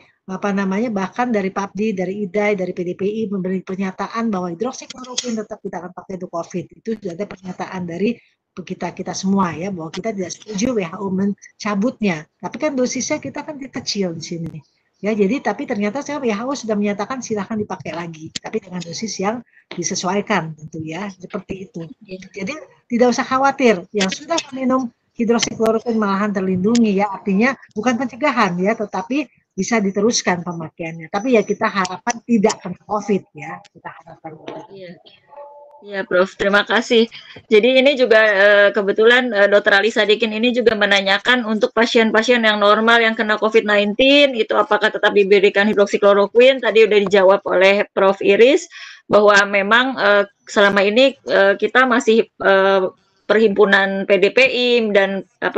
bahkan dari PAPDI, dari IDAI, dari PDPI memberi pernyataan bahwa hidroksikloroquine tetap kita akan pakai untuk COVID. Itu sudah ada pernyataan dari kita semua ya, bahwa kita tidak setuju WHO mencabutnya. Tapi kan dosisnya kita kan kecil di sini. Ya, jadi tapi ternyata WHO sudah menyatakan silahkan dipakai lagi, tapi dengan dosis yang disesuaikan tentu ya, seperti itu. Jadi tidak usah khawatir, yang sudah minum hidroksikloroquine malahan terlindungi ya, artinya bukan pencegahan ya, tetapi bisa diteruskan pemakaiannya. Tapi ya kita harapkan tidak kena COVID ya, kita harapkan. Ya, Prof. Terima kasih. Jadi ini juga kebetulan Dr. Ali Sadikin ini juga menanyakan untuk pasien-pasien yang normal yang kena COVID-19 itu apakah tetap diberikan hidroksikloroquine. Tadi udah dijawab oleh Prof. Iris bahwa memang selama ini kita masih perhimpunan PDPI dan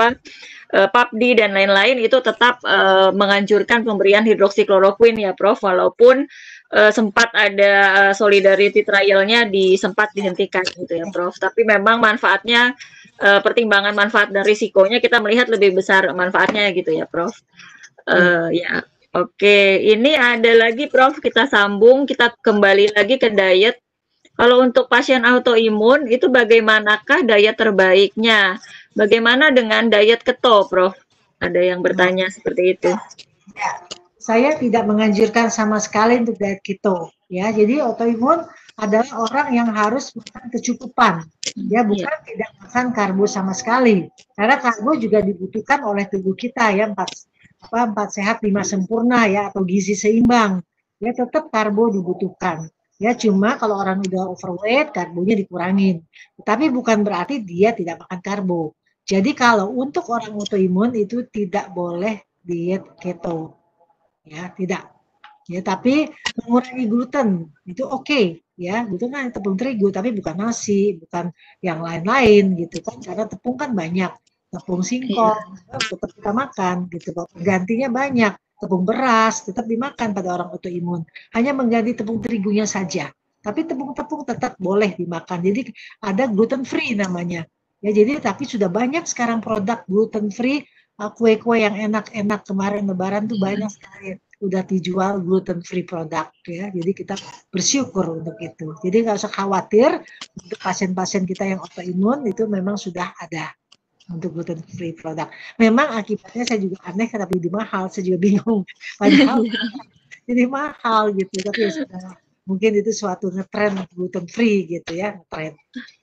PAPDI dan lain-lain itu tetap menganjurkan pemberian hidroksikloroquine ya, Prof. Walaupun sempat ada solidarity trial-nya sempat dihentikan gitu ya Prof. Tapi memang manfaatnya pertimbangan manfaat dan risikonya kita melihat lebih besar manfaatnya gitu ya, Prof. Ya, oke. Ini ada lagi, Prof. Kita sambung, kita kembali lagi ke diet. Kalau untuk pasien autoimun itu bagaimanakah diet terbaiknya? Bagaimana dengan diet keto, Prof? Ada yang bertanya seperti itu. Ya, saya tidak menganjurkan sama sekali untuk diet keto. Ya, jadi autoimun adalah orang yang harus makan kecukupan. Ya, bukan tidak makan karbo sama sekali. Karena karbo juga dibutuhkan oleh tubuh kita ya, 4 sehat 5 sempurna ya, atau gizi seimbang. Ya, tetap karbo dibutuhkan. Ya, cuma kalau orang udah overweight, karbonya dikurangin. Tapi bukan berarti dia tidak makan karbo. Jadi kalau untuk orang autoimun itu tidak boleh diet keto. Ya, tidak. Ya, tapi mengurangi gluten itu oke, ya. Gluten kan tepung terigu tapi bukan nasi, bukan yang lain-lain gitu kan. Karena tepung kan banyak. Tepung singkong tetap kita makan gitu. Gantinya banyak. Tepung beras tetap dimakan pada orang autoimun. Hanya mengganti tepung terigunya saja. Tapi tepung-tepung tetap boleh dimakan. Jadi ada gluten free namanya. Ya, jadi tapi sudah banyak sekarang produk gluten free, kue-kue yang enak-enak kemarin Lebaran tuh banyak sekali udah dijual gluten free produk ya. Jadi kita bersyukur untuk itu. Jadi nggak usah khawatir untuk pasien-pasien kita yang autoimun itu memang sudah ada untuk gluten free produk. Memang akibatnya saya juga aneh kenapa jadi mahal, saya juga bingung. Padahal jadi mahal gitu, tapi ya sudah mungkin itu suatu ngetren gluten free gitu ya, ngetren.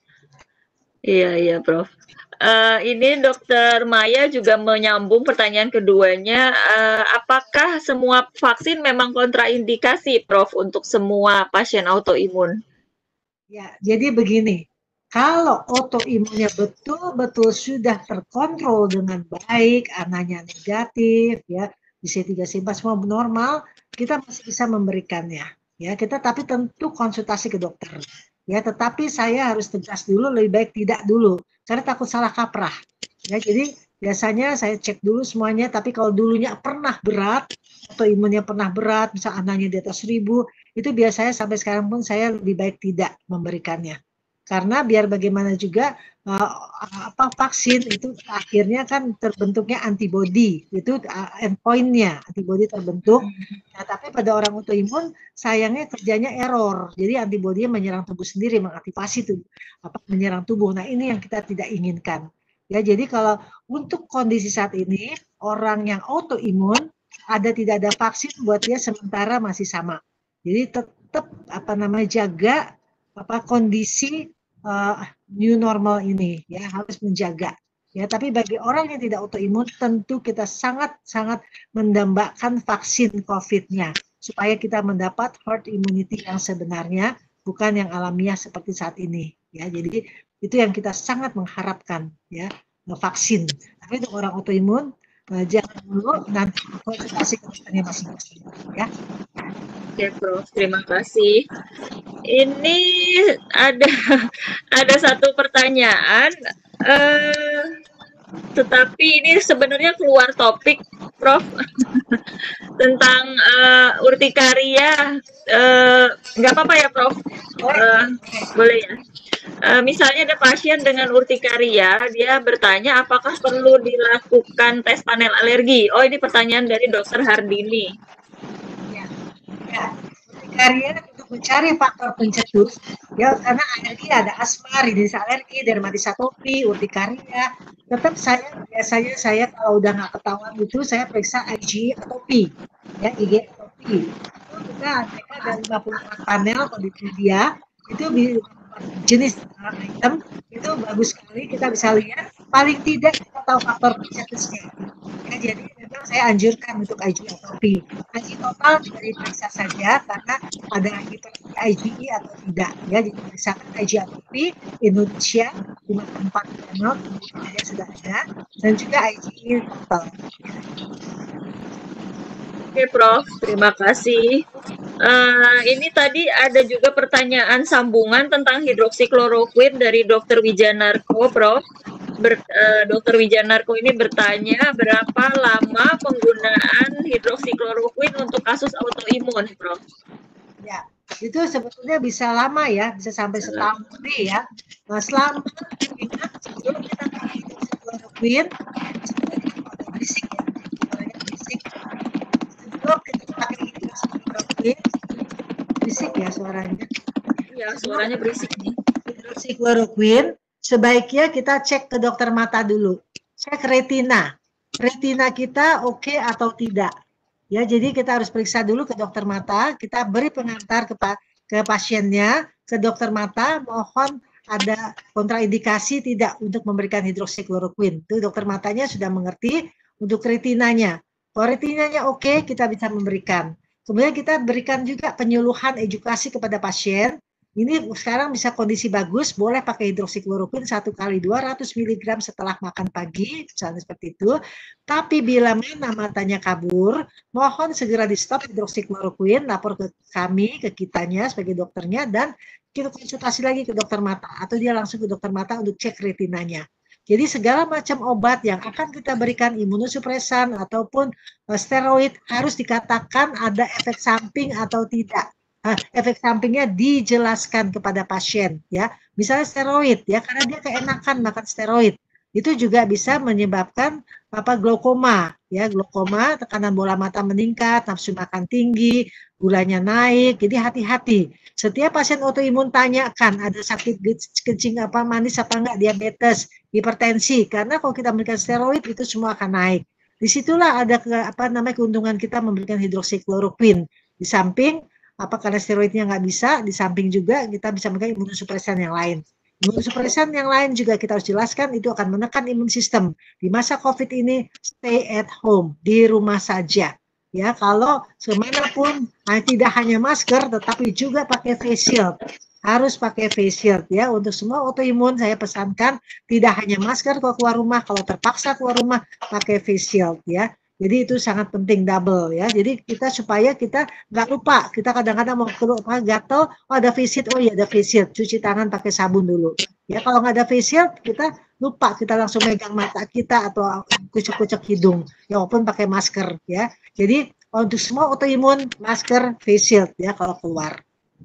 Iya, Prof. Ini Dokter Maya juga menyambung pertanyaan keduanya, apakah semua vaksin memang kontraindikasi, Prof, untuk semua pasien autoimun? Ya, jadi begini, kalau autoimunnya betul-betul sudah terkontrol dengan baik, ananya negatif, ya, di C3, C4 semua normal, kita masih bisa memberikannya. Ya, kita tapi tentu konsultasi ke dokter. Ya, tetapi saya harus tegas dulu, lebih baik tidak dulu, karena takut salah kaprah. Ya, jadi biasanya saya cek dulu semuanya, tapi kalau dulunya pernah berat, autoimunnya pernah berat, misal ananya di atas 1000, itu biasanya sampai sekarang pun saya lebih baik tidak memberikannya. Karena biar bagaimana juga vaksin itu akhirnya kan terbentuknya antibodi, itu endpointnya antibodi terbentuk. Nah, tapi pada orang autoimun sayangnya kerjanya error, jadi antibodinya menyerang tubuh sendiri, mengaktifasi tubuh, menyerang tubuh. Nah, ini yang kita tidak inginkan. Ya, jadi kalau untuk kondisi saat ini orang yang autoimun tidak ada vaksin buat dia sementara masih sama. Jadi tetap jaga kondisi new normal ini ya, harus menjaga. Ya, tapi bagi orang yang tidak autoimun tentu kita sangat-sangat mendambakan vaksin COVID-nya supaya kita mendapat herd immunity yang sebenarnya, bukan yang alamiah seperti saat ini. Ya, jadi itu yang kita sangat mengharapkan ya, vaksin. Tapi untuk orang autoimun jangan dulu, nanti konsultasi ke dokternya masing-masing ya. Oke, Prof, terima kasih. Ini ada satu pertanyaan, tetapi ini sebenarnya keluar topik, Prof, tentang urtikaria. Nggak apa-apa ya, Prof? Boleh ya? Misalnya ada pasien dengan urtikaria, dia bertanya apakah perlu dilakukan tes panel alergi. Oh, ini pertanyaan dari Dokter Hardini. Ya, urtikaria untuk mencari faktor pencetus, ya, karena alergi ada asma, rinitis alergi, dermatitis atopi, urtikaria. Tetap biasanya saya kalau udah nggak ketahuan itu saya periksa IgE atopi, ya, IgE atopi. Itu kita ada 54 panel kondisi dia, itu jenis item itu bagus sekali, kita bisa lihat paling tidak kita tahu faktor pencetusnya. Ya, jadi memang saya anjurkan untuk IgE atopi. IgE total juga diperiksa saja karena ada IgE atau tidak. Ya, jadi periksakan IgE atopi Indonesia 54 panel kemudian sudah ada, dan juga IgE total. Oke, Prof, terima kasih. Ini tadi ada juga pertanyaan sambungan tentang hidroksikloroquine dari Dr. Wijanarko, Prof. Dr. Wijanarko ini bertanya berapa lama penggunaan hidroksikloroquine untuk kasus autoimun, Prof? Ya, itu sebetulnya bisa lama ya, bisa sampai setahun lebih ya. Nah, selama ingat sebelum kita pakai hidroksikloroquine, agak berisik ya, suaranya berisik. Sebelum kita pakai hidroksikloroquine, berisik ya suaranya. Ya, suaranya berisik nih. Hidroksikloroquine, sebaiknya kita cek ke dokter mata dulu. Cek retina. Retina kita oke atau tidak. Ya, jadi kita harus periksa dulu ke dokter mata, kita beri pengantar ke pasiennya, ke dokter mata, mohon ada kontraindikasi tidak untuk memberikan hidroksikloroquine. Itu dokter matanya sudah mengerti untuk retinanya. Kalau retinanya oke, kita bisa memberikan. Kemudian kita berikan juga penyuluhan edukasi kepada pasien. Ini sekarang bisa kondisi bagus, boleh pakai hidroksikloroquine 1 kali 200 mg setelah makan pagi, misalnya seperti itu. Tapi bila mana matanya kabur, mohon segera di stop hidroksikloroquine, lapor ke kami, ke kitanya sebagai dokternya, dan kita konsultasi lagi ke dokter mata, atau dia langsung ke dokter mata untuk cek retinanya. Jadi segala macam obat yang akan kita berikan, imunosupresan ataupun steroid, harus dikatakan ada efek samping atau tidak. Efek sampingnya dijelaskan kepada pasien ya. Misalnya steroid ya, karena dia keenakan makan steroid, itu juga bisa menyebabkan glaukoma ya, glaukoma, tekanan bola mata meningkat, nafsu makan tinggi, gulanya naik. Jadi hati-hati. Setiap pasien autoimun tanyakan ada sakit kencing apa manis apa enggak, diabetes, hipertensi, karena kalau kita memberikan steroid itu semua akan naik. Disitulah ada keuntungan kita memberikan hidroksikloroquine. Di samping karena steroidnya nggak bisa, di samping juga kita bisa memberikan imunosupresan yang lain. Imunosupresan yang lain juga kita harus jelaskan, itu akan menekan imun sistem. Di masa COVID ini, stay at home, di rumah saja. Ya, kalau kemanapun, tidak hanya masker, tetapi juga pakai face shield. Harus pakai face shield ya. Untuk semua autoimun saya pesankan, tidak hanya masker kalau keluar rumah, kalau terpaksa keluar rumah, pakai face shield ya. Jadi itu sangat penting, double ya. Jadi kita supaya kita nggak lupa. Kita kadang-kadang mau keluar gatel, ada face shield, oh iya ada face shield, cuci tangan pakai sabun dulu. Ya kalau nggak ada face shield, kita lupa, kita langsung megang mata kita atau kucek-kucek hidung, ya walaupun pakai masker ya. Jadi untuk semua autoimun, masker, face shield ya kalau keluar.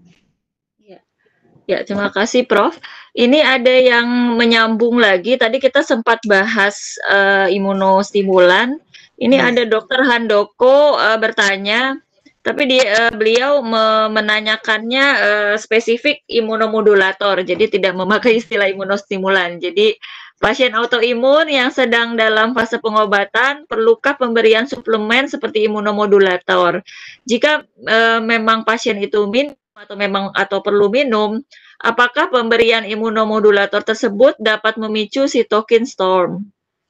Ya, terima kasih Prof. Ini ada yang menyambung lagi. Tadi kita sempat bahas imunostimulan. Ini ada Dr. Handoko bertanya, tapi beliau menanyakannya spesifik imunomodulator, jadi tidak memakai istilah imunostimulan. Jadi pasien autoimun yang sedang dalam fase pengobatan, perlukah pemberian suplemen seperti imunomodulator? Jika memang pasien itu minum atau perlu minum, apakah pemberian imunomodulator tersebut dapat memicu cytokine storm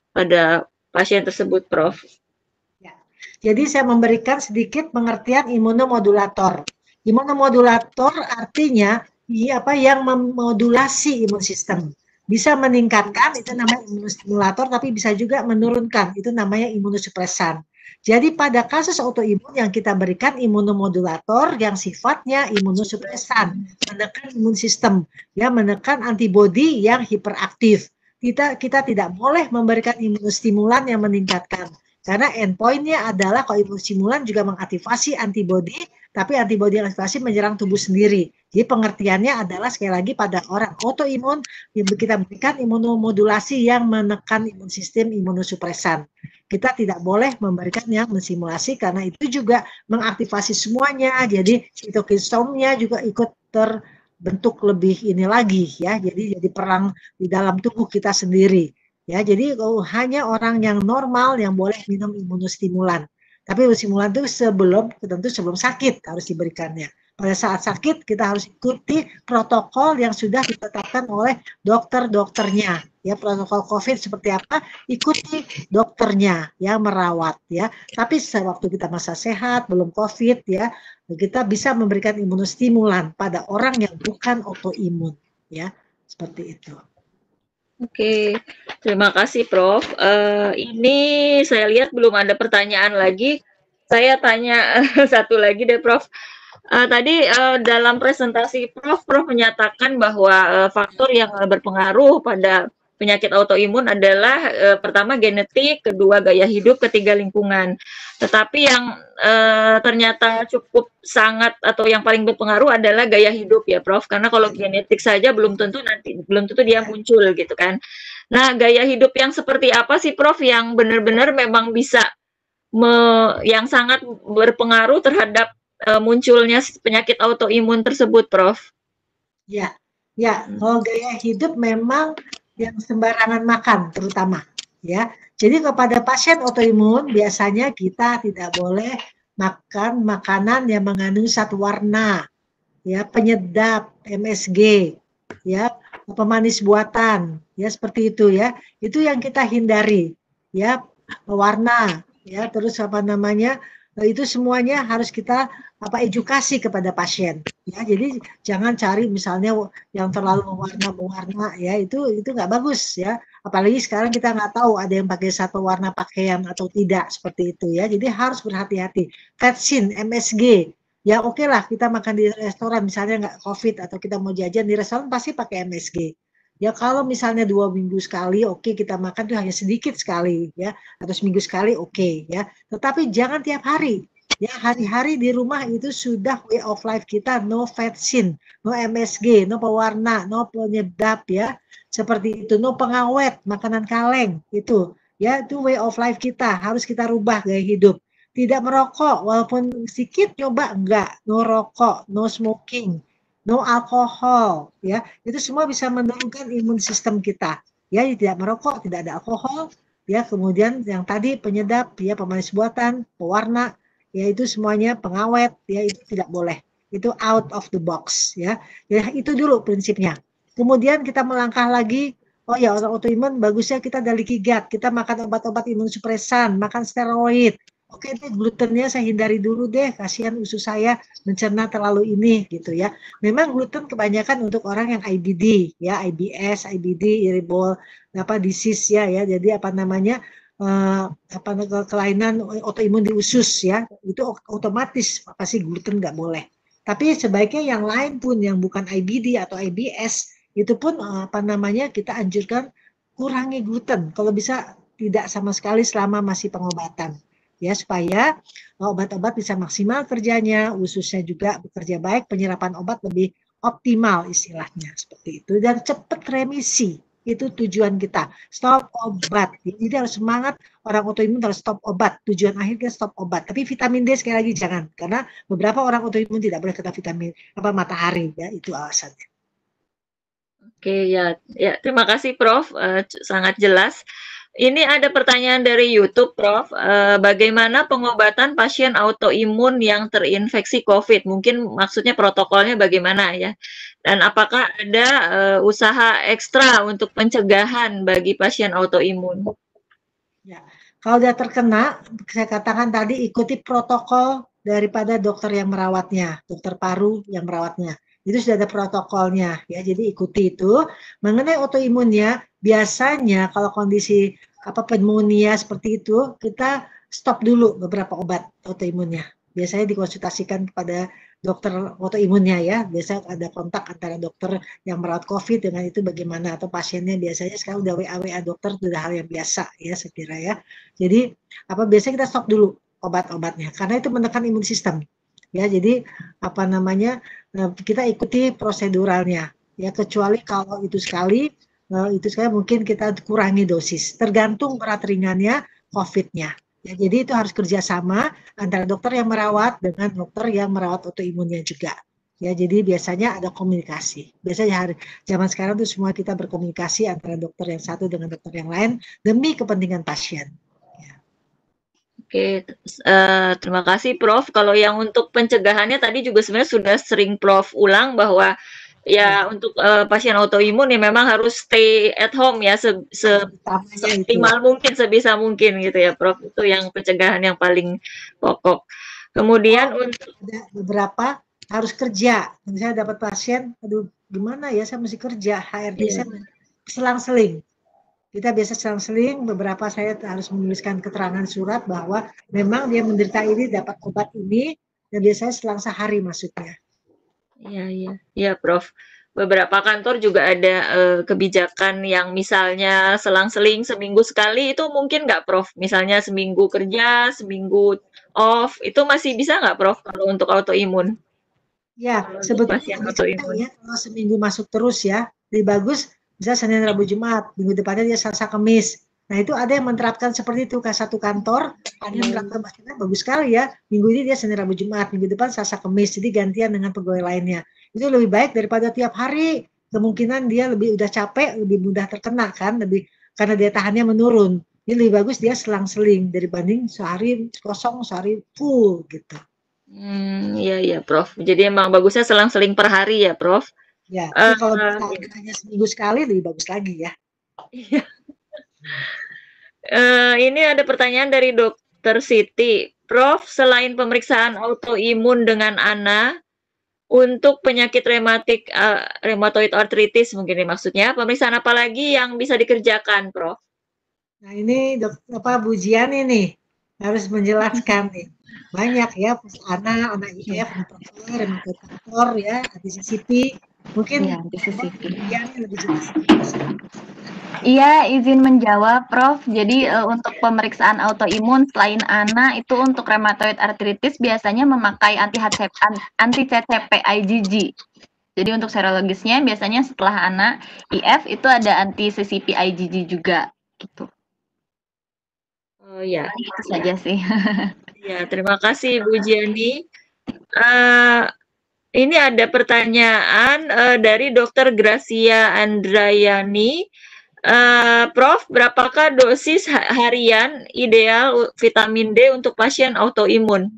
pada pasien tersebut, Prof? Ya. Jadi saya memberikan sedikit pengertian imunomodulator. Imunomodulator artinya yang memodulasi imun sistem. Bisa meningkatkan, itu namanya imunostimulator, tapi bisa juga menurunkan, itu namanya imunosupresan. Jadi pada kasus autoimun yang kita berikan imunomodulator yang sifatnya imunosupresan, menekan imun sistem, ya menekan antibodi yang hiperaktif. Kita tidak boleh memberikan imunostimulan yang meningkatkan, karena endpointnya adalah kalau imunostimulan juga mengaktifasi antibodi, tapi antibodi yang aktivasi menyerang tubuh sendiri. Jadi pengertiannya adalah sekali lagi pada orang autoimun kita berikan imunomodulasi yang menekan imun sistem, imunosupresan. Kita tidak boleh memberikan yang mensimulasi karena itu juga mengaktifasi semuanya. Jadi cytokine storm-nya juga ikut bentuk lebih ini lagi ya, jadi perang di dalam tubuh kita sendiri ya. Jadi hanya orang yang normal yang boleh minum imunostimulan, tapi imunostimulan itu sebelum sakit harus diberikannya. Pada saat sakit kita harus ikuti protokol yang sudah ditetapkan oleh dokternya ya. Protokol COVID seperti apa, ikuti dokternya yang merawat ya. Tapi sewaktu kita masa sehat belum COVID ya, kita bisa memberikan imunostimulan pada orang yang bukan autoimun ya, seperti itu. Oke, terima kasih Prof. Ini saya lihat belum ada pertanyaan lagi. Saya tanya satu lagi deh Prof. Tadi dalam presentasi Prof menyatakan bahwa faktor yang berpengaruh pada penyakit autoimun adalah pertama genetik, kedua gaya hidup, ketiga lingkungan. Tetapi yang ternyata cukup sangat atau yang paling berpengaruh adalah gaya hidup ya, Prof. Karena kalau genetik saja belum tentu dia muncul gitu kan. Nah, gaya hidup yang seperti apa sih, Prof, yang benar-benar memang bisa yang sangat berpengaruh terhadap munculnya penyakit autoimun tersebut, Prof? Ya, ya. Kalau gaya hidup memang yang sembarangan makan, terutama, ya. Jadi kepada pasien autoimun biasanya kita tidak boleh makan makanan yang mengandung zat warna, ya, penyedap, MSG, ya, pemanis buatan, ya, seperti itu ya. Itu yang kita hindari, ya, warna, ya, terus apa namanya, itu semuanya harus kita edukasi kepada pasien, ya. Jadi jangan cari misalnya yang terlalu mewarna ya, itu nggak bagus ya. Apalagi sekarang kita nggak tahu ada yang pakai satu warna pakaian atau tidak, seperti itu ya. Jadi harus berhati-hati. Vetsin, MSG, ya oke lah kita makan di restoran misalnya nggak COVID atau kita mau jajan di restoran pasti pakai MSG. Ya kalau misalnya 2 minggu sekali oke kita makan tuh hanya sedikit sekali ya, atau seminggu sekali oke ya. Tetapi jangan tiap hari. Ya hari-hari di rumah itu sudah way of life kita, no vetsin, no MSG, no pewarna, no penyedap ya. Seperti itu, no pengawet, makanan kaleng itu. Ya itu way of life kita, harus kita rubah gaya hidup. Tidak merokok, walaupun sedikit coba enggak, no rokok, no smoking, no alkohol, ya itu semua bisa menurunkan imun sistem kita. Ya tidak merokok, tidak ada alkohol, ya kemudian yang tadi penyedap, ya pemanis buatan, pewarna, ya itu semuanya pengawet, ya itu tidak boleh. Itu out of the box, ya. Ya itu dulu prinsipnya. Kemudian kita melangkah lagi, oh ya orang autoimun bagusnya kita dari kigat, kita makan obat-obat imunosupresan, makan steroid. Oke deh, glutennya saya hindari dulu deh, kasihan usus saya mencerna terlalu ini gitu ya. Memang gluten kebanyakan untuk orang yang IBD ya, IBS, IBD, irritable disease ya. Jadi apa namanya? Kelainan autoimun di usus ya, itu otomatis pasti gluten nggak boleh. Tapi sebaiknya yang lain pun yang bukan IBD atau IBS itu pun kita anjurkan kurangi gluten kalau bisa tidak sama sekali selama masih pengobatan ya, supaya obat-obat bisa maksimal kerjanya, ususnya juga bekerja baik, penyerapan obat lebih optimal istilahnya seperti itu, dan cepat remisi. Itu tujuan kita, stop obat. Jadi harus semangat, orang autoimun harus stop obat. Tujuan akhirnya stop obat. Tapi vitamin D sekali lagi jangan, karena beberapa orang autoimun tidak boleh kena vitamin matahari ya, itu alasannya. Oke ya, terima kasih Prof, sangat jelas. Ini ada pertanyaan dari YouTube, Prof. Bagaimana pengobatan pasien autoimun yang terinfeksi COVID? Mungkin maksudnya protokolnya bagaimana ya? Dan apakah ada usaha ekstra untuk pencegahan bagi pasien autoimun? Ya, kalau dia terkena, saya katakan tadi ikuti protokol daripada dokter yang merawatnya, dokter paru yang merawatnya. Itu sudah ada protokolnya ya, jadi ikuti itu. Mengenai autoimunnya, biasanya kalau kondisi pneumonia seperti itu, kita stop dulu beberapa obat autoimunnya. Biasanya dikonsultasikan kepada dokter autoimunnya ya. Biasanya ada kontak antara dokter yang merawat COVID dengan itu bagaimana, atau pasiennya biasanya sekarang udah WA dokter, sudah hal yang biasa ya saya kira ya. Jadi biasanya kita stop dulu obat-obatnya karena itu menekan imun sistem. Ya, jadi kita ikuti proseduralnya ya, kecuali kalau itu sekali mungkin kita kurangi dosis tergantung berat ringannya COVID-nya ya. Jadi itu harus kerjasama antara dokter yang merawat dengan dokter yang merawat autoimunnya juga ya. Jadi biasanya ada komunikasi, biasanya zaman sekarang tuh semua kita berkomunikasi antara dokter yang satu dengan dokter yang lain demi kepentingan pasien. Oke, terima kasih Prof. Kalau yang untuk pencegahannya tadi juga sebenarnya sudah sering Prof ulang bahwa ya untuk pasien autoimun ya memang harus stay at home ya seoptimal mungkin, sebisa mungkin gitu ya Prof. Itu yang pencegahan yang paling pokok. Kemudian untuk beberapa harus kerja. Misalnya dapat pasien, aduh gimana ya saya mesti kerja, HRD saya selang-seling. Kita biasa selang-seling, beberapa saya harus menuliskan keterangan surat bahwa memang dia menderita ini, dapat obat ini, dan biasanya selang sehari maksudnya. Iya Prof. beberapa kantor juga ada kebijakan yang misalnya selang-seling seminggu sekali, itu mungkin nggak, Prof? Misalnya seminggu kerja, seminggu off, itu masih bisa nggak, Prof, kalau untuk autoimun? Ya, Kalau untuk sebetulnya pasien lebih capek autoimun. ya kalau seminggu masuk terus ya. Lebih bagus bisa Senin, Rabu, Jumat. Minggu depannya dia Selasa, Kamis. Nah, itu ada yang menerapkan seperti itu ke satu kantor, ada yang menerapkan maksudnya bagus sekali ya. Minggu ini dia Senin, Rabu, Jumat, minggu depan Selasa, Kamis. Jadi gantian dengan pegawai lainnya. Itu lebih baik daripada tiap hari. Kemungkinan dia lebih udah capek, lebih mudah terkena kan, lebih karena daya tahannya menurun. Jadi lebih bagus dia selang-seling dibanding sehari kosong, sehari full gitu. Iya iya, Prof. Jadi emang bagusnya selang-seling per hari ya, Prof? Ya, tapi Eh, kalau bisa hanya seminggu sekali lebih bagus lagi ya. iya. Ini ada pertanyaan dari Dokter Siti. Prof, selain pemeriksaan autoimun dengan ANA, untuk penyakit rheumatoid arthritis mungkin ini maksudnya, pemeriksaan apa lagi yang bisa dikerjakan, Prof? Nah ini Bu Jiani nih harus menjelaskan nih. Banyak ya, anak IF, anak profesor, rheumatoid faktor ya, anti-CCP. Mungkin Iya, anti-CCP. Bu Jiani lebih jelas. Iya, izin menjawab, Prof. Jadi untuk pemeriksaan autoimun selain ANA itu untuk rheumatoid arthritis biasanya memakai anti-CCP IgG. Jadi untuk serologisnya biasanya setelah ANA, IF itu ada anti-CCP IgG juga gitu. Oh ya, Itu saja sih. ya terima kasih Bu Jiani. Ini ada pertanyaan dari Dokter Gracia Andrayani. Prof, berapakah dosis harian ideal vitamin D untuk pasien autoimun?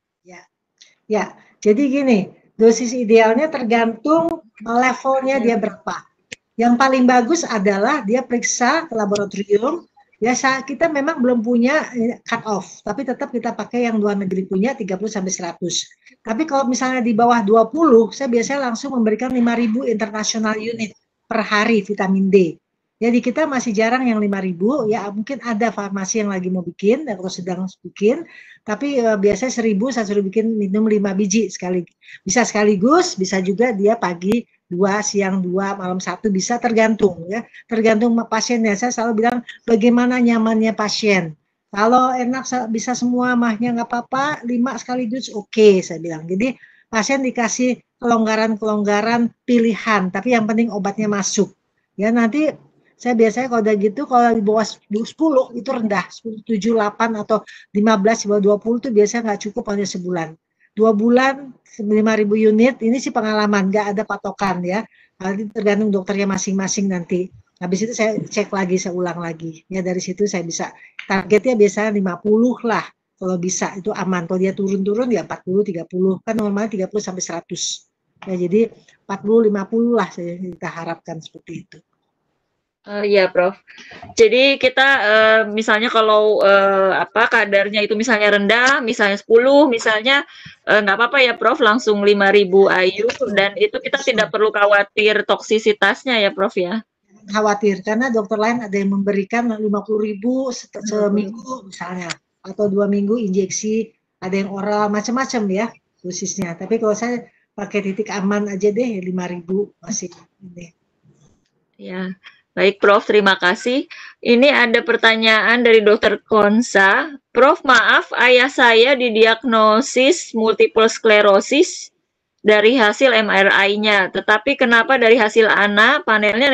Ya, jadi gini, dosis idealnya tergantung levelnya dia berapa. Yang paling bagus adalah dia periksa ke laboratorium. Ya, kita memang belum punya cut off, tapi tetap kita pakai yang luar negeri punya 30 sampai 100. Tapi kalau misalnya di bawah 20, saya biasanya langsung memberikan 5.000 international unit per hari vitamin D. Jadi kita masih jarang yang 5.000, ya mungkin ada farmasi yang lagi mau bikin, atau sedang bikin, tapi biasanya 1.000 saya suruh bikin minum 5 biji sekali. Bisa sekaligus, bisa juga dia pagi 2, siang 2, malam 1, bisa tergantung ya. Tergantung pasiennya. Saya selalu bilang bagaimana nyamannya pasien. Kalau enak bisa semua mahnya nggak apa-apa, 5 sekaligus oke, saya bilang. Jadi pasien dikasih kelonggaran-kelonggaran pilihan, tapi yang penting obatnya masuk. Ya nanti saya biasanya kalau udah gitu, kalau di bawah 10 itu rendah, 7, 8 atau 15, 20 itu biasanya nggak cukup hanya sebulan. 2 bulan 5.000 unit, ini sih pengalaman, nggak ada patokan ya. Nanti tergantung dokternya masing-masing nanti. Habis itu saya cek lagi, saya ulang lagi. Ya dari situ saya bisa, targetnya biasanya 50 lah. Kalau bisa itu aman. Kalau dia turun-turun ya 40, 30. Kan normalnya 30 sampai 100. Ya jadi 40, 50 lah kita harapkan seperti itu. Iya, Prof. Jadi kita misalnya kalau kadarnya itu misalnya rendah, misalnya 10, misalnya nggak apa-apa ya, Prof, langsung 5.000 IU dan itu kita tidak perlu khawatir toksisitasnya ya, Prof ya. Khawatir karena dokter lain ada yang memberikan 50.000 seminggu misalnya, atau 2 minggu injeksi, ada yang oral, macam-macam ya dosisnya. Tapi kalau saya pakai titik aman aja deh, 5.000 masih ini. Ya, baik Prof, terima kasih. Ini ada pertanyaan dari Dokter Konsa. Prof, maaf, ayah saya didiagnosis multiple sclerosis dari hasil MRI-nya, tetapi kenapa dari hasil ANA panelnya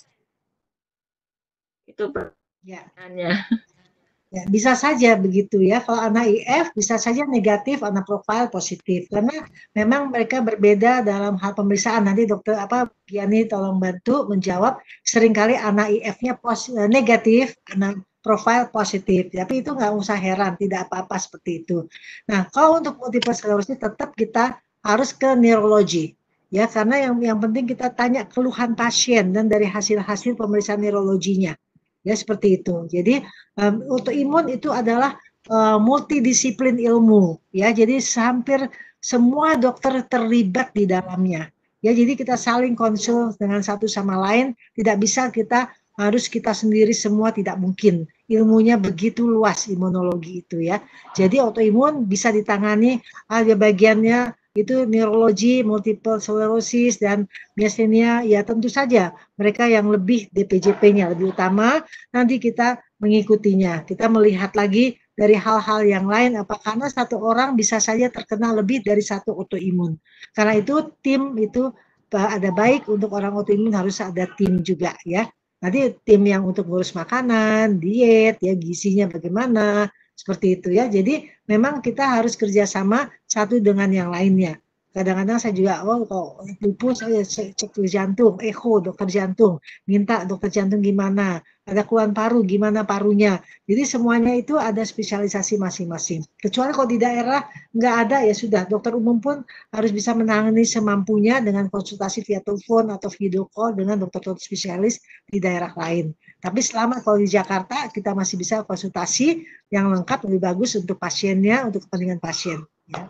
itu pertanyaannya. Ya, bisa saja begitu ya. Kalau anak IF bisa saja negatif, anak profil positif. Karena memang mereka berbeda dalam hal pemeriksaan. Nanti dokter Giani tolong bantu menjawab. Seringkali anak IF-nya negatif, anak profil positif. Tapi itu nggak usah heran, tidak apa-apa seperti itu. Nah, kalau untuk multiple sclerosis tetap kita harus ke neurologi. Ya, karena yang penting kita tanya keluhan pasien dan dari hasil-hasil pemeriksaan neurologinya. Ya, seperti itu. Jadi autoimun itu adalah multidisiplin ilmu, ya. Jadi hampir semua dokter terlibat di dalamnya. Ya, jadi kita saling konsul dengan satu sama lain. Tidak bisa harus kita sendiri semua, tidak mungkin. Ilmunya begitu luas imunologi itu ya. Jadi autoimun bisa ditangani ada bagiannya itu neurologi, multiple sclerosis, dan miastenia, ya tentu saja mereka yang lebih DPJP-nya lebih utama, nanti kita mengikutinya. Kita melihat lagi dari hal-hal yang lain, apa karena satu orang bisa saja terkena lebih dari satu autoimun. Karena itu tim itu ada baik untuk orang autoimun harus ada tim juga ya. Nanti tim yang untuk ngurus makanan, diet, ya gizinya bagaimana, seperti itu ya. Jadi memang kita harus kerjasama satu dengan yang lainnya. Kadang-kadang saya juga, kalau lupus, saya cek jantung, echo dokter jantung, minta dokter jantung gimana, ada keluhan paru, gimana parunya. Jadi semuanya itu ada spesialisasi masing-masing. Kecuali kalau di daerah nggak ada, ya sudah, dokter umum pun harus bisa menangani semampunya dengan konsultasi via telepon atau video call dengan dokter-dokter spesialis di daerah lain. Tapi selama kalau di Jakarta, kita masih bisa konsultasi yang lengkap, lebih bagus untuk pasiennya, untuk kepentingan pasien. Ya.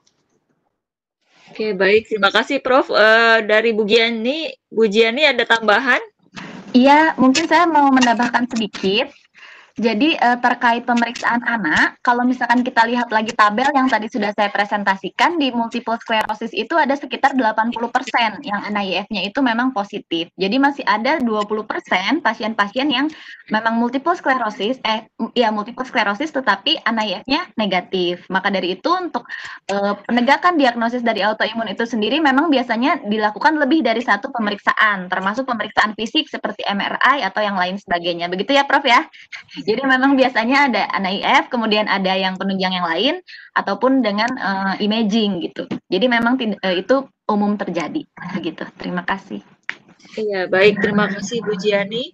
Oke, baik. Terima kasih, Prof. Dari Bu Giani ada tambahan? Iya, mungkin saya mau menambahkan sedikit. Jadi terkait pemeriksaan anak, kalau misalkan kita lihat lagi tabel yang tadi sudah saya presentasikan, di multiple sclerosis itu ada sekitar 80% yang NIF-nya itu memang positif. Jadi masih ada 20% pasien-pasien yang memang multiple sclerosis, multiple sclerosis tetapi NIF-nya negatif. Maka dari itu untuk penegakan diagnosis dari autoimun itu sendiri memang biasanya dilakukan lebih dari satu pemeriksaan, termasuk pemeriksaan fisik seperti MRI atau yang lain sebagainya. Begitu ya, Prof ya? Jadi memang biasanya ada NIF, kemudian ada yang penunjang yang lain, ataupun dengan imaging gitu. Jadi memang itu umum terjadi. Begitu. Terima kasih. Iya, baik. Terima kasih Bu Giani.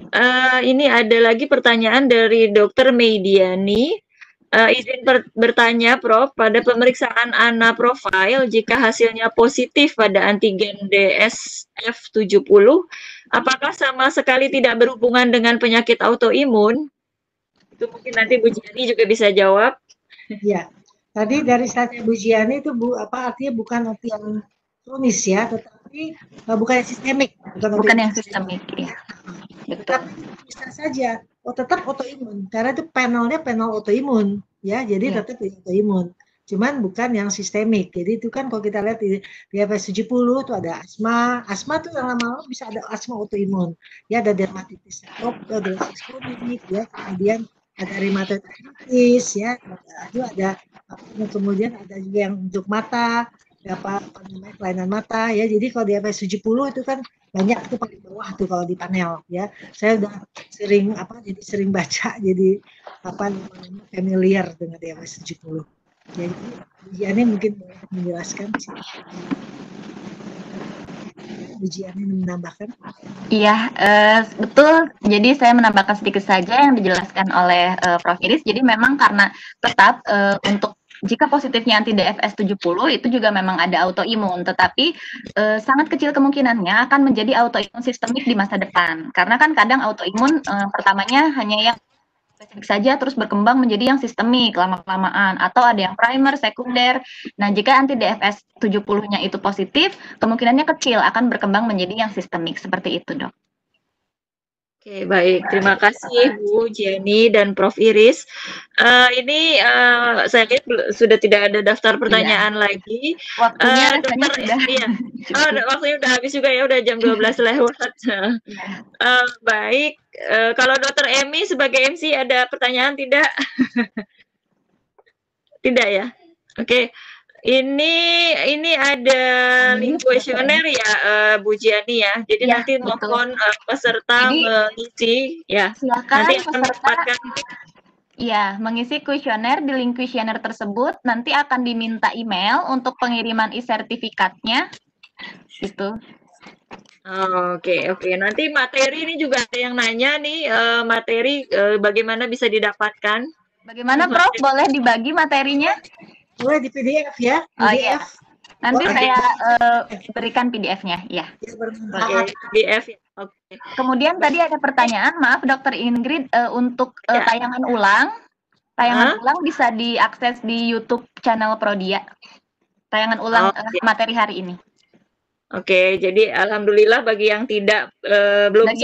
Ini ada lagi pertanyaan dari Dr. Meidiani. Izin bertanya, Prof, pada pemeriksaan ANA profile, jika hasilnya positif pada antigen DSF70, apakah sama sekali tidak berhubungan dengan penyakit autoimun? Itu mungkin nanti Bu Giani juga bisa jawab. Ya, tadi dari statement Bu Giani itu artinya bukan arti yang kronis ya, tetapi bukan yang sistemik. Bukan yang sistemik, ya. Betul. Tapi bisa saja, tetap autoimun, karena itu panel autoimun, ya, jadi tetap autoimun. Cuman bukan yang sistemik. Jadi itu kan kalau kita lihat di DFS 70 itu ada asma tuh yang lama-lama bisa ada asma autoimun. Ya ada dermatitis dermatitis kronik, ya, kemudian ada rheumatoid arthritis, ya, itu ada, kemudian ada juga yang untuk mata, apa namanya, kelainan mata, ya. Jadi kalau di DFS 70 itu kan banyak tuh paling bawah tuh kalau di panel, ya. Saya udah sering baca, jadi namanya familiar dengan DFS 70. Jadi ujiannya mungkin menjelaskan. Ujiannya menambahkan. Iya, betul. Jadi saya menambahkan sedikit saja yang dijelaskan oleh Prof. Iris. Jadi memang karena tetap untuk jika positifnya anti DFS 70 itu juga memang ada autoimun, tetapi sangat kecil kemungkinannya akan menjadi autoimun sistemik di masa depan. Karena kan kadang autoimun pertamanya hanya yang spesifik saja terus berkembang menjadi yang sistemik lama-kelamaan, atau ada yang primer, sekunder. Nah, jika anti DFS 70-nya itu positif, kemungkinannya kecil akan berkembang menjadi yang sistemik. Seperti itu, Dok. Oke, baik. Terima kasih Bu Giani dan Prof. Iris. Ini saya lihat sudah tidak ada daftar pertanyaan lagi. Waktunya dokter, iya. Waktunya udah habis juga ya, udah jam 12 lewat. Baik. Kalau Dokter Emi sebagai MC ada pertanyaan tidak? Tidak ya? Oke. Ini ada link kuesioner ya, Bu Giani ya. Jadi ya, nanti mohon peserta mengisi ya. Silakan nanti akan mendapatkan. Ya, mengisi kuesioner di link kuesioner tersebut. Nanti akan diminta email untuk pengiriman e-sertifikatnya. Gitu. Oke. Nanti materi ini juga ada yang nanya nih, materi bagaimana bisa didapatkan. Bagaimana, Prof? Boleh dibagi materinya? Boleh di PDF ya. PDF. Oh iya. Nanti saya berikan PDF-nya, ya. Oke, PDF. Oke. Kemudian tadi ada pertanyaan, maaf Dokter Ingrid, untuk tayangan ulang. Tayangan ulang bisa diakses di YouTube channel Prodia. Tayangan ulang materi hari ini. Oke, jadi alhamdulillah bagi yang tidak belum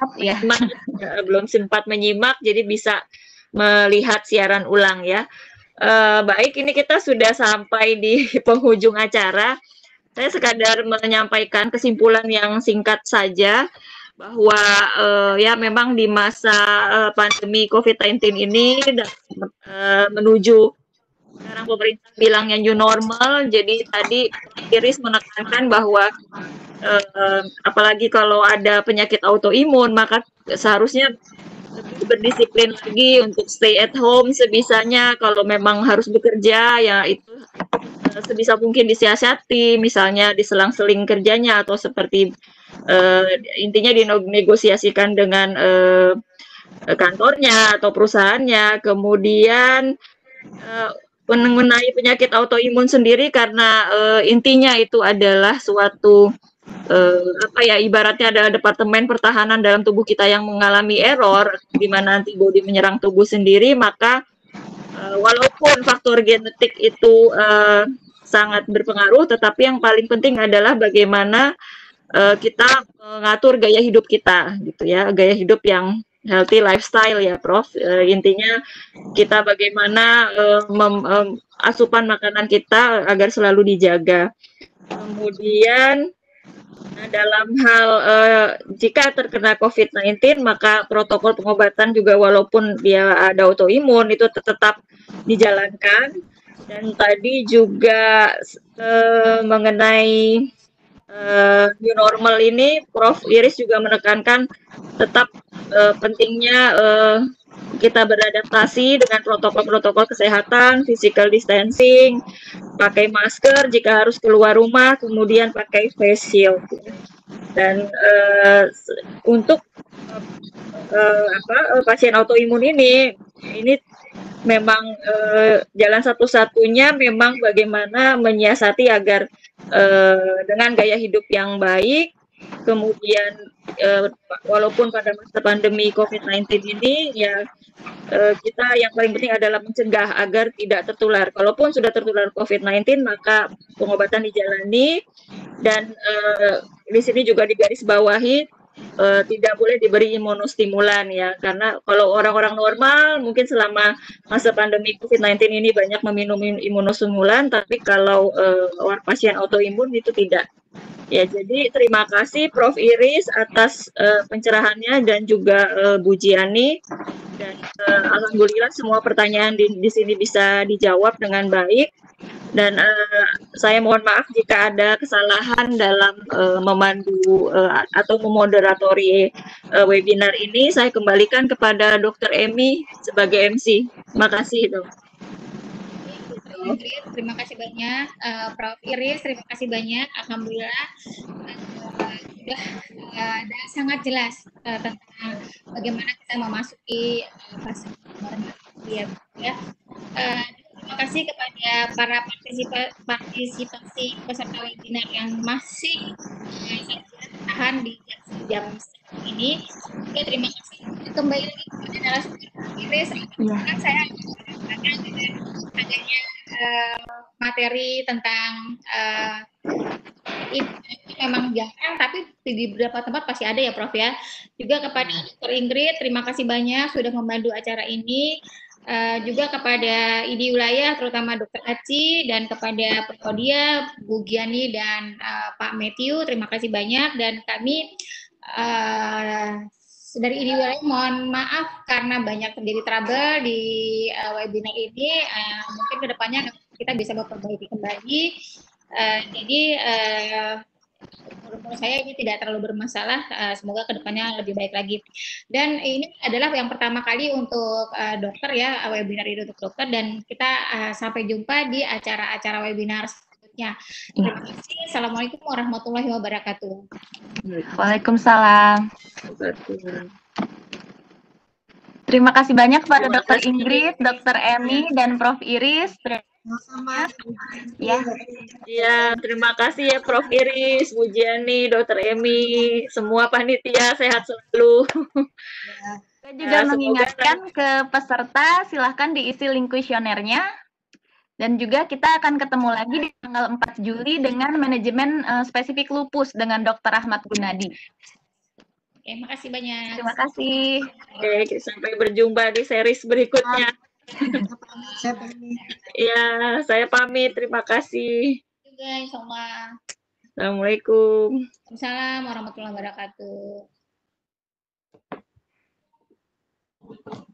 sempat menyimak, jadi bisa melihat siaran ulang ya. Baik, ini kita sudah sampai di penghujung acara. Saya sekadar menyampaikan kesimpulan yang singkat saja bahwa ya memang di masa pandemi COVID-19 ini menuju sekarang pemerintah bilangnya new normal. Jadi tadi Iris menekankan bahwa apalagi kalau ada penyakit autoimun, maka seharusnya lebih berdisiplin lagi untuk stay at home sebisanya. Kalau memang harus bekerja, ya itu sebisa mungkin disiasati, misalnya diselang-seling kerjanya atau seperti intinya dinegosiasikan dengan kantornya atau perusahaannya. Kemudian mengenai penyakit autoimun sendiri, karena intinya itu adalah suatu apa ya, ibaratnya ada departemen pertahanan dalam tubuh kita yang mengalami error di mana antibodi menyerang tubuh sendiri, maka walaupun faktor genetik itu sangat berpengaruh, tetapi yang paling penting adalah bagaimana kita mengatur gaya hidup kita, gitu ya, gaya hidup yang healthy lifestyle ya, Prof. Intinya kita bagaimana asupan makanan kita agar selalu dijaga. Kemudian dalam hal jika terkena COVID-19, maka protokol pengobatan juga walaupun dia ada autoimun itu tetap dijalankan. Dan tadi juga mengenai new normal ini, Prof. Iris juga menekankan tetap pentingnya kita beradaptasi dengan protokol-protokol kesehatan, physical distancing, pakai masker jika harus keluar rumah, kemudian pakai face shield. Dan untuk pasien autoimun ini memang jalan satu-satunya memang bagaimana menyiasati agar dengan gaya hidup yang baik, kemudian walaupun pada masa pandemi COVID-19 ini ya kita yang paling penting adalah mencegah agar tidak tertular. Kalaupun sudah tertular COVID-19, maka pengobatan dijalani, dan di sini juga digarisbawahi tidak boleh diberi imunostimulan ya, karena kalau orang-orang normal mungkin selama masa pandemi COVID-19 ini banyak meminum imunostimulan, tapi kalau pasien autoimun itu tidak. Ya, jadi terima kasih Prof. Iris atas pencerahannya dan juga Bu Jiani, dan alhamdulillah semua pertanyaan di sini bisa dijawab dengan baik. Dan saya mohon maaf jika ada kesalahan dalam memandu atau memoderatori webinar ini. Saya kembalikan kepada Dr. Emi sebagai MC. Terima kasih, Dok. Ingrid, terima kasih banyak. Prof. Iris, terima kasih banyak. Alhamdulillah sudah ada sangat jelas tentang bagaimana kita memasuki fase normal ya. Terima kasih kepada para partisipasi peserta webinar yang masih tahan di jam ini. Juga terima kasih kembali lagi kepada narasumber Iris. Saya akan adanya materi tentang ini memang jarang, tapi di beberapa tempat pasti ada ya, Prof ya. Juga kepada Dr. Ingrid, terima kasih banyak sudah membantu acara ini. Juga kepada IDI wilayah, terutama Dr. Aci, dan kepada Prodia, Bu Giani, dan Pak Matthew, terima kasih banyak. Dan kami dari IDI wilayah mohon maaf karena banyak terjadi trouble di webinar ini. Mungkin kedepannya kita bisa memperbaiki kembali. Jadi menurut saya ini tidak terlalu bermasalah, semoga kedepannya lebih baik lagi. Dan ini adalah yang pertama kali untuk dokter ya, webinar ini untuk dokter, dan kita sampai jumpa di acara-acara webinar selanjutnya. Terima kasih. Assalamualaikum warahmatullahi wabarakatuh. Waalaikumsalam. Terima kasih banyak kepada Dr. Ingrid, Dr. Emi, dan Prof. Iris. Sama-sama. Ya, terima kasih ya Prof. Iris, Bu Jiani, Dr. Emi, semua panitia sehat selalu. Saya juga mengingatkan ke peserta, silahkan diisi link kuesionernya. Dan juga kita akan ketemu lagi di tanggal 4 Juli dengan manajemen spesifik lupus dengan Dr. Ahmad Gunadi. Oke, makasih banyak. Terima kasih. Oke, sampai berjumpa di series berikutnya. Saya pamit. Ya, saya pamit. Terima kasih. Juga, insya Assalamualaikum. Waalaikumsalam warahmatullahi wabarakatuh.